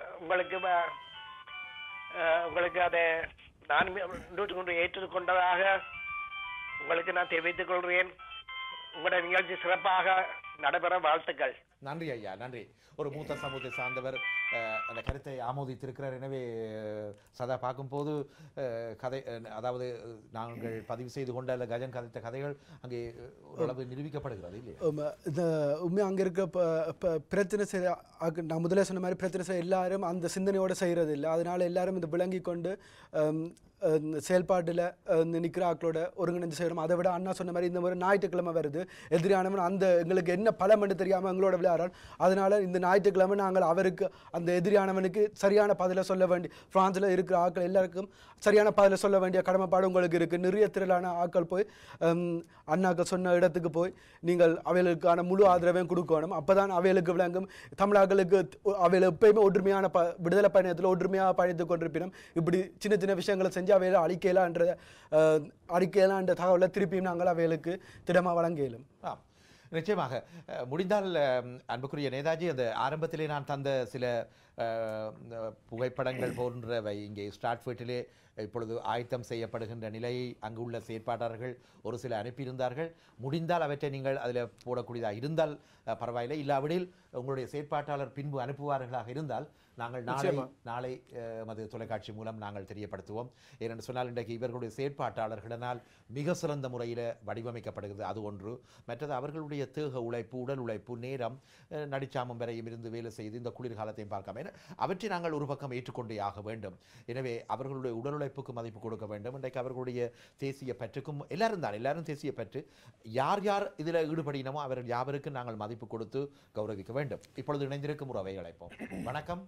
Speaker 14: உங்களுக்கு அதை நான் 100க்கு 100 ஏற்றுக்கொண்டதாக உங்களுக்கு நான் தெரிவித்துக் கொள்கிறேன். உங்களுடைய நிகழ்ச்சி சிறப்பாக நடைபெற வாழ்த்துக்கள்.
Speaker 1: நன்றி ஐயா, நன்றி. ஒரு மூத்த சமூகத்தை சார்ந்தவர் அந்த கருத்தை ஆமோதித்திருக்கிறார். எனவே சதா பார்க்கும்போது கதை, அதாவது நாங்கள் பதிவு செய்து கொண்ட அல்ல கஜன் கதைத்த கதைகள் அங்கே ஓரளவு நிரூபிக்கப்படுகிறது இல்லையா?
Speaker 3: இந்த உண்மையாக அங்கே இருக்க பிரச்சனை செய்ய, நான் முதலே சொன்ன மாதிரி பிரச்சனை செய்ய எல்லாரும் அந்த சிந்தனையோடு செய்கிறது இல்லை. அதனால எல்லாரும் இந்த விளங்கி கொண்டு செயல்பாட்டில் நிற்கிற ஆக்களோட ஒருங்கிணைந்து செய்யணும். அதை விட அண்ணா சொன்ன மாதிரி இந்த மாதிரி ஞாயிற்றுக்கிழமை வருது, எதிரியானவன் அந்த எங்களுக்கு என்ன பலமென்று தெரியாமல் எங்களோட விளையாடுறான். அதனால இந்த ஞாயிற்றுக்கிழமை நாங்கள் அவருக்கு அந்த எதிரியானவனுக்கு சரியான பதிலை சொல்ல வேண்டிய, பிரான்ஸில் இருக்கிற ஆக்கள் எல்லாருக்கும் சரியான பதிலை சொல்ல வேண்டிய கடமைப்பாடு உங்களுக்கு இருக்குது. நிறைய திரளான ஆக்கள் போய் அண்ணாக்கள் சொன்ன இடத்துக்கு போய் நீங்கள் அவைகளுக்கான முழு ஆதரவையும் கொடுக்கணும். அப்போ தான் அவைகளுக்கு விளங்கும். தமிழர்களுக்கு அவைகள் எப்பயுமே ஒற்றுமையான விடுதலை பயணத்தில் ஒற்றுமையாக பயணித்து கொண்டிருப்பினும் இப்படி சின்ன சின்ன விஷயங்களை செஞ்சு அவைகளை அழிக்கலான்ற தகவலை திருப்பியும் நாங்கள் அவைகளுக்கு திடமாக வழங்க இயலும்.
Speaker 1: நிச்சயமாக முடிந்தால் அன்புக்குரிய நேதாஜி, அந்த ஆரம்பத்திலே நான் தந்த சில புகைப்படங்கள் போன்றவை இங்கே ஸ்டாட்ஃபீல்டிலே இப்பொழுது ஆயத்தம் செய்யப்படுகின்ற நிலையை அங்கு உள்ள செயற்பாட்டாளர்கள் ஒரு சில அனுப்பியிருந்தார்கள். முடிந்தால் அவற்றை நீங்கள் அதில் போடக்கூடியதாக இருந்தால் பரவாயில்லை. இல்லாவிடில் உங்களுடைய செயற்பாட்டாளர் பின்பு அனுப்புவார்களாக இருந்தால் நாங்கள் நாளை மது தொலைக்காட்சி மூலம் நாங்கள் தெரியப்படுத்துவோம். ஏனென்று சொன்னால் இன்றைக்கு இவர்களுடைய செயற்பாட்டாளர்களினால் மிக சிறந்த முறையில் வடிவமைக்கப்படுகிறது. அது ஒன்று. மற்றது அவர்களுடைய தேக உழைப்பு, உடல் உழைப்பு, நேரம், நடிச்சாமம் வரையும் இருந்து வேலை செய்து இந்த குளிர்காலத்தையும் பார்க்காம அவற்றை நாங்கள் ஒரு பக்கம் ஏற்றுக்கொண்டே ஆக வேண்டும். எனவே அவர்களுடைய உடல் உழைப்புக்கு மதிப்பு கொடுக்க வேண்டும். இன்றைக்கு அவர்களுடைய தேசிய பற்றுக்கும் எல்லாரும் தேசிய பற்று, யார் யார் இதில் ஈடுபடினமோ அவர்கள் யாவருக்கும் நாங்கள் மதிப்பு கொடுத்து கௌரவிக்க வேண்டும். இப்பொழுது இணைந்திருக்கும் உறவை அழைப்போம். வணக்கம்.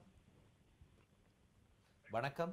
Speaker 1: வணக்கம்.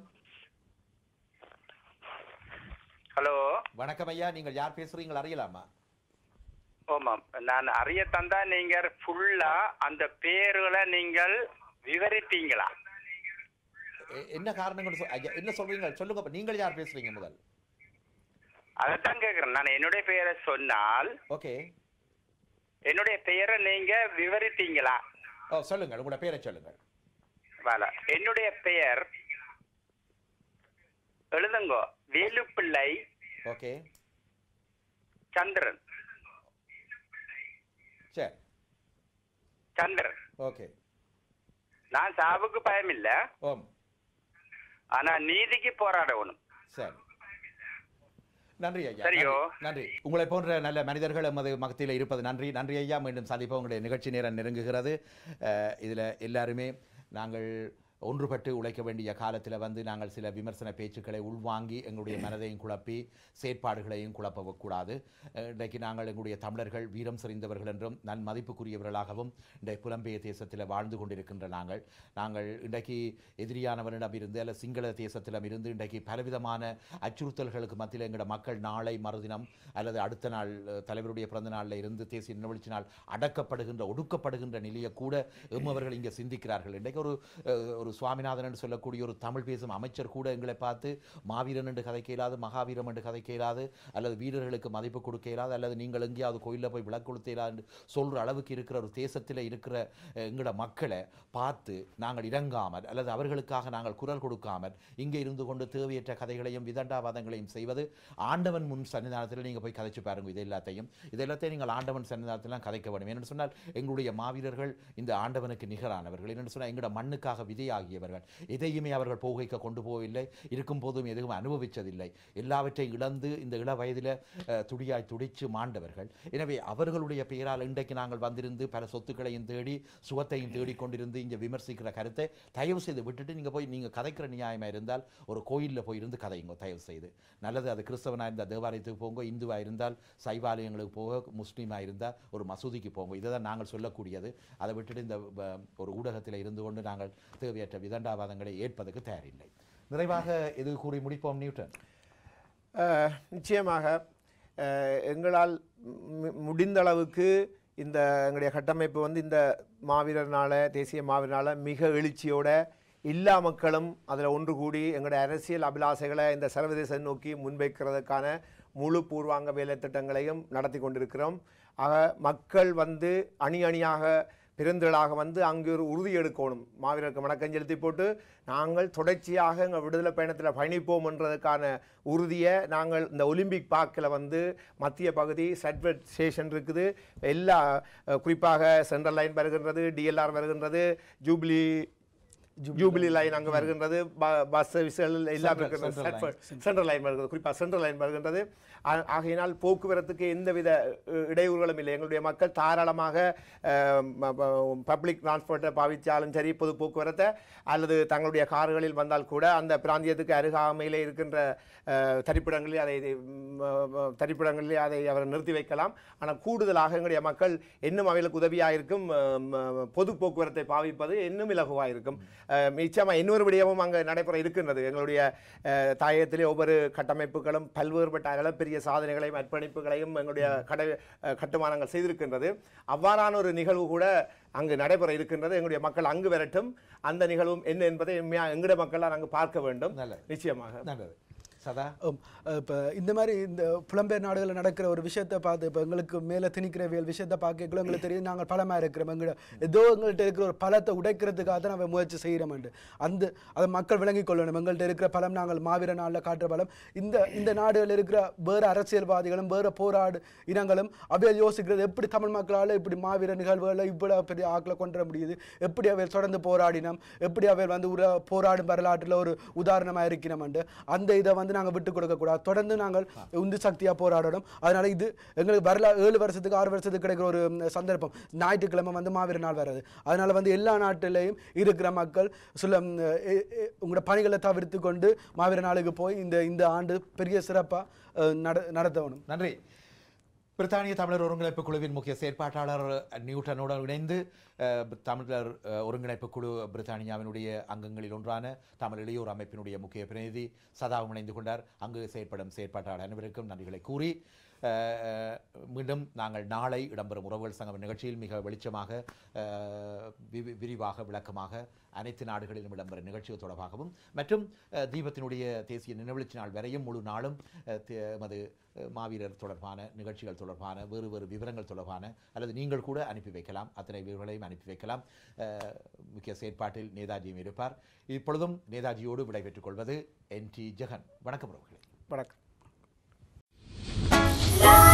Speaker 15: ஹலோ.
Speaker 1: வணக்கம் ஐயா, நீங்கள் யார் பேசுறீங்க அறியலாமா?
Speaker 15: ஓமாம், நான் அறிய தந்தா நீங்க ஃபுல்லா அந்த பேர்களை நீங்கள் விவரிப்பீங்களா?
Speaker 1: என்ன காரணங்கள் என்ன சொல்றீங்க சொல்லுங்க. நீங்கள் யார் பேசுறீங்க முதல்?
Speaker 15: அதான் கேக்குறேன். நான் என்னுடைய பெயரை சொன்னால்
Speaker 1: ஓகே,
Speaker 15: என்னுடைய பெயரை நீங்க விவரிப்பீங்களா?
Speaker 1: சொல்லுங்கள், உங்களோட பெயரை சொல்லுங்கள்.
Speaker 15: என்னுடைய பெயர் எழுதுங்கோ, வேலுப்பிள்ளை
Speaker 1: ஓகே
Speaker 15: சந்திரன்.
Speaker 1: சரி,
Speaker 15: சந்திரன்.
Speaker 1: ஓகே.
Speaker 15: நான் சாவுக்கு பயம் இல்ல, ஆனா நீதிக்கு போராடணும்.
Speaker 1: சரி, நன்றி ஐயா.
Speaker 15: சரியோ,
Speaker 1: நன்றி. உங்களை போன்ற நல்ல மனிதர்கள் எமது மகத்தில் இருப்பது நன்றி. நன்றி ஐயா. மீண்டும் சந்திப்போம். உங்களுடைய நிகழ்ச்சி நேரம் நெருங்குகிறது. இதில் எல்லாருமே நாங்கள் ஒன்றுபட்டு உழைக்க வேண்டிய காலத்தில் வந்து நாங்கள் சில விமர்சன பேச்சுக்களை உள்வாங்கி எங்களுடைய மனதையும் குழப்பி செயற்பாடுகளையும் குழப்பக்கூடாது. இன்றைக்கு நாங்கள் எங்களுடைய தமிழர்கள் வீரம் செறிந்தவர்கள் என்றும் நன் மதிப்புக்குரியவர்களாகவும் இன்றைய புலம்பெயர் தேசத்தில் வாழ்ந்து கொண்டிருக்கின்ற நாங்கள் இன்றைக்கு எதிரியானவனிடம் இருந்து அல்ல சிங்கள தேசத்திடம் இருந்து இன்றைக்கு பலவிதமான அச்சுறுத்தல்களுக்கு மத்தியில் எங்களோட மக்கள் நாளை மறுதினம் அல்லது அடுத்த நாள் தலைவருடைய பிறந்த நாளில் இருந்து தேசிய நிகழ்ச்சி நாள் அடக்கப்படுகின்ற ஒடுக்கப்படுகின்ற நிலையை கூட எம்மவர்கள் இங்கே சிந்திக்கிறார்கள். இன்றைக்கு ஒரு சுவாமிநாதன் என்று சொல்லக்கூடிய ஒரு தமிழ் பேசும் அமைச்சர் கூட எங்களை பார்த்து மாவீரன் என்று கதைக்க இயலாது, மகாவீரம் என்று கதைக்க இயலாது, அல்லது வீரர்களுக்கு மதிப்பு கொடுக்க இயலாது, அல்லது நீங்கள் எங்கேயாவது கோயிலில் போய் விளக்கு கொடுத்த இயலாது என்று சொல்கிற அளவுக்கு இருக்கிற ஒரு தேசத்தில் இருக்கிற எங்களோட மக்களை பார்த்து நாங்கள் இறங்காமல் அல்லது அவர்களுக்காக நாங்கள் குரல் கொடுக்காமல் இங்கே இருந்து கொண்டு தேவையற்ற கதைகளையும் விதண்டாவாதங்களையும் செய்வது ஆண்டவன் முன் சன்னிதானத்தில் நீங்கள் போய் கதைச்சு பாருங்க. இது எல்லாத்தையும் நீங்கள் ஆண்டவன் சன்னிதானத்தில் கதைக்க வேண்டும். என்று சொன்னால் எங்களுடைய மாவீரர்கள் இந்த ஆண்டவனுக்கு நிகரானவர்கள். என்று சொன்னால் எங்களோட மண்ணுக்காக விதையாகியவர்கள். எதையுமே அவர்கள் போகைக்க கொண்டு போகவில்லை, இருக்கும் போதும் எதுவும் அனுபவித்ததில்லை. எல்லாவற்றையும் இழந்து இந்த இள வயதில் துடியாய் துடித்து மாண்டவர்கள். எனவே அவர்களுடைய பெயரால் இன்றைக்கு நாங்கள் வந்திருந்து பல சொத்துக்களையும் தேடி சுகத்தையும் தேடிக்கொண்டிருந்து இங்கே விமர்சிக்கிற கருத்தை தயவு செய்து விட்டுட்டு நீங்கள் கதைக்கிற நியாயமாக இருந்தால் ஒரு கோயிலில் போயிருந்து கதைங்க தயவு செய்து. நல்லது, அது கிறிஸ்தவனாக இருந்தால் தேவாலயத்துக்கு போங்க, இந்துவாக இருந்தால் சைவாலயங்களுக்கு போக, முஸ்லீமாக இருந்தால் ஒரு மசூதிக்கு போங்க. இதை தான் நாங்கள் சொல்லக்கூடியது. அதை விட்டுட்டு இந்த ஒரு ஊடகத்தில் இருந்து கொண்டு நாங்கள் தேவையற்ற விதண்டாவாதங்களை ஏற்பதற்கு தயாரில்லை. நிறைவாக இது கூறி முடிப்போம் நியூட்டன்.
Speaker 2: நிச்சயமாக எங்களால் முடிந்த அளவுக்கு இந்த எங்களுடைய கட்டமைப்பு வந்து இந்த மாவீரர்னால, தேசிய மாவீரனால மிக எழுச்சியோட எல்லா மக்களும் அதில் ஒன்று கூடி எங்களுடைய அரசியல் அபிலாசைகளை இந்த சர்வதேசம் நோக்கி முன்வைக்கிறதுக்கான முழு பூர்வாங்க வேலை திட்டங்களையும் நடத்தி கொண்டிருக்கிறோம். ஆக மக்கள் வந்து அணி அணியாக பெருந்திரளாக வந்து அங்கே ஒரு உறுதி எடுக்கணும். மாவீரருக்கு வணக்கம் செலுத்தி போட்டு நாங்கள் தொடர்ச்சியாக எங்கள் விடுதலை பயணத்தில் பயணிப்போம் என்றதுக்கான உறுதியை நாங்கள் இந்த ஒலிம்பிக் பார்க்கில் வந்து மத்திய பகுதி சட்வெட் ஸ்டேஷன் இருக்குது, எல்லா குறிப்பாக சென்ட்ரல் லைன் வருகின்றது, டிஎல்ஆர் வருகின்றது, ஜூபிலி லைன் அங்கே வருகின்றது, பஸ் சர்வீஸ்கள் எல்லாம் இருக்கிறது, சென்ட்ரல் லைன் வருகிறது, குறிப்பாக சென்ட்ரல் லைன் வருகின்றது. ஆகையினால் போக்குவரத்துக்கு எந்தவித இடையூறுகளும் இல்லை. எங்களுடைய மக்கள் தாராளமாக பப்ளிக் டிரான்ஸ்போர்ட்டை பாவித்தாலும் சரி, பொது போக்குவரத்தை அல்லது தங்களுடைய கார்களில் வந்தால் கூட அந்த பிராந்தியத்துக்கு அருகாமையிலே இருக்கின்ற தரிப்பிடங்களிலே அதை அவர் நிறுத்தி வைக்கலாம். ஆனால் கூடுதலாக எங்களுடைய மக்கள் இன்னும் அவைகளுக்கு உதவியாக இருக்கும் பொது போக்குவரத்தை பாவிப்பது இன்னும் இலகுவாக இருக்கும். நிச்சயமாக இன்னொரு விடயமும் அங்கே நடைபெற இருக்கின்றது. எங்களுடைய தாயகத்திலே ஒவ்வொரு கட்டமைப்புகளும் பல்வேறுபட்ட அளப்பெரிய சாதனைகளையும் அர்ப்பணிப்புகளையும் எங்களுடைய கட்டுமானங்கள் செய்திருக்கின்றது. அவ்வாறான ஒரு நிகழ்வு கூட அங்கு நடைபெற இருக்கின்றது. எங்களுடைய மக்கள் அங்கு வரட்டும். அந்த நிகழ்வும் என்ன என்பதை எங்களுடைய மக்கள் அங்கு பார்க்க வேண்டும். நிச்சயமாக நல்லது.
Speaker 3: சதா இப்போ இந்த மாதிரி இந்த புலம்பெயர் நாடுகளில் நடக்கிற ஒரு விஷயத்தை பார்த்து இப்போ எங்களுக்கு மேலே திணிக்கிறவியல் விஷயத்தை பார்க்கல எங்களுக்கு தெரியும் நாங்கள் பலமாக இருக்கிறோம். ஏதோ எங்கள்கிட்ட இருக்கிற ஒரு பலத்தை உடைக்கிறதுக்காக தான் நம்ம முயற்சி செய்கிறோம்ண்டு அதை மக்கள் விளங்கிக் கொள்ளணும். எங்கள்கிட்ட இருக்கிற பலம் நாங்கள் மாவீர நாளில் காட்டுற பலம். இந்த நாடுகளில் இருக்கிற வேறு அரசியல்வாதிகளும் வேறு போராடு இனங்களும் அவையில் யோசிக்கிறது எப்படி தமிழ் மக்களால் இப்படி மாவீர நிகழ்வுகளில் இவ்வளோ பெரிய ஆக்களை கொண்டு வர முடியுது, எப்படி அவையில் தொடர்ந்து போராடினோம், எப்படி அவையில் வந்து போராடும் வரலாற்றில் ஒரு உதாரணமாக இருக்கிறோம்ண்டு அந்த இதை வந்து நாங்கள் விட்டு கொடுக்கக்கூடாது. தொடர்ந்து நாங்கள் உந்து சக்தியாக போராடணும். அதனால இது எங்களுக்கு 7 வருஷத்துக்கு 6 வருஷத்துக்கு கிடைக்கிற ஒரு சந்தர்ப்பம். ஞாயிற்றுக்கிழமை வந்து மாவீர நாள் வராது. அதனால வந்து எல்லா நாட்டிலையும் இருக்கிற மக்கள் உங்களோட பணிகளை தவிர்த்து கொண்டு மாவீர நாளுக்கு போய் இந்த ஆண்டு பெரிய சிறப்பாக நடத்தணும்.
Speaker 1: நன்றி. பிரித்தானிய தமிழர் ஒருங்கிணைப்பு குழுவின் முக்கிய செயற்பாட்டாளர் நியூட்டனுடன் இணைந்து தமிழர் ஒருங்கிணைப்பு குழு பிரித்தானியாவினுடைய அங்கங்களில் ஒன்றான தமிழ் இளையோர் அமைப்பினுடைய முக்கிய பிரதிநிதி சதாவும் இணைந்து கொண்டார். அங்கு செயற்படும் செயற்பாட்டாளர் அனைவருக்கும் நன்றிகளை கூறி மீண்டும் நாங்கள் நாளை இடம்பெறும் உறவுகள் சங்கம் நிகழ்ச்சியில் மிக வெளிச்சமாக விரிவாக விளக்கமாக அனைத்து நாடுகளிலும் இடம்பெறும் நிகழ்ச்சிகள் தொடர்பாகவும் மற்றும் தீபத்தினுடைய தேசிய நினைவெழுச்சி நாள் வரையும் முழு நாளும் எமது மாவீரர் தொடர்பான நிகழ்ச்சிகள் தொடர்பான வேறு விவரங்கள் தொடர்பான அல்லது நீங்கள் கூட அனுப்பி வைக்கலாம். அத்தனை விவரங்களையும் அனுப்பி வைக்கலாம். முக்கிய செயற்பாட்டில் நேதாஜியும் இருப்பார். இப்பொழுதும் நேதாஜியோடு விடைபெற்றுக் கொள்வது NT ஜெகன். வணக்கம் உறவுகளே.
Speaker 2: வணக்கம்.